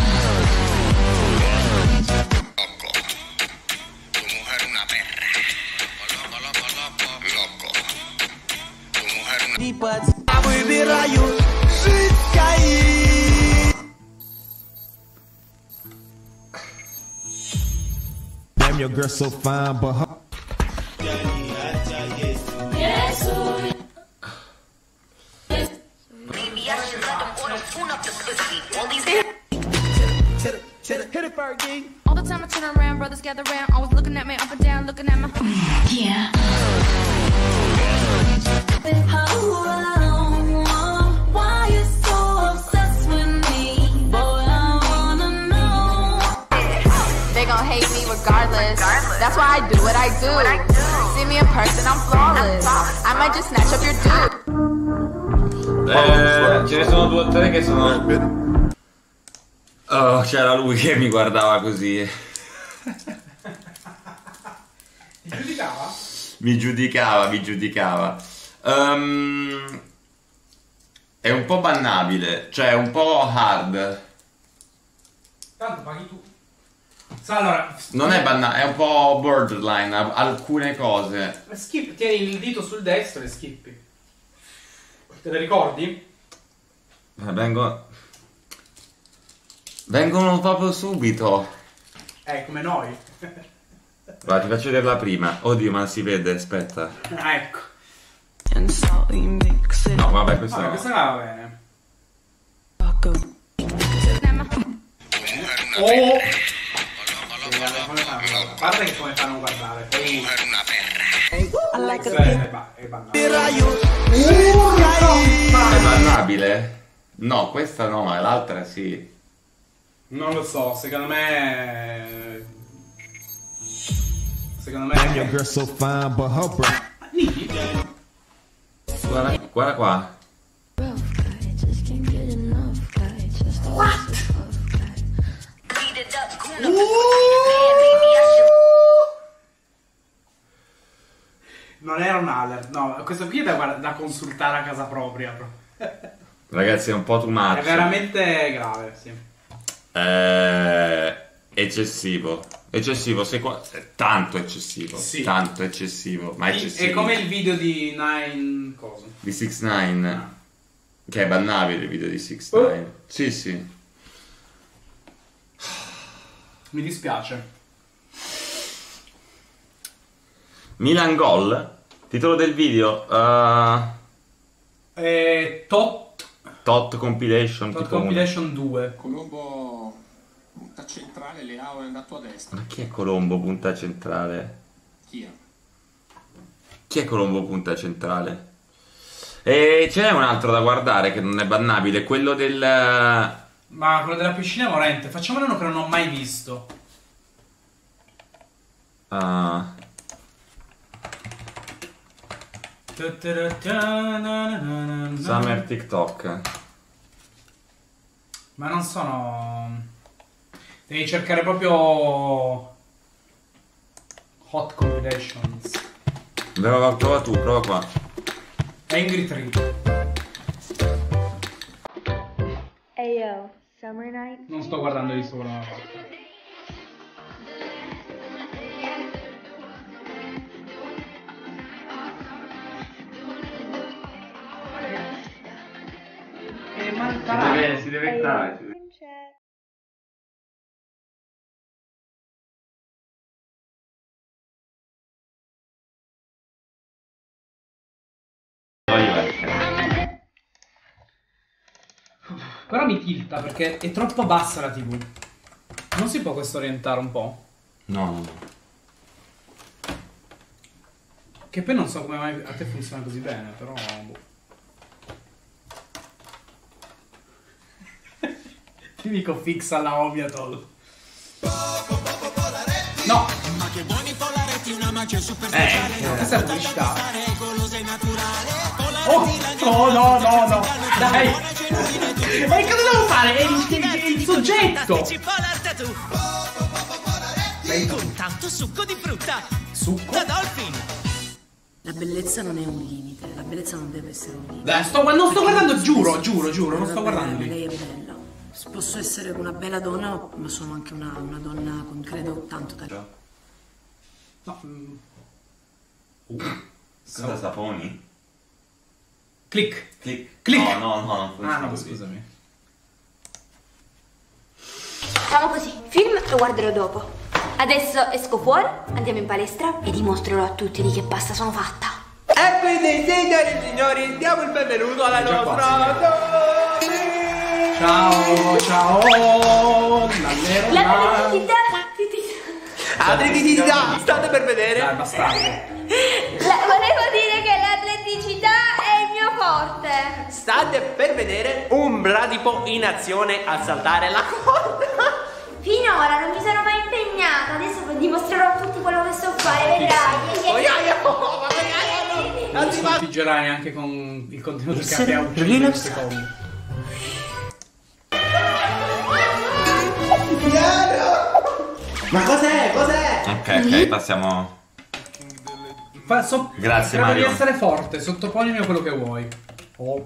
Speaker 21: Damn, your girl so fine, but her
Speaker 12: all the time I turn around, brothers gather around, always looking at me up and down, looking at my yeah. Why you so obsessed with me? Boy, I wanna know. They gon' hate me regardless. That's why I do what I do. See me in person, I'm flawless. I might just snatch up your dude.
Speaker 2: Eh, ce ne sono due o tre che sono... Oh, c'era lui che mi guardava così.
Speaker 3: Ti giudicava?
Speaker 2: Mi giudicava, mi giudicava. Um, è un po' bannabile, cioè un po' hard.
Speaker 3: Tanto paghi tu. Allora,
Speaker 2: non è bannabile, è un po' borderline, alcune cose.
Speaker 3: Skip, tieni il dito sul destro e skippi. Te le ricordi?
Speaker 2: Vengo... Vengono proprio subito.
Speaker 3: Eh, come noi.
Speaker 2: Guarda, ti faccio vedere la prima. Oddio, ma si vede, aspetta.
Speaker 3: Ah, ecco.
Speaker 2: No, vabbè, questa
Speaker 3: no.
Speaker 2: no.
Speaker 3: Questa va bene. Oh! Guarda che come fanno a guardare. Poi... È
Speaker 2: È bannabile? No, questa no, ma l'altra sì.
Speaker 3: Non lo so, secondo me... Secondo me...
Speaker 2: Guarda, guarda qua.
Speaker 3: What? Non era un alert, no, questo qui è da, da consultare a casa propria.
Speaker 2: Ragazzi, è un po' too much.
Speaker 3: È veramente grave, sì.
Speaker 2: Eh, eccessivo. Eccessivo, se qua... tanto eccessivo. Sì. Tanto eccessivo, ma eccessivo.
Speaker 3: È come il video di Nine... cosa?
Speaker 2: Di six nine. Ah. Che è bannabile il video di six nine. Oh. Sì, sì.
Speaker 3: Mi dispiace.
Speaker 2: Milan Gol. Titolo del video. Uh...
Speaker 3: Eh, Tot.
Speaker 2: Tot Compilation.
Speaker 3: Tot Compilation due.
Speaker 6: Colombo punta centrale, Leao è andato a destra.
Speaker 2: Ma chi è Colombo punta centrale?
Speaker 6: Chi è?
Speaker 2: Chi è Colombo punta centrale? E ce n'è un altro da guardare che non è bannabile, quello del...
Speaker 3: Ma quello della piscina morente, facciamolo uno che non ho mai visto.
Speaker 2: Ah. Summer TikTok.
Speaker 3: Ma non sono... Devi cercare proprio... Hot Compilations.
Speaker 2: Prova, prova tu, prova qua.
Speaker 3: Angry Tree.
Speaker 11: Hey yo, Summer Night.
Speaker 3: Non sto guardando di solo una volta.
Speaker 2: Si deve, si deve stare.
Speaker 3: Però mi tilta perché è troppo bassa la tivù. Non si può questo orientare un po'?
Speaker 2: No, no, no.
Speaker 3: Che poi non so come mai a te funziona così bene, però... Ti dico fixa la Oviatol. No! Eh, questa è pubblicità. Oh, no, no, no, no. Dai. E cosa devo fare? È il, il, il soggetto.
Speaker 4: Con tanto succo di frutta.
Speaker 3: Succo?
Speaker 4: Da Dolphin.
Speaker 22: La bellezza non è un limite, la bellezza non deve essere un limite.
Speaker 3: Dai, sto, non sto guardando, giuro, giuro, giuro, non sto guardando lì.
Speaker 22: Lei è bella. Posso essere una bella donna, ma sono anche una, una donna con, credo, tanto talento.
Speaker 3: No. Mm.
Speaker 2: Uh. Cosa saponi?
Speaker 3: Click.
Speaker 2: Click.
Speaker 3: Click.
Speaker 2: No, no, no, non funziona.
Speaker 3: Ah, no, scusami.
Speaker 23: Facciamo così, film lo guarderò dopo. Adesso esco fuori, andiamo in palestra e dimostrerò a tutti di che pasta sono fatta.
Speaker 4: E quindi, signori e signori, diamo il benvenuto alla nostra...
Speaker 3: Ciao, ciao.
Speaker 23: L'atleticità.
Speaker 4: Atleticità, state per vedere.
Speaker 3: Dai, bastardo.
Speaker 23: La, volevo dire che l'atleticità è il mio forte.
Speaker 4: State per vedere un bradipo in azione a saltare la corda.
Speaker 23: Finora non mi sono mai impegnata, adesso dimostrerò a tutti quello che so fare, vedrai.
Speaker 3: Non sconfiggerai anche con il contenuto che abbiamo ucciso in secondi.
Speaker 4: Ma cos'è? Cos'è?
Speaker 2: Ok, ok, passiamo.
Speaker 3: Fa, so,
Speaker 2: Grazie
Speaker 3: Mario. Devi
Speaker 2: Mario.
Speaker 3: essere forte, sottoponimi a quello che vuoi. Oh.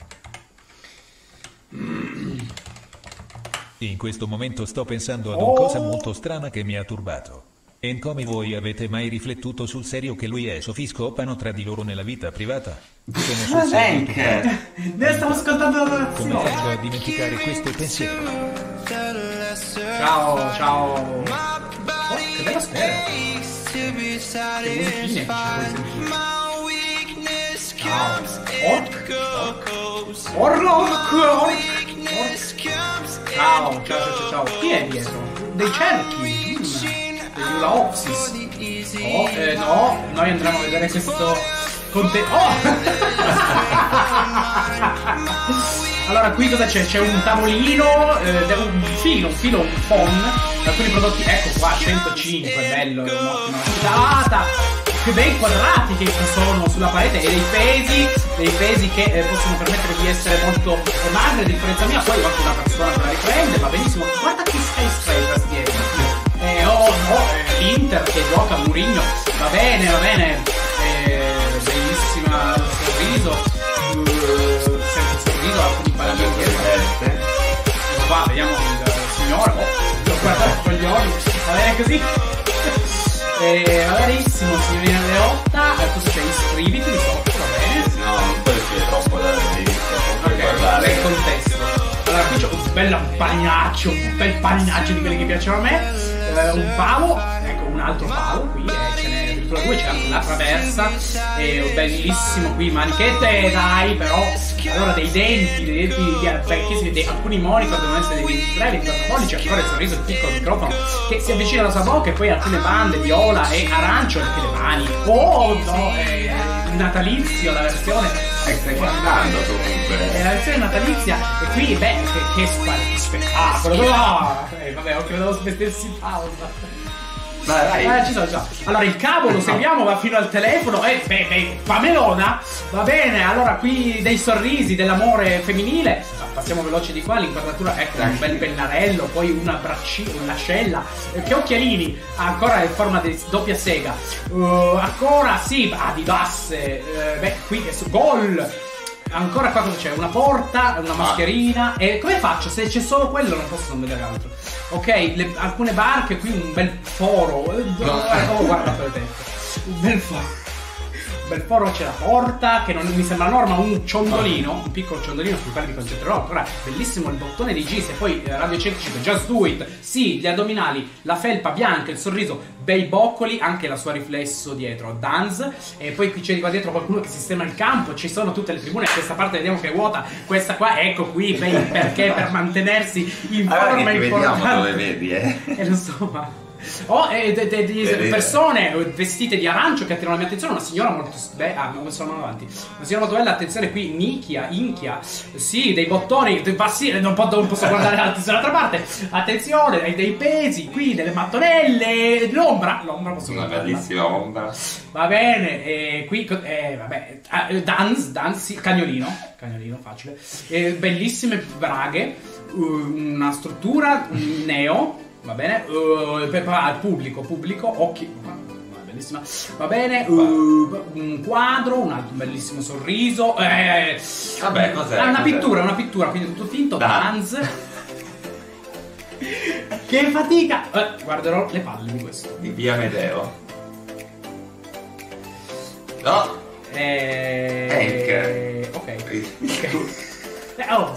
Speaker 1: In questo momento sto pensando ad
Speaker 3: Oh.
Speaker 1: una cosa molto strana che mi ha turbato. E come voi avete mai riflettuto sul serio che lui e Sophie scoppano tra di loro nella vita privata? Sono sul serio turbato.
Speaker 3: Ne stavo ascoltando la
Speaker 1: Come
Speaker 3: narrazione.
Speaker 1: faccio a dimenticare questo pensiero?
Speaker 3: Ciao, ciao. Oh, che bella sfera. Che musichine. Ciao. Orc. Orlok. Orc. Ciao, ciao, ciao, ciao. Chi è dietro? Dei cerchi. Mm. Degli Ulaopsis. Oh, eh, no. Noi andremo a vedere questo contenuto. Oh! Allora, qui cosa c'è? C'è un tavolino, eh, un filo, un filo, un phon, alcuni prodotti, ecco qua, centocinque, bello, un'ottima data. Che bei quadrati che ci sono sulla parete e dei pesi, dei pesi che eh, possono permettere di essere molto magri, a differenza mia, poi ho anche una persona che la riprende, va benissimo. Guarda che skyscrapers dietro. Eh, oh no, eh, l'Inter che gioca, Mourinho, va bene, va bene, eh, bellissima sorriso, uh, sempre sorriso, alcuni pallini. Qua vediamo il signore, oh, guardate con gli occhi, va bene così. Eh, va benissimo, signorina Leotta, eh, cosa c'è? Iscriviti di sotto, va bene?
Speaker 2: No, non puoi essere troppo da
Speaker 3: Ok, nel contesto. Allora, qui c'è un bel pagnaccio, un bel pagnaccio di quelli che piacciono a me. Eh, un pavo, ecco un altro pavo qui, eh, ce n'è addirittura due, c'è anche la traversa. E eh, bellissimo qui, manichette, dai, però. Allora, dei denti, dei denti di vecchi, dei, alcuni monitor devono essere dei ventitré, ventiquattro pollici, ancora il sorriso, il piccolo microfono che si avvicina alla sua bocca e poi alcune bande viola e arancio, anche le mani. Oh no, è natalizio la versione.
Speaker 2: Eh, stai guardando comunque.
Speaker 3: È la versione natalizia e qui, beh, che, che spettacolo. No! Eh, vabbè, ok, devo vestirsi in pausa.
Speaker 2: Vai, vai.
Speaker 3: Eh, ci sono, ci sono. Allora il cavo lo seguiamo, va fino al telefono. Eh, beh, beh, Pamelona. Va bene, allora qui dei sorrisi, dell'amore femminile. Passiamo veloci di qua, l'inquadratura, ecco, un bel pennarello, poi una braccina, un'ascella. Eh, che occhialini, ancora in forma di doppia sega. Uh, ancora, sì, Adidas. Eh, beh, qui è su gol. Ancora qua cosa c'è? Una porta, una mascherina. E come faccio? Se c'è solo quello non posso non vedere altro. Ok, le, alcune barche, qui un bel foro. No. Oh, guarda per te. Un bel foro. Un bel foro, c'è la porta, che non mi sembra norma, un ciondolino, un piccolo ciondolino sul quale mi concentrerò. Ancora bellissimo il bottone di Gis e poi eh, Radio centocinque, Just Do It. Sì, gli addominali, la felpa bianca, il sorriso, bei boccoli, anche la sua riflesso dietro, Danz. E poi qui c'è di qua dietro qualcuno che sistema il campo, ci sono tutte le tribune, questa parte vediamo che è vuota, questa qua, ecco qui, bei, perché per mantenersi in
Speaker 2: allora
Speaker 3: forma
Speaker 2: che ti
Speaker 3: importante.
Speaker 2: vediamo dove vedi, eh.
Speaker 3: E lo so, ma... Oh, e de, de, de, persone vestite di arancio che attirano la mia attenzione. Una signora molto bella. Ah, non sono avanti. Una signora molto bella, attenzione qui, nicchia, inchia. Sì, dei bottoni. Va sì, non, posso, non posso guardare dall'altra parte. Attenzione, dei, dei pesi, qui, delle mattonelle. L'ombra. L'ombra posso
Speaker 2: una
Speaker 3: guardarla.
Speaker 2: bellissima ombra.
Speaker 3: Va bene, e qui, eh, vabbè. Dance, dance, sì, cagnolino. Cagnolino, facile. Eh, bellissime braghe. Una struttura, un neo. Va bene, uh, per, per, pubblico, pubblico, occhi, bellissima, va bene, uh, un quadro, un altro bellissimo sorriso, eh,
Speaker 2: vabbè, cos'è?
Speaker 3: Una
Speaker 2: cos'è?
Speaker 3: pittura, una pittura, quindi tutto finto, Danz. Che fatica, eh, guarderò le palle di questo.
Speaker 2: Di Via Medeo. No.
Speaker 3: Eh, ok, ok, eh, oh,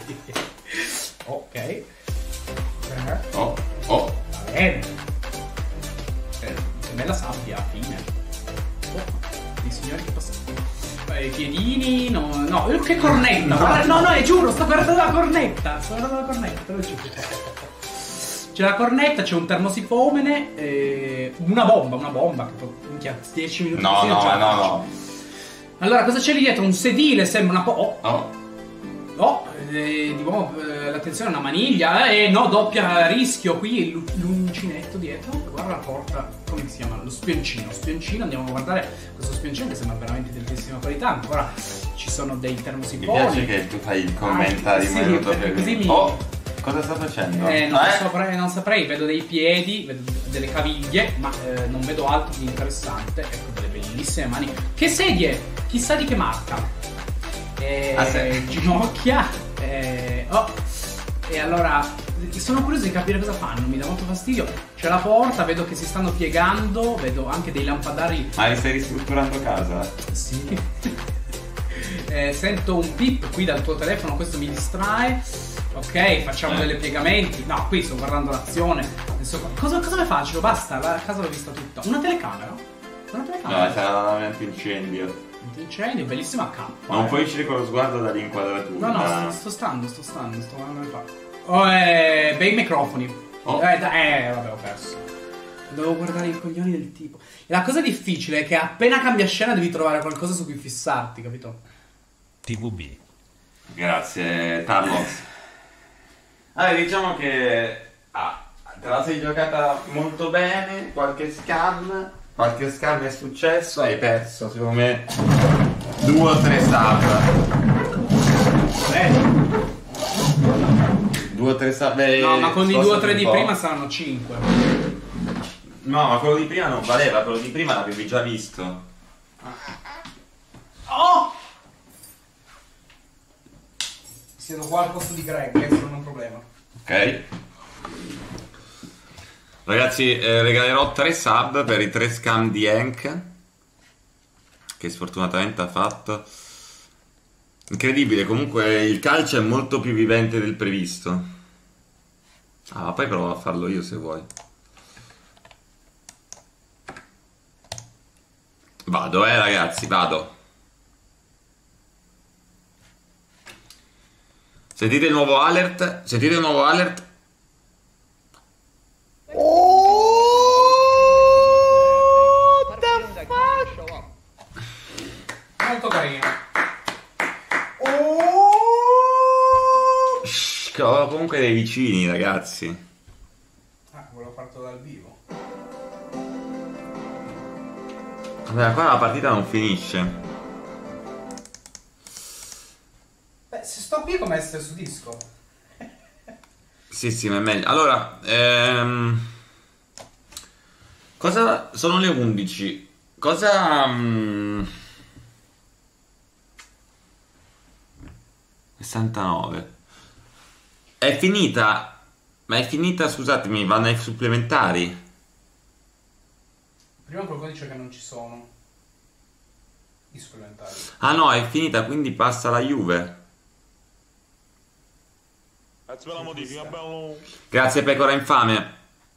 Speaker 3: ok.
Speaker 2: Oh, oh.
Speaker 3: Va bene. Eh, che bella sabbia, fine. Oh, i signori che passano. Eh, piedini, no, no, che cornetta. Guarda, no, no, è giuro, sto guardando la cornetta. Sto guardando la cornetta, te lo giuro. C'è la cornetta, c'è un termosifomene, eh, una bomba, una bomba che minchia, dieci minuti.
Speaker 2: No, no, no, no.
Speaker 3: Allora, cosa c'è lì dietro? Un sedile, sembra una po'. Oh.
Speaker 2: Oh.
Speaker 3: Oh, eh, di nuovo eh, l'attenzione è una maniglia, eh, no, doppia rischio qui, l'uncinetto dietro, guarda la porta, come si chiama? Lo spioncino, spioncino, andiamo a guardare questo spioncino che sembra veramente di altissima qualità, ancora ci sono dei termosifoni.
Speaker 2: Mi piace che tu fai il commentario in minuto per
Speaker 3: così mi...
Speaker 2: Oh, cosa sta facendo?
Speaker 3: Eh, non,
Speaker 2: eh?
Speaker 3: saprei, non saprei, vedo dei piedi, vedo delle caviglie, ma eh, non vedo altro di interessante, ecco delle bellissime mani. Che sedie? Chissà di che marca. Eh,
Speaker 2: ah, sì.
Speaker 3: Ginocchia eh, oh. E allora sono curioso di capire cosa fanno, mi dà molto fastidio. C'è la porta, vedo che si stanno piegando, vedo anche dei lampadari.
Speaker 2: Ma li stai ristrutturando casa?
Speaker 3: Sì. eh, sento un pip qui dal tuo telefono, questo mi distrae. Ok, facciamo eh. delle piegamenti. No, qui sto guardando l'azione. Adesso, cosa, cosa ne faccio? Basta, la casa l'ho vista tutta. Una telecamera? Una telecamera?
Speaker 2: No, sarà un antincendio.
Speaker 3: Incendio, bellissima K.
Speaker 2: Non
Speaker 3: eh.
Speaker 2: puoi uscire con lo sguardo dall'inquadratura.
Speaker 3: No, no, sto, sto stando, sto stando, sto guardando qua. Oh, eh, bei microfoni. Oh. Eh, da, eh, vabbè, ho perso. Devo guardare i coglioni del tipo. E la cosa difficile è che appena cambia scena devi trovare qualcosa su cui fissarti, capito?
Speaker 1: T V B.
Speaker 2: Grazie, Tarlox. Allora, diciamo che ah, te la sei giocata molto bene, qualche scan. Qualche scambio è successo, hai perso secondo me due o tre sub. Due o tre sub.
Speaker 3: No, ma con i due o tre di prima saranno cinque.
Speaker 2: No, ma quello di prima non valeva, quello di prima l'avevi già visto.
Speaker 3: Oh! Siedo qua al posto di Greg, che non è un problema.
Speaker 2: Ok. Ragazzi, eh, regalerò tre sub per i tre scam di Hank, che sfortunatamente ha fatto. Incredibile, comunque il calcio è molto più vivente del previsto. Ah, ma poi provo a farlo io se vuoi. Vado, eh ragazzi, vado. Sentite il nuovo alert? Sentite il nuovo alert?
Speaker 3: Oh, the fuck? Molto carino.
Speaker 2: Oh. Shh, ho comunque dei vicini, ragazzi.
Speaker 3: Ah, volevo farlo dal vivo.
Speaker 2: Vabbè, qua la partita non finisce.
Speaker 3: Beh, se sto qui come essere su disco.
Speaker 2: Sì, sì, ma è meglio. Allora, ehm, cosa sono le undici? Cosa um, sessantanove. È finita? Ma è finita, scusatemi, vanno ai supplementari.
Speaker 3: Prima qualcuno dice che non ci sono i supplementari.
Speaker 2: Ah no, è finita, quindi passa la Juve. Grazie Pecora infame.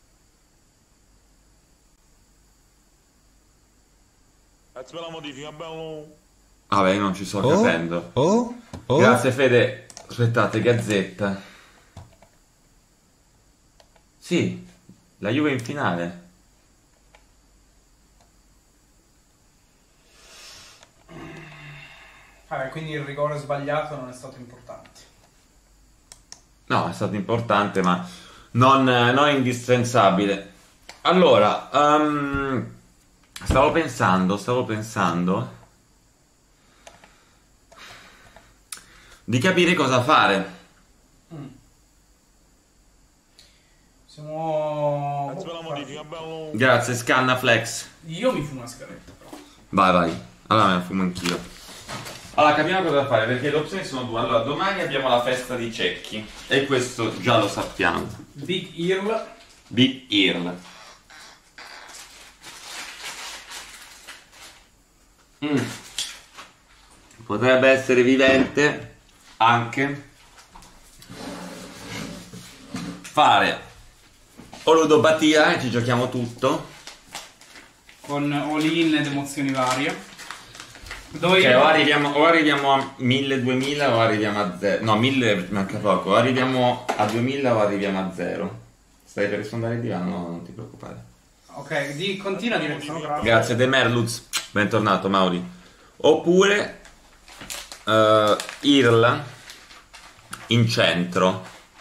Speaker 2: Vabbè, io non ci sto
Speaker 1: oh,
Speaker 2: capendo.
Speaker 1: Oh, oh.
Speaker 2: Grazie Fede. Aspettate, Gazzetta. Sì, la Juve in finale.
Speaker 3: Vabbè, quindi il rigore sbagliato non è stato importante.
Speaker 2: No, è stato importante, ma non, non indispensabile. Allora, um, stavo pensando, stavo pensando di capire cosa fare.
Speaker 3: Mm. Siamo...
Speaker 2: Grazie, Scannaflex.
Speaker 3: Io mi fumo una sigaretta, però.
Speaker 2: Vai, vai. Allora me la fumo anch'io. Allora, capiamo cosa fare, perché le opzioni sono due. Allora, domani abbiamo la festa di Cecchi. E questo già lo sappiamo.
Speaker 3: Big Earl.
Speaker 2: Big Earl. Mm. Potrebbe essere vivente anche fare o ludopatia e ci giochiamo tutto.
Speaker 3: Con all-in ed emozioni varie. Dove
Speaker 2: Ok,
Speaker 3: io...
Speaker 2: o arriviamo, o arriviamo a mille, duemila o arriviamo a zero. No, mille manca poco. O arriviamo a duemila o arriviamo a zero. Stai per rispondere il divano? No, non ti preoccupare.
Speaker 3: Ok, di, continua a dire che sono grazie.
Speaker 2: Grazie De Merluz. Bentornato Mauri. Oppure uh, Earl in centro,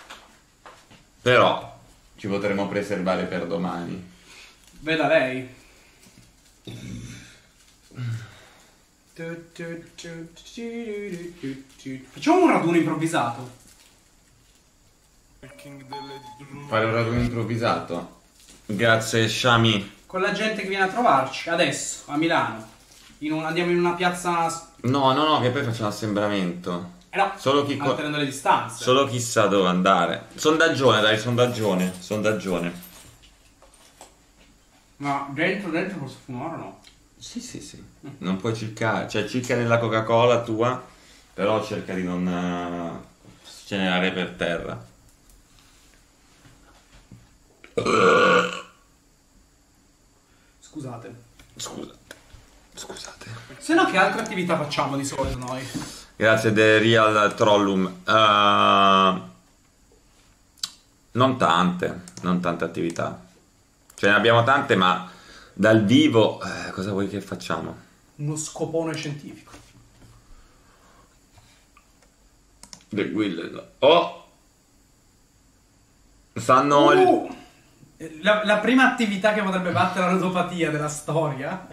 Speaker 2: però ci potremo preservare per domani.
Speaker 3: Veda lei. Facciamo un raduno improvvisato.
Speaker 2: Fare un raduno improvvisato. Grazie Shami.
Speaker 3: Con la gente che viene a trovarci adesso a Milano. In un, andiamo in una piazza.
Speaker 2: No, no, no, che poi facciamo assembramento.
Speaker 3: Eh no,
Speaker 2: solo chi
Speaker 3: mantenendo le distanze.
Speaker 2: Solo chi sa dove andare. Sondaggione, dai, sondaggione. Sondaggione.
Speaker 3: Ma dentro, dentro posso fumare o no?
Speaker 2: Sì, sì, sì. Non puoi ciccare. Cioè, cicca nella Coca-Cola tua, però cerca di non uh, scenerare per terra.
Speaker 3: Scusate.
Speaker 2: Scusate. Scusate.
Speaker 3: Se no, che altre attività facciamo di solito noi?
Speaker 2: Grazie The Real Trollum. Uh, non tante, non tante attività. Ce ne abbiamo tante, ma dal vivo eh, cosa vuoi che facciamo?
Speaker 3: Uno scopone scientifico.
Speaker 2: The Guild. Oh! Stanno...
Speaker 3: Uh, la, la prima attività che potrebbe battere la ludopatia della storia.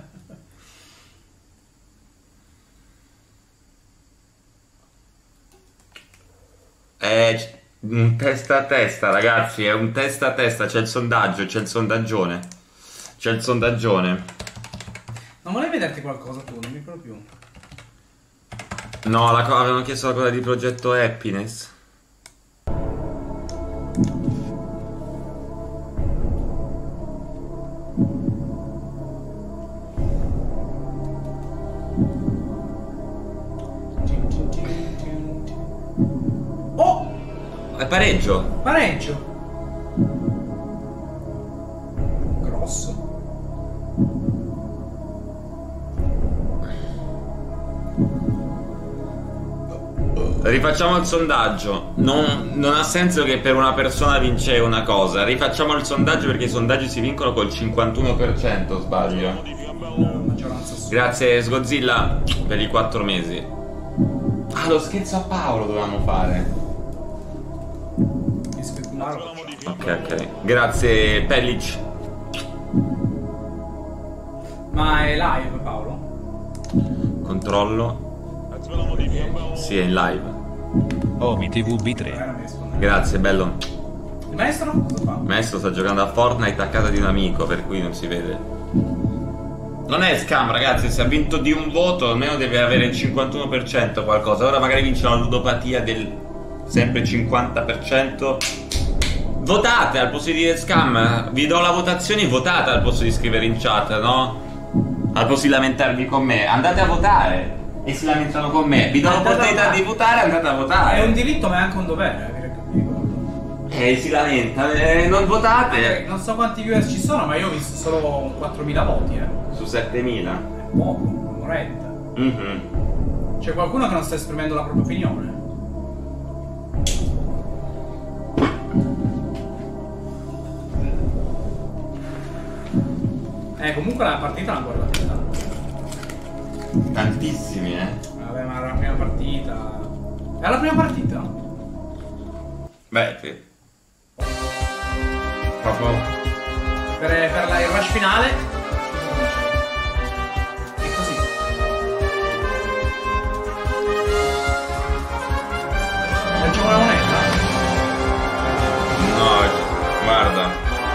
Speaker 2: È un testa a testa, ragazzi, è un testa a testa, c'è il sondaggio, c'è il sondaggione. C'è il sondaggione.
Speaker 3: Non volevi vederti qualcosa tu, non mi ricordo più.
Speaker 2: No, la co- avevano chiesto la cosa di progetto Happiness.
Speaker 3: Oh!
Speaker 2: È pareggio.
Speaker 3: Pareggio. Grosso.
Speaker 2: Rifacciamo il sondaggio. Non, non ha senso che per una persona vince una cosa. Rifacciamo il sondaggio perché i sondaggi si vincono col cinquantuno per cento, sbaglio. Grazie Sgodzilla per i quattro mesi. Ah, lo scherzo a Paolo dovevamo fare. Ok, ok. Grazie Pellic.
Speaker 3: Ma è live, Paolo?
Speaker 2: Controllo. Sì, è in live.
Speaker 1: Omi T V B tre.
Speaker 2: Grazie, bello.
Speaker 3: Il maestro? Cosa fa?
Speaker 2: Il maestro sta giocando a Fortnite a casa di un amico, per cui non si vede. Non è scam, ragazzi, se ha vinto di un voto almeno deve avere il cinquantuno per cento qualcosa. Ora magari vince la ludopatia del sempre cinquanta per cento. Votate al posto di dire scam. Vi do la votazione, votate al posto di scrivere in chat, no? Al posto di lamentarvi con me. Andate a votare. E si lamentano con me. Vi do l'opportunità di votare, andate a votare.
Speaker 3: È un diritto ma è anche un dovere.
Speaker 2: E si lamenta, eh, non votate.
Speaker 3: Eh, non so quanti viewers ci sono, ma io ho visto solo quattromila voti, eh.
Speaker 2: Su settemila?
Speaker 3: È poco, un'oretta.
Speaker 2: Mm-hmm.
Speaker 3: C'è qualcuno che non sta esprimendo la propria opinione. Eh, comunque la partita l'hanno guardata tanto.
Speaker 2: Tantissimi, eh.
Speaker 3: Vabbè, ma era la prima partita. È la prima partita?
Speaker 2: Beh, sì. Proprio.
Speaker 3: Per, per la, il rush finale. È così. Facciamo una moneta?
Speaker 2: No, guarda.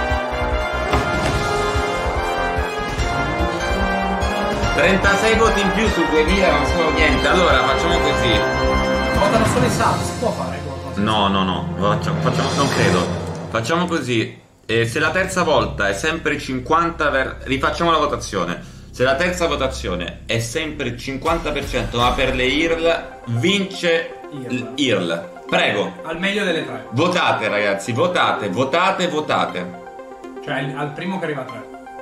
Speaker 2: trentasei voti in più su duemila non sono niente. Allora facciamo così.
Speaker 3: Votano solo i sub, si può fare qualcosa?
Speaker 2: No, no, no, facciamo, facciamo, non credo. Facciamo così. E se la terza volta è sempre cinquanta per... Rifacciamo la votazione. Se la terza votazione è sempre cinquanta per cento ma per le I R L, vince l'I R L. Prego.
Speaker 3: Al meglio delle tre.
Speaker 2: Votate, ragazzi, votate, votate, votate.
Speaker 3: Cioè al primo che arriva a tre.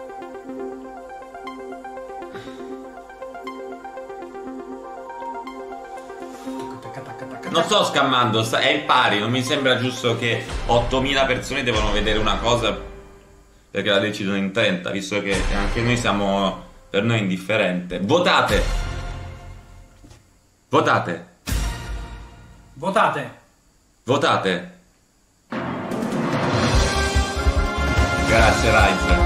Speaker 2: Non sto scammando, è il pari, non mi sembra giusto che ottomila persone devono vedere una cosa perché la decidono in trenta, visto che anche noi siamo, per noi è indifferente. Votate! Votate!
Speaker 3: Votate!
Speaker 2: Votate. Grazie, Rise.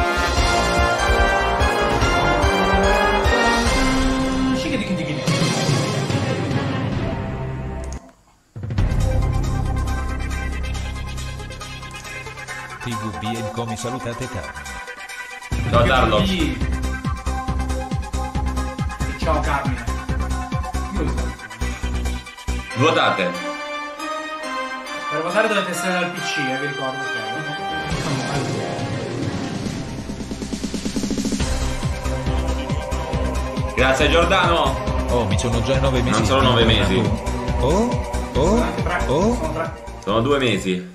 Speaker 1: T V B e come salutate Carmine.
Speaker 2: Ciao Darlo.
Speaker 3: Ciao Carmine.
Speaker 2: Votate.
Speaker 3: Per votare dovete essere dal P C, eh, vi ricordo.
Speaker 2: Grazie Giordano.
Speaker 1: Oh, mi sono già nove mesi.
Speaker 2: Non sono nove mesi.
Speaker 1: Oh, oh, oh.
Speaker 2: Sono due mesi.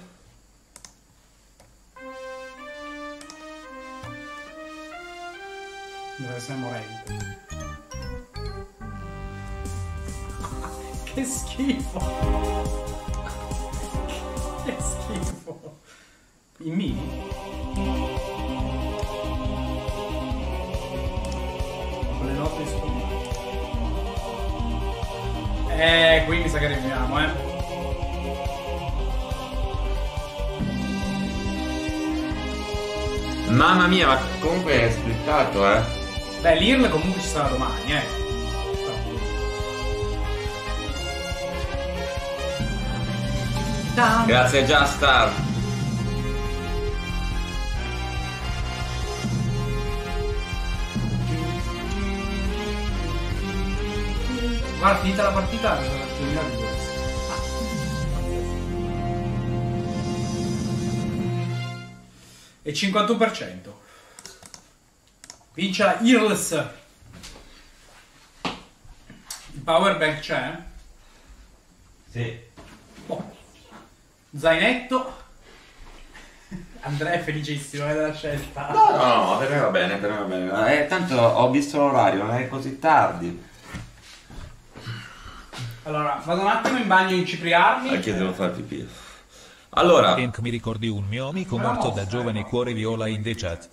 Speaker 3: Dove sei morente. Che schifo. Che schifo. I mini? Con le note di scuola. Eh, qui mi sa che arriviamo, eh.
Speaker 2: Mamma mia, ma comunque è splittato, eh.
Speaker 3: Beh, l'I R L comunque ci sarà domani, eh.
Speaker 2: Grazie Justar.
Speaker 3: Guarda, finita la partita, mi sono terminato di questo. E cinquantuno per cento. Vince la I R L S. Il powerbank c'è?
Speaker 2: Sì.
Speaker 3: Oh. Zainetto. Andrea è felicissimo eh, della scelta.
Speaker 2: No, no, no, per me va bene, per me va bene. Eh, tanto ho visto l'orario, non è così tardi.
Speaker 3: Allora, vado un attimo in bagno a incipriarmi.
Speaker 2: Anche devo fare pipì. Allora.
Speaker 1: Hank, mi ricordi un mio amico morto da giovane cuore viola in the chat.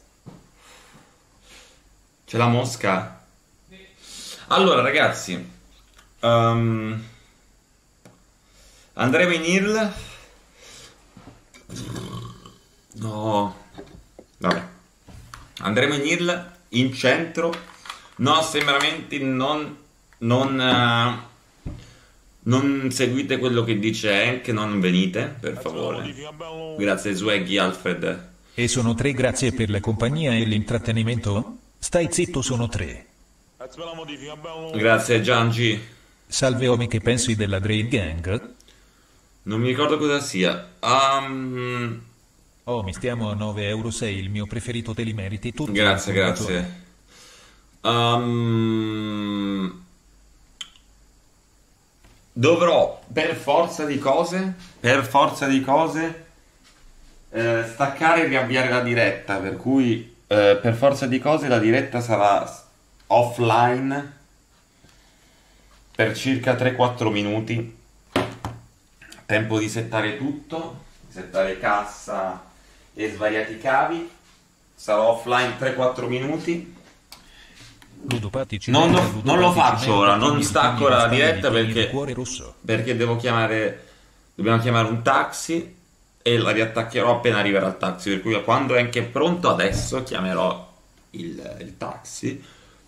Speaker 2: C'è la mosca? Allora, ragazzi. Um, andremo in I R L. No. Vabbè. Andremo in I R L, in centro. No assembramenti, non... Non... Uh, non seguite quello che dice Hank, non venite, per favore. Grazie Swaggy Alfred.
Speaker 1: E sono tre, grazie per la compagnia e l'intrattenimento. Stai zitto, sono tre.
Speaker 2: Grazie Giangi.
Speaker 1: Salve Omi, che pensi della Dread Gang?
Speaker 2: Non mi ricordo cosa sia. Um...
Speaker 1: Oh, mi stiamo a nove euro, sei il mio preferito, te li meriti tutti.
Speaker 2: Grazie, grazie. Um... Dovrò, per forza di cose, per forza di cose, eh, staccare e riavviare la diretta, per cui eh, per forza di cose la diretta sarà offline per circa tre quattro minuti. Tempo di settare tutto, settare cassa e svariati cavi. Sarò offline tre quattro minuti. Non lo, non lo faccio ora, non stacco la diretta perché, perché devo chiamare, dobbiamo chiamare un taxi e la riattaccherò appena arriverà il taxi, per cui quando è anche pronto adesso chiamerò il, il taxi.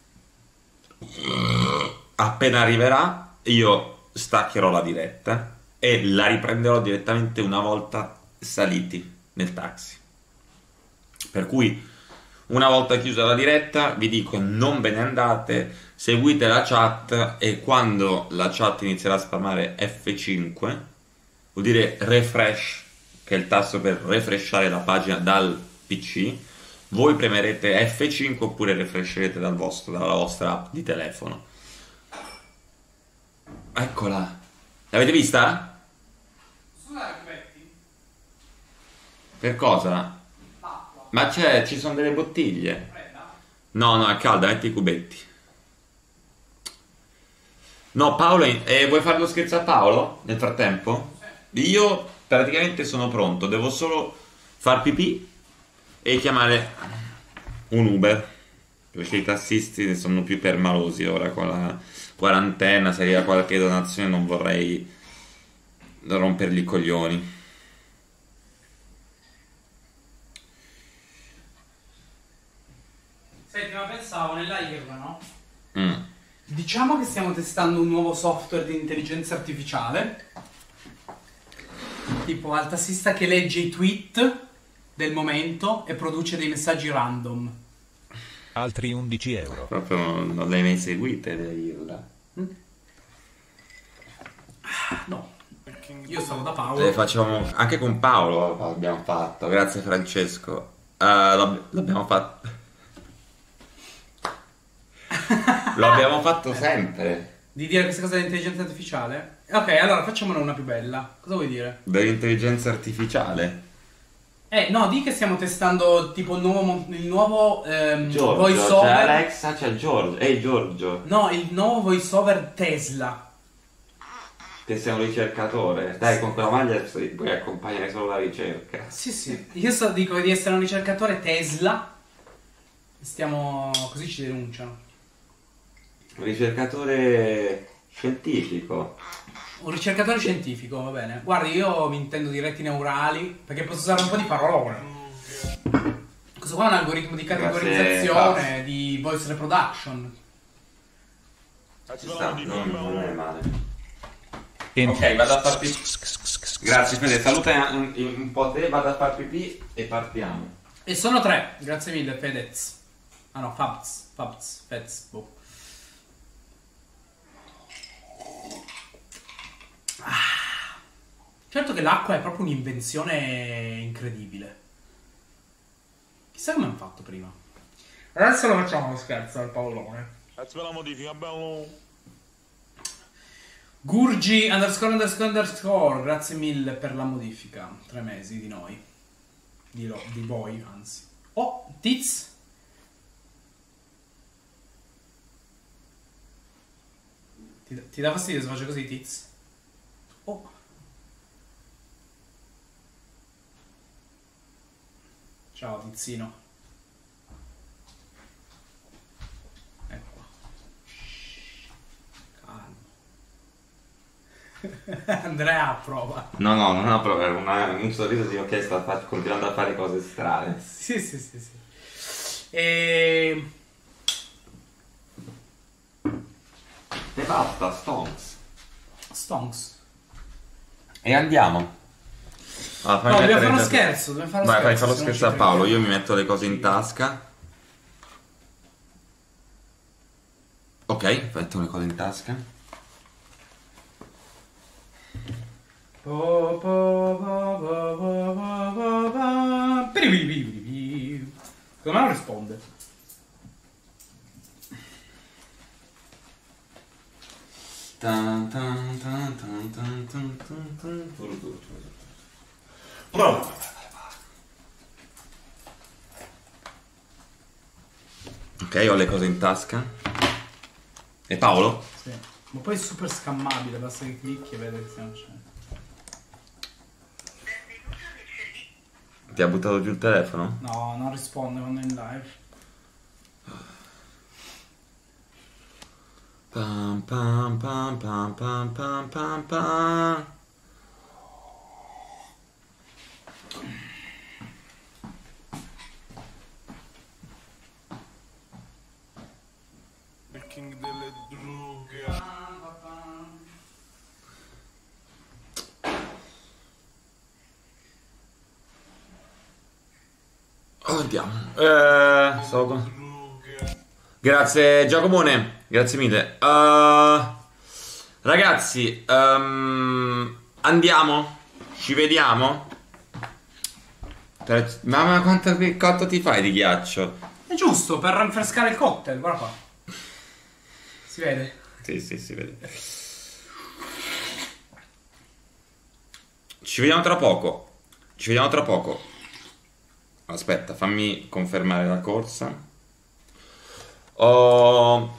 Speaker 2: Appena arriverà io staccherò la diretta e la riprenderò direttamente una volta saliti nel taxi, per cui una volta chiusa la diretta vi dico non ve ne andate, seguite la chat e quando la chat inizierà a spammare F cinque, vuol dire refresh, che è il tasto per refreshare la pagina dal P C, voi premerete F cinque oppure refresherete dal vostro, dalla vostra app di telefono. Eccola, l'avete vista? Per cosa? Ma c'è, ci sono delle bottiglie. No, no, è calda, metti i cubetti. No, Paolo, eh, vuoi fare lo scherzo a Paolo nel frattempo? Io praticamente sono pronto, devo solo far pipì e chiamare un Uber, perché i tassisti ne sono più permalosi ora con la quarantena. Se arriva qualche donazione non vorrei da rompergli i coglioni.
Speaker 3: Senti, ma pensavo nella IRLA, no?
Speaker 2: Mm.
Speaker 3: Diciamo che stiamo testando un nuovo software di intelligenza artificiale, tipo al tassista che legge i tweet del momento e produce dei messaggi random.
Speaker 1: Altri undici euro.
Speaker 2: Proprio non, non le hai mai seguite le IRLA?
Speaker 3: Mm. No, io stavo da Paolo.
Speaker 2: Le facciamo anche con Paolo, l'abbiamo fatto. Grazie Francesco. Uh, l'ab- l'abbiamo fatto. Lo abbiamo fatto sempre.
Speaker 3: Di dire questa cosa dell'intelligenza artificiale? Ok, allora facciamone una più bella. Cosa vuoi dire?
Speaker 2: Dell'intelligenza artificiale?
Speaker 3: Eh, no, di che stiamo testando tipo il nuovo, mon- il nuovo ehm,
Speaker 2: Giorgio,
Speaker 3: voiceover.
Speaker 2: c'è Alexa, c'è Giorgio. Ehi Giorgio.
Speaker 3: No, il nuovo voiceover Tesla.
Speaker 2: Che sei un ricercatore. Dai, con quella maglia puoi accompagnare solo la ricerca.
Speaker 3: Sì, sì. Io so, dico di essere un ricercatore Tesla. Stiamo... così ci denunciano.
Speaker 2: Un ricercatore scientifico.
Speaker 3: Un ricercatore scientifico, va bene. Guardi, io mi intendo di reti neurali, perché posso usare un po' di parolone. Questo qua è un algoritmo di categorizzazione, di voice reproduction.
Speaker 2: Ci sta, non, non è male. Ok, vado a far pipì. Grazie Fede, saluta un, un po' te, vado a far pipì e partiamo.
Speaker 3: E sono tre, grazie mille Fedez. Ah no, Fabz, Fabz, Fez, boh. Ah. Certo che l'acqua è proprio un'invenzione incredibile. Chissà come hanno fatto prima. Adesso lo facciamo uno scherzo al Paolone.
Speaker 5: Faccio la modifica, bello.
Speaker 3: Gurgi underscore underscore underscore, grazie mille per la modifica. Tre mesi di noi. Di, lo, di voi, anzi. Oh, Tiz. Ti, ti dà fastidio se faccio così, Tiz? Oh. Ciao, Tizzino. Ecco. Calmo. Andrea approva.
Speaker 2: No, no, non approva, era una- un sorriso di ok, sta fa- continuando a fare cose strane.
Speaker 3: Sì, sì, sì, sì. E...
Speaker 2: E basta, Stonks.
Speaker 3: Stonks.
Speaker 2: E andiamo. Allora,
Speaker 3: No, dobbiamo
Speaker 2: mettere
Speaker 3: fare uno
Speaker 2: già-
Speaker 3: scherzo, dobbiamo fare uno
Speaker 2: Vai, fai
Speaker 3: scherzo,
Speaker 2: fare lo
Speaker 3: se non
Speaker 2: scherzo a
Speaker 3: ci
Speaker 2: Paolo,
Speaker 3: credi.
Speaker 2: io mi metto le cose in tasca. Ok, metto le cose in tasca.
Speaker 3: Po, po, po, po, po, po, po, po. Piripiripiripiri. Secondo me non risponde.
Speaker 2: Tan, tan, tan, tan, tan, tan, tan, tan. Ok, ho le cose in tasca. E Paolo?
Speaker 3: Sì. Ma poi è super scammabile, basta che clicchi e vede che stiamo facendo.
Speaker 2: Ti ha buttato giù il telefono?
Speaker 3: No, non risponde quando è in live.
Speaker 2: Pam pam pam pam pam pam pam pam.
Speaker 5: Il king delle droghe.
Speaker 2: Oh, andiamo. Eh, stavo con... Grazie Giacomone, grazie mille. Uh, ragazzi, um, andiamo? Ci vediamo? Per- Mamma, quanto cotto ti fai di ghiaccio?
Speaker 3: È giusto, per rinfrescare il cocktail, guarda qua. Si vede?
Speaker 2: Sì, sì, si vede. Ci vediamo tra poco. Ci vediamo tra poco. Aspetta, fammi confermare la corsa. Oh...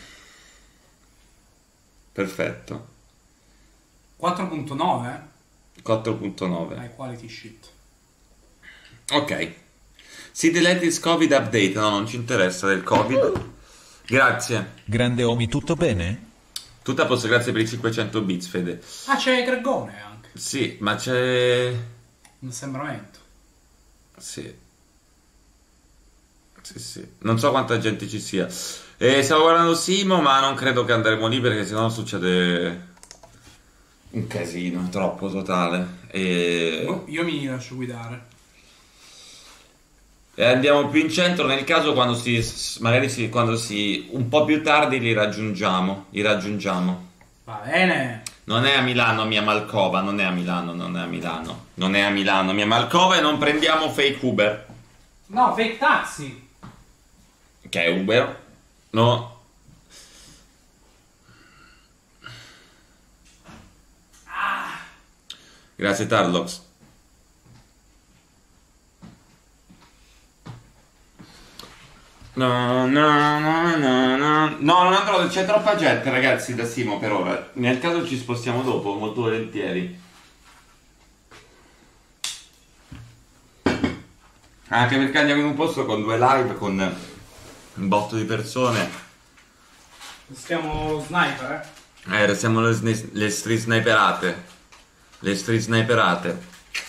Speaker 2: Perfetto.
Speaker 3: quattro punto nove?
Speaker 2: quattro punto nove.
Speaker 3: Dai, quality shit.
Speaker 2: Ok. See the latest Covid update. No, non ci interessa del Covid. Grazie.
Speaker 1: Grande Omi, tutto bene?
Speaker 2: Tutto a posto, grazie per i cinquecento bits, Fede.
Speaker 3: Ah, c'è Gregone anche.
Speaker 2: Sì, ma c'è...
Speaker 3: Un assembramento.
Speaker 2: Sì. Sì, sì. Non so quanta gente ci sia. E stavo guardando Simo, ma non credo che andremo lì perché sennò succede un casino troppo totale. E...
Speaker 3: Oh, io mi lascio guidare.
Speaker 2: E andiamo più in centro nel caso quando si magari si, quando si un po' più tardi li raggiungiamo, li raggiungiamo.
Speaker 3: Va bene.
Speaker 2: Non è a Milano mia Malcova, non è a Milano, non è a Milano. Non è a Milano mia Malcova e non prendiamo fake Uber.
Speaker 3: No, fake taxi.
Speaker 2: Che è Uber? No.
Speaker 3: Ah.
Speaker 2: Grazie Tarlox. No, no, no, no, no. No, non andrò, c'è troppa gente, ragazzi, da Simo per ora. Nel caso ci spostiamo dopo, molto volentieri. Anche perché andiamo in un posto con due live, con un botto di persone.
Speaker 3: Stiamo lo sniper, eh?
Speaker 2: Eh, siamo le, le street sniperate. Le street sniperate.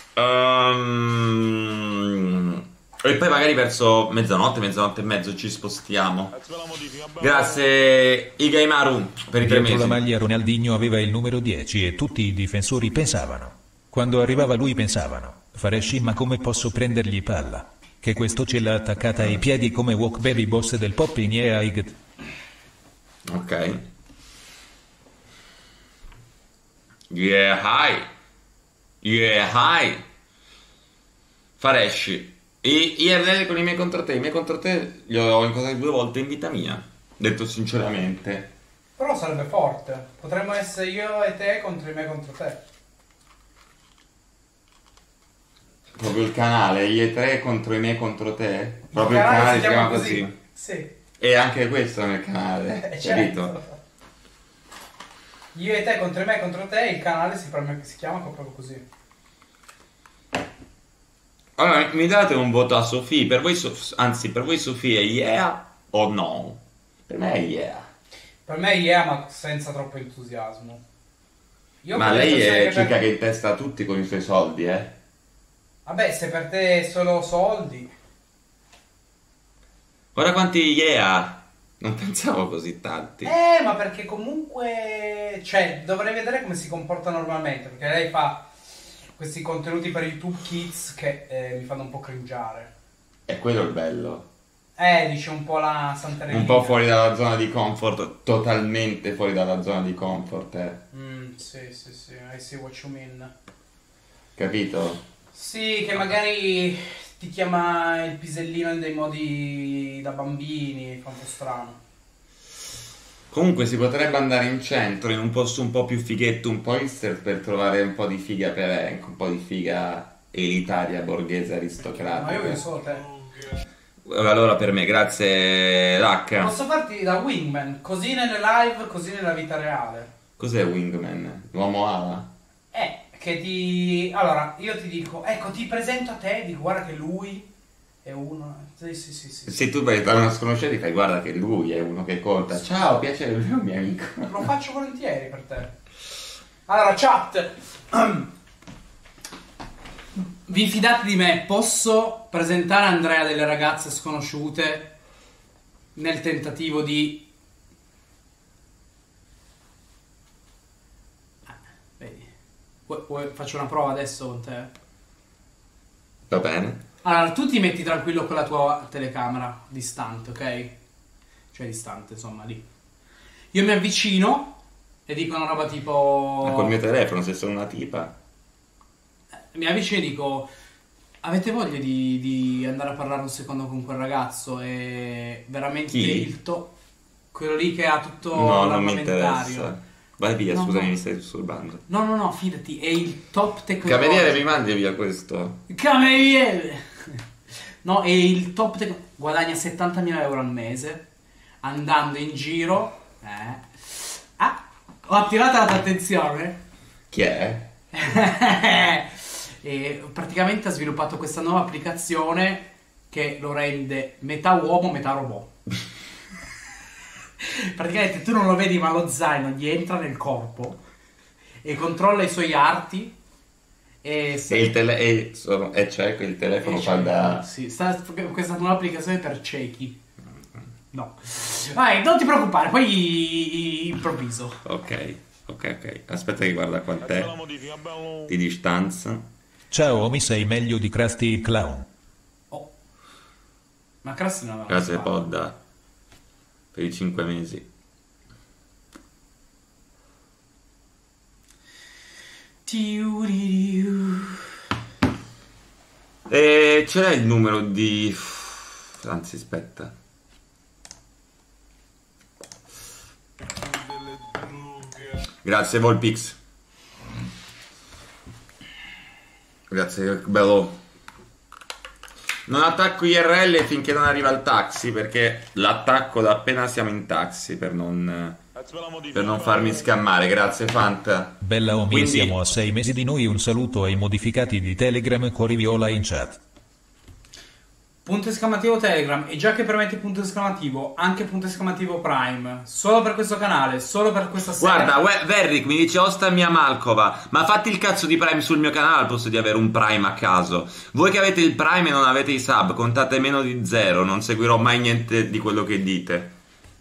Speaker 2: Um... E poi magari verso mezzanotte, mezzanotte e mezzo ci spostiamo. Grazie Igaimaru per i tre mesi.
Speaker 1: La maglia Ronaldinho aveva il numero dieci e tutti i difensori pensavano. Quando arrivava lui pensavano, Faresci, ma come posso prendergli palla? Che questo ce l'ha attaccata ai piedi come Walk Baby Boss del pop in Yeah I Get.
Speaker 2: Ok. Yeah hi. Yeah hi. Faresci. E I R L con i miei contro te, i miei contro te li ho incontrati due volte in vita mia, detto sinceramente.
Speaker 3: Però sarebbe forte. Potremmo essere io e te contro i miei contro te.
Speaker 2: Proprio il canale, io e te contro i miei contro te? Proprio il
Speaker 3: canale,
Speaker 2: canale
Speaker 3: si
Speaker 2: si chiama
Speaker 3: chiama
Speaker 2: così?
Speaker 3: così. Sì.
Speaker 2: E anche questo nel canale,
Speaker 3: Eh,
Speaker 2: capito?
Speaker 3: certo. Io e te contro me contro te, il canale si, si chiama proprio così.
Speaker 2: Allora, mi date un voto a Sofì? Per voi, Sof- anzi, per voi Sofì è yeah o no? Per me è yeah.
Speaker 3: Per me è yeah, ma senza troppo entusiasmo. Io
Speaker 2: Ma lei è
Speaker 3: che
Speaker 2: cica
Speaker 3: per...
Speaker 2: che intesta a tutti con i suoi soldi, eh?
Speaker 3: Vabbè, se per te è solo soldi...
Speaker 2: Guarda quanti yeah! Non pensavo così tanti.
Speaker 3: Eh, ma perché comunque... Cioè, dovrei vedere come si comporta normalmente, perché lei fa... questi contenuti per YouTube Kids che eh, mi fanno un po' cringiare.
Speaker 2: È quello il bello.
Speaker 3: Eh, dice un po' la Santarellina.
Speaker 2: Un po' fuori dalla zona di comfort, totalmente fuori dalla zona di comfort, eh.
Speaker 3: Mm, sì, sì, sì, I see what you mean.
Speaker 2: Capito?
Speaker 3: Sì, che magari ti chiama il pisellino in dei modi da bambini, fa un po' strano.
Speaker 2: Comunque si potrebbe andare in centro, in un posto un po' più fighetto, un po' hipster, per trovare un po' di figa per un po' di figa elitaria, borghese, aristocratica.
Speaker 3: Ma io voglio solo te.
Speaker 2: Allora per me, grazie Rack.
Speaker 3: Posso farti da wingman, così nelle live, così nella vita reale.
Speaker 2: Cos'è wingman? L'uomo ala?
Speaker 3: Eh, che ti... Allora, io ti dico, ecco, ti presento a te, dico, guarda che lui... è uno... Sì, sì, sì, sì.
Speaker 2: Se tu vai da una sconosciuta ti fai guarda che lui è uno che conta. Ciao, piacere, lui è un mio amico.
Speaker 3: Lo faccio volentieri per te. Allora, chat. Vi fidate di me? Posso presentare Andrea delle ragazze sconosciute nel tentativo di... Ah, vedi. Vuoi, vuoi, faccio una prova adesso con te?
Speaker 2: Va bene.
Speaker 3: Allora, tu ti metti tranquillo con la tua telecamera distante, ok? Cioè distante, insomma, lì. Io mi avvicino e dico una roba tipo...
Speaker 2: Ma col mio telefono, se sono una tipa.
Speaker 3: Mi avvicino e dico... Avete voglia di, di andare a parlare un secondo con quel ragazzo? E veramente
Speaker 2: Chi?
Speaker 3: il to... Quello lì che ha tutto
Speaker 2: No, non mi
Speaker 3: l'armamentario.
Speaker 2: interessa. Vai via,
Speaker 3: No,
Speaker 2: scusami,
Speaker 3: no.
Speaker 2: mi stai disturbando.
Speaker 3: No, no, no, fidati, è il top tecnologico.
Speaker 2: Cameriere, mi mandi via questo.
Speaker 3: Cameriere! No, è il top tecnologico. Guadagna settantamila euro al mese, andando in giro. Eh. Ah, ho attirato la tua attenzione.
Speaker 2: Chi è?
Speaker 3: È E praticamente ha sviluppato questa nuova applicazione che lo rende metà uomo, metà robot. Praticamente tu non lo vedi, ma lo zaino gli entra nel corpo e controlla i suoi arti. E, se...
Speaker 2: e, il tele... e, sono... e c'è il telefono fa da...
Speaker 3: Sì, sta... questa nuova applicazione per ciechi. No. Vai, non ti preoccupare, poi improvviso.
Speaker 2: Ok, ok, ok. Aspetta che guarda quant'è di distanza.
Speaker 1: Ciao, mi sei meglio di Krusty il Clown.
Speaker 3: Oh. Ma Krusty non aveva.
Speaker 2: Grazie Podda per i cinque mesi. E ce l'hai il numero di... Anzi, aspetta. Grazie Volpix. Grazie, bello. Non attacco I R L finché non arriva il taxi, perché l'attacco da appena siamo in taxi per non... per non farmi scammare. Grazie Fanta.
Speaker 1: Bella Omi, quindi... siamo a sei mesi di noi. Un saluto ai modificati di Telegram, Cori Viola in chat.
Speaker 3: Punto esclamativo Telegram, e già che permette punto esclamativo, anche punto esclamativo Prime, solo per questo canale, solo per questa serie.
Speaker 2: Guarda, Verric mi dice Osta mia Malkova, ma fatti il cazzo di Prime sul mio canale al posto di avere un Prime a caso. Voi che avete il Prime e non avete i sub, contate meno di zero, non seguirò mai niente di quello che dite.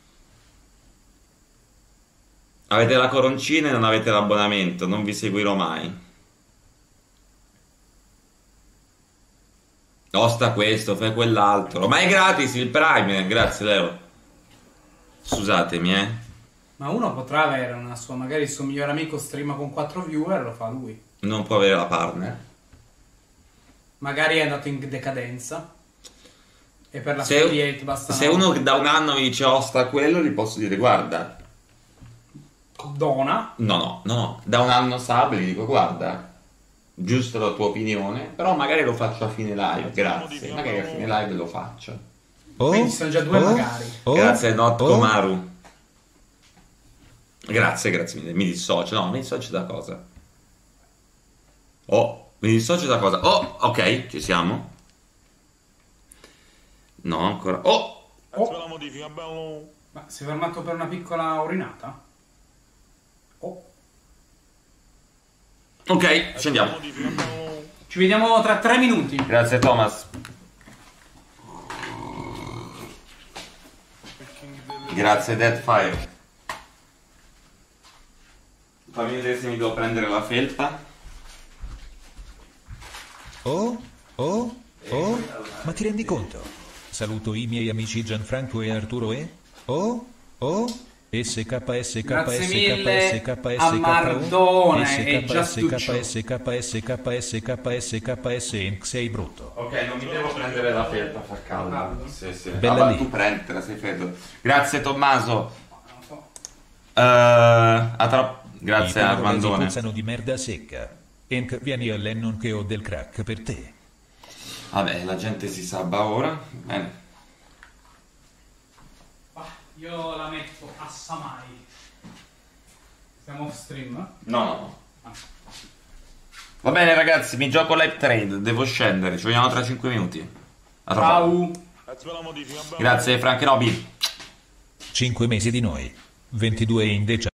Speaker 2: Avete la coroncina e non avete l'abbonamento, non vi seguirò mai. Osta questo, fai quell'altro. Ma è gratis il Prime, grazie Leo. Scusatemi, eh.
Speaker 3: Ma uno potrà avere una sua, magari il suo migliore amico streama con quattro viewer, lo fa lui.
Speaker 2: Non può avere la partner.
Speaker 3: Magari è andato in decadenza. E per la
Speaker 2: se,
Speaker 3: affiliate basta.
Speaker 2: Se uno da un anno mi dice Osta quello, gli posso dire guarda.
Speaker 3: Dona.
Speaker 2: No, no, no, no. Da un anno sub gli dico guarda. Giusto la tua opinione, però magari lo faccio a fine live, grazie. Magari a fine live lo faccio.
Speaker 3: Oh, quindi sono già due oh, magari.
Speaker 2: Oh, grazie Not oh. Komaru. Grazie, grazie mille. Mi dissocio, no, mi dissocio da cosa? Oh, mi dissocio da cosa? Oh, ok, ci siamo. No, ancora. Oh!
Speaker 3: oh. Ma si è fermato per una piccola urinata? Oh.
Speaker 2: Ok, scendiamo.
Speaker 3: Ci vediamo tra tre minuti.
Speaker 2: Grazie Thomas. Grazie Deadfire. Fammi vedere se mi devo prendere la felpa.
Speaker 1: Oh, oh, oh, ma ti rendi conto? Saluto i miei amici Gianfranco e Arturo e... Oh, oh... S K S K S K S K S
Speaker 3: a Mardone e
Speaker 1: S K S K S K S K S K S sei brutto.
Speaker 2: Ok, non mi devo prendere la felpa, fa caldo. Sì, sì.
Speaker 1: Bella
Speaker 2: ah,
Speaker 1: lì.
Speaker 2: Tu prenditela, sei freddo. Grazie Tommaso. Uh, a tra... Grazie Armandone.
Speaker 1: Puzzano di merda secca. Enk, vieni a Lennon che ho del crack per te.
Speaker 2: Vabbè, la gente si sabba ora. Bene.
Speaker 3: Io la metto a Samai. Siamo off stream?
Speaker 2: No, no. Ah. Va bene ragazzi, mi gioco live trade, devo scendere, ci vediamo tra cinque minuti. A
Speaker 3: Ciao.
Speaker 2: Grazie Frank Roby.
Speaker 1: cinque mesi di noi, ventidue in decia.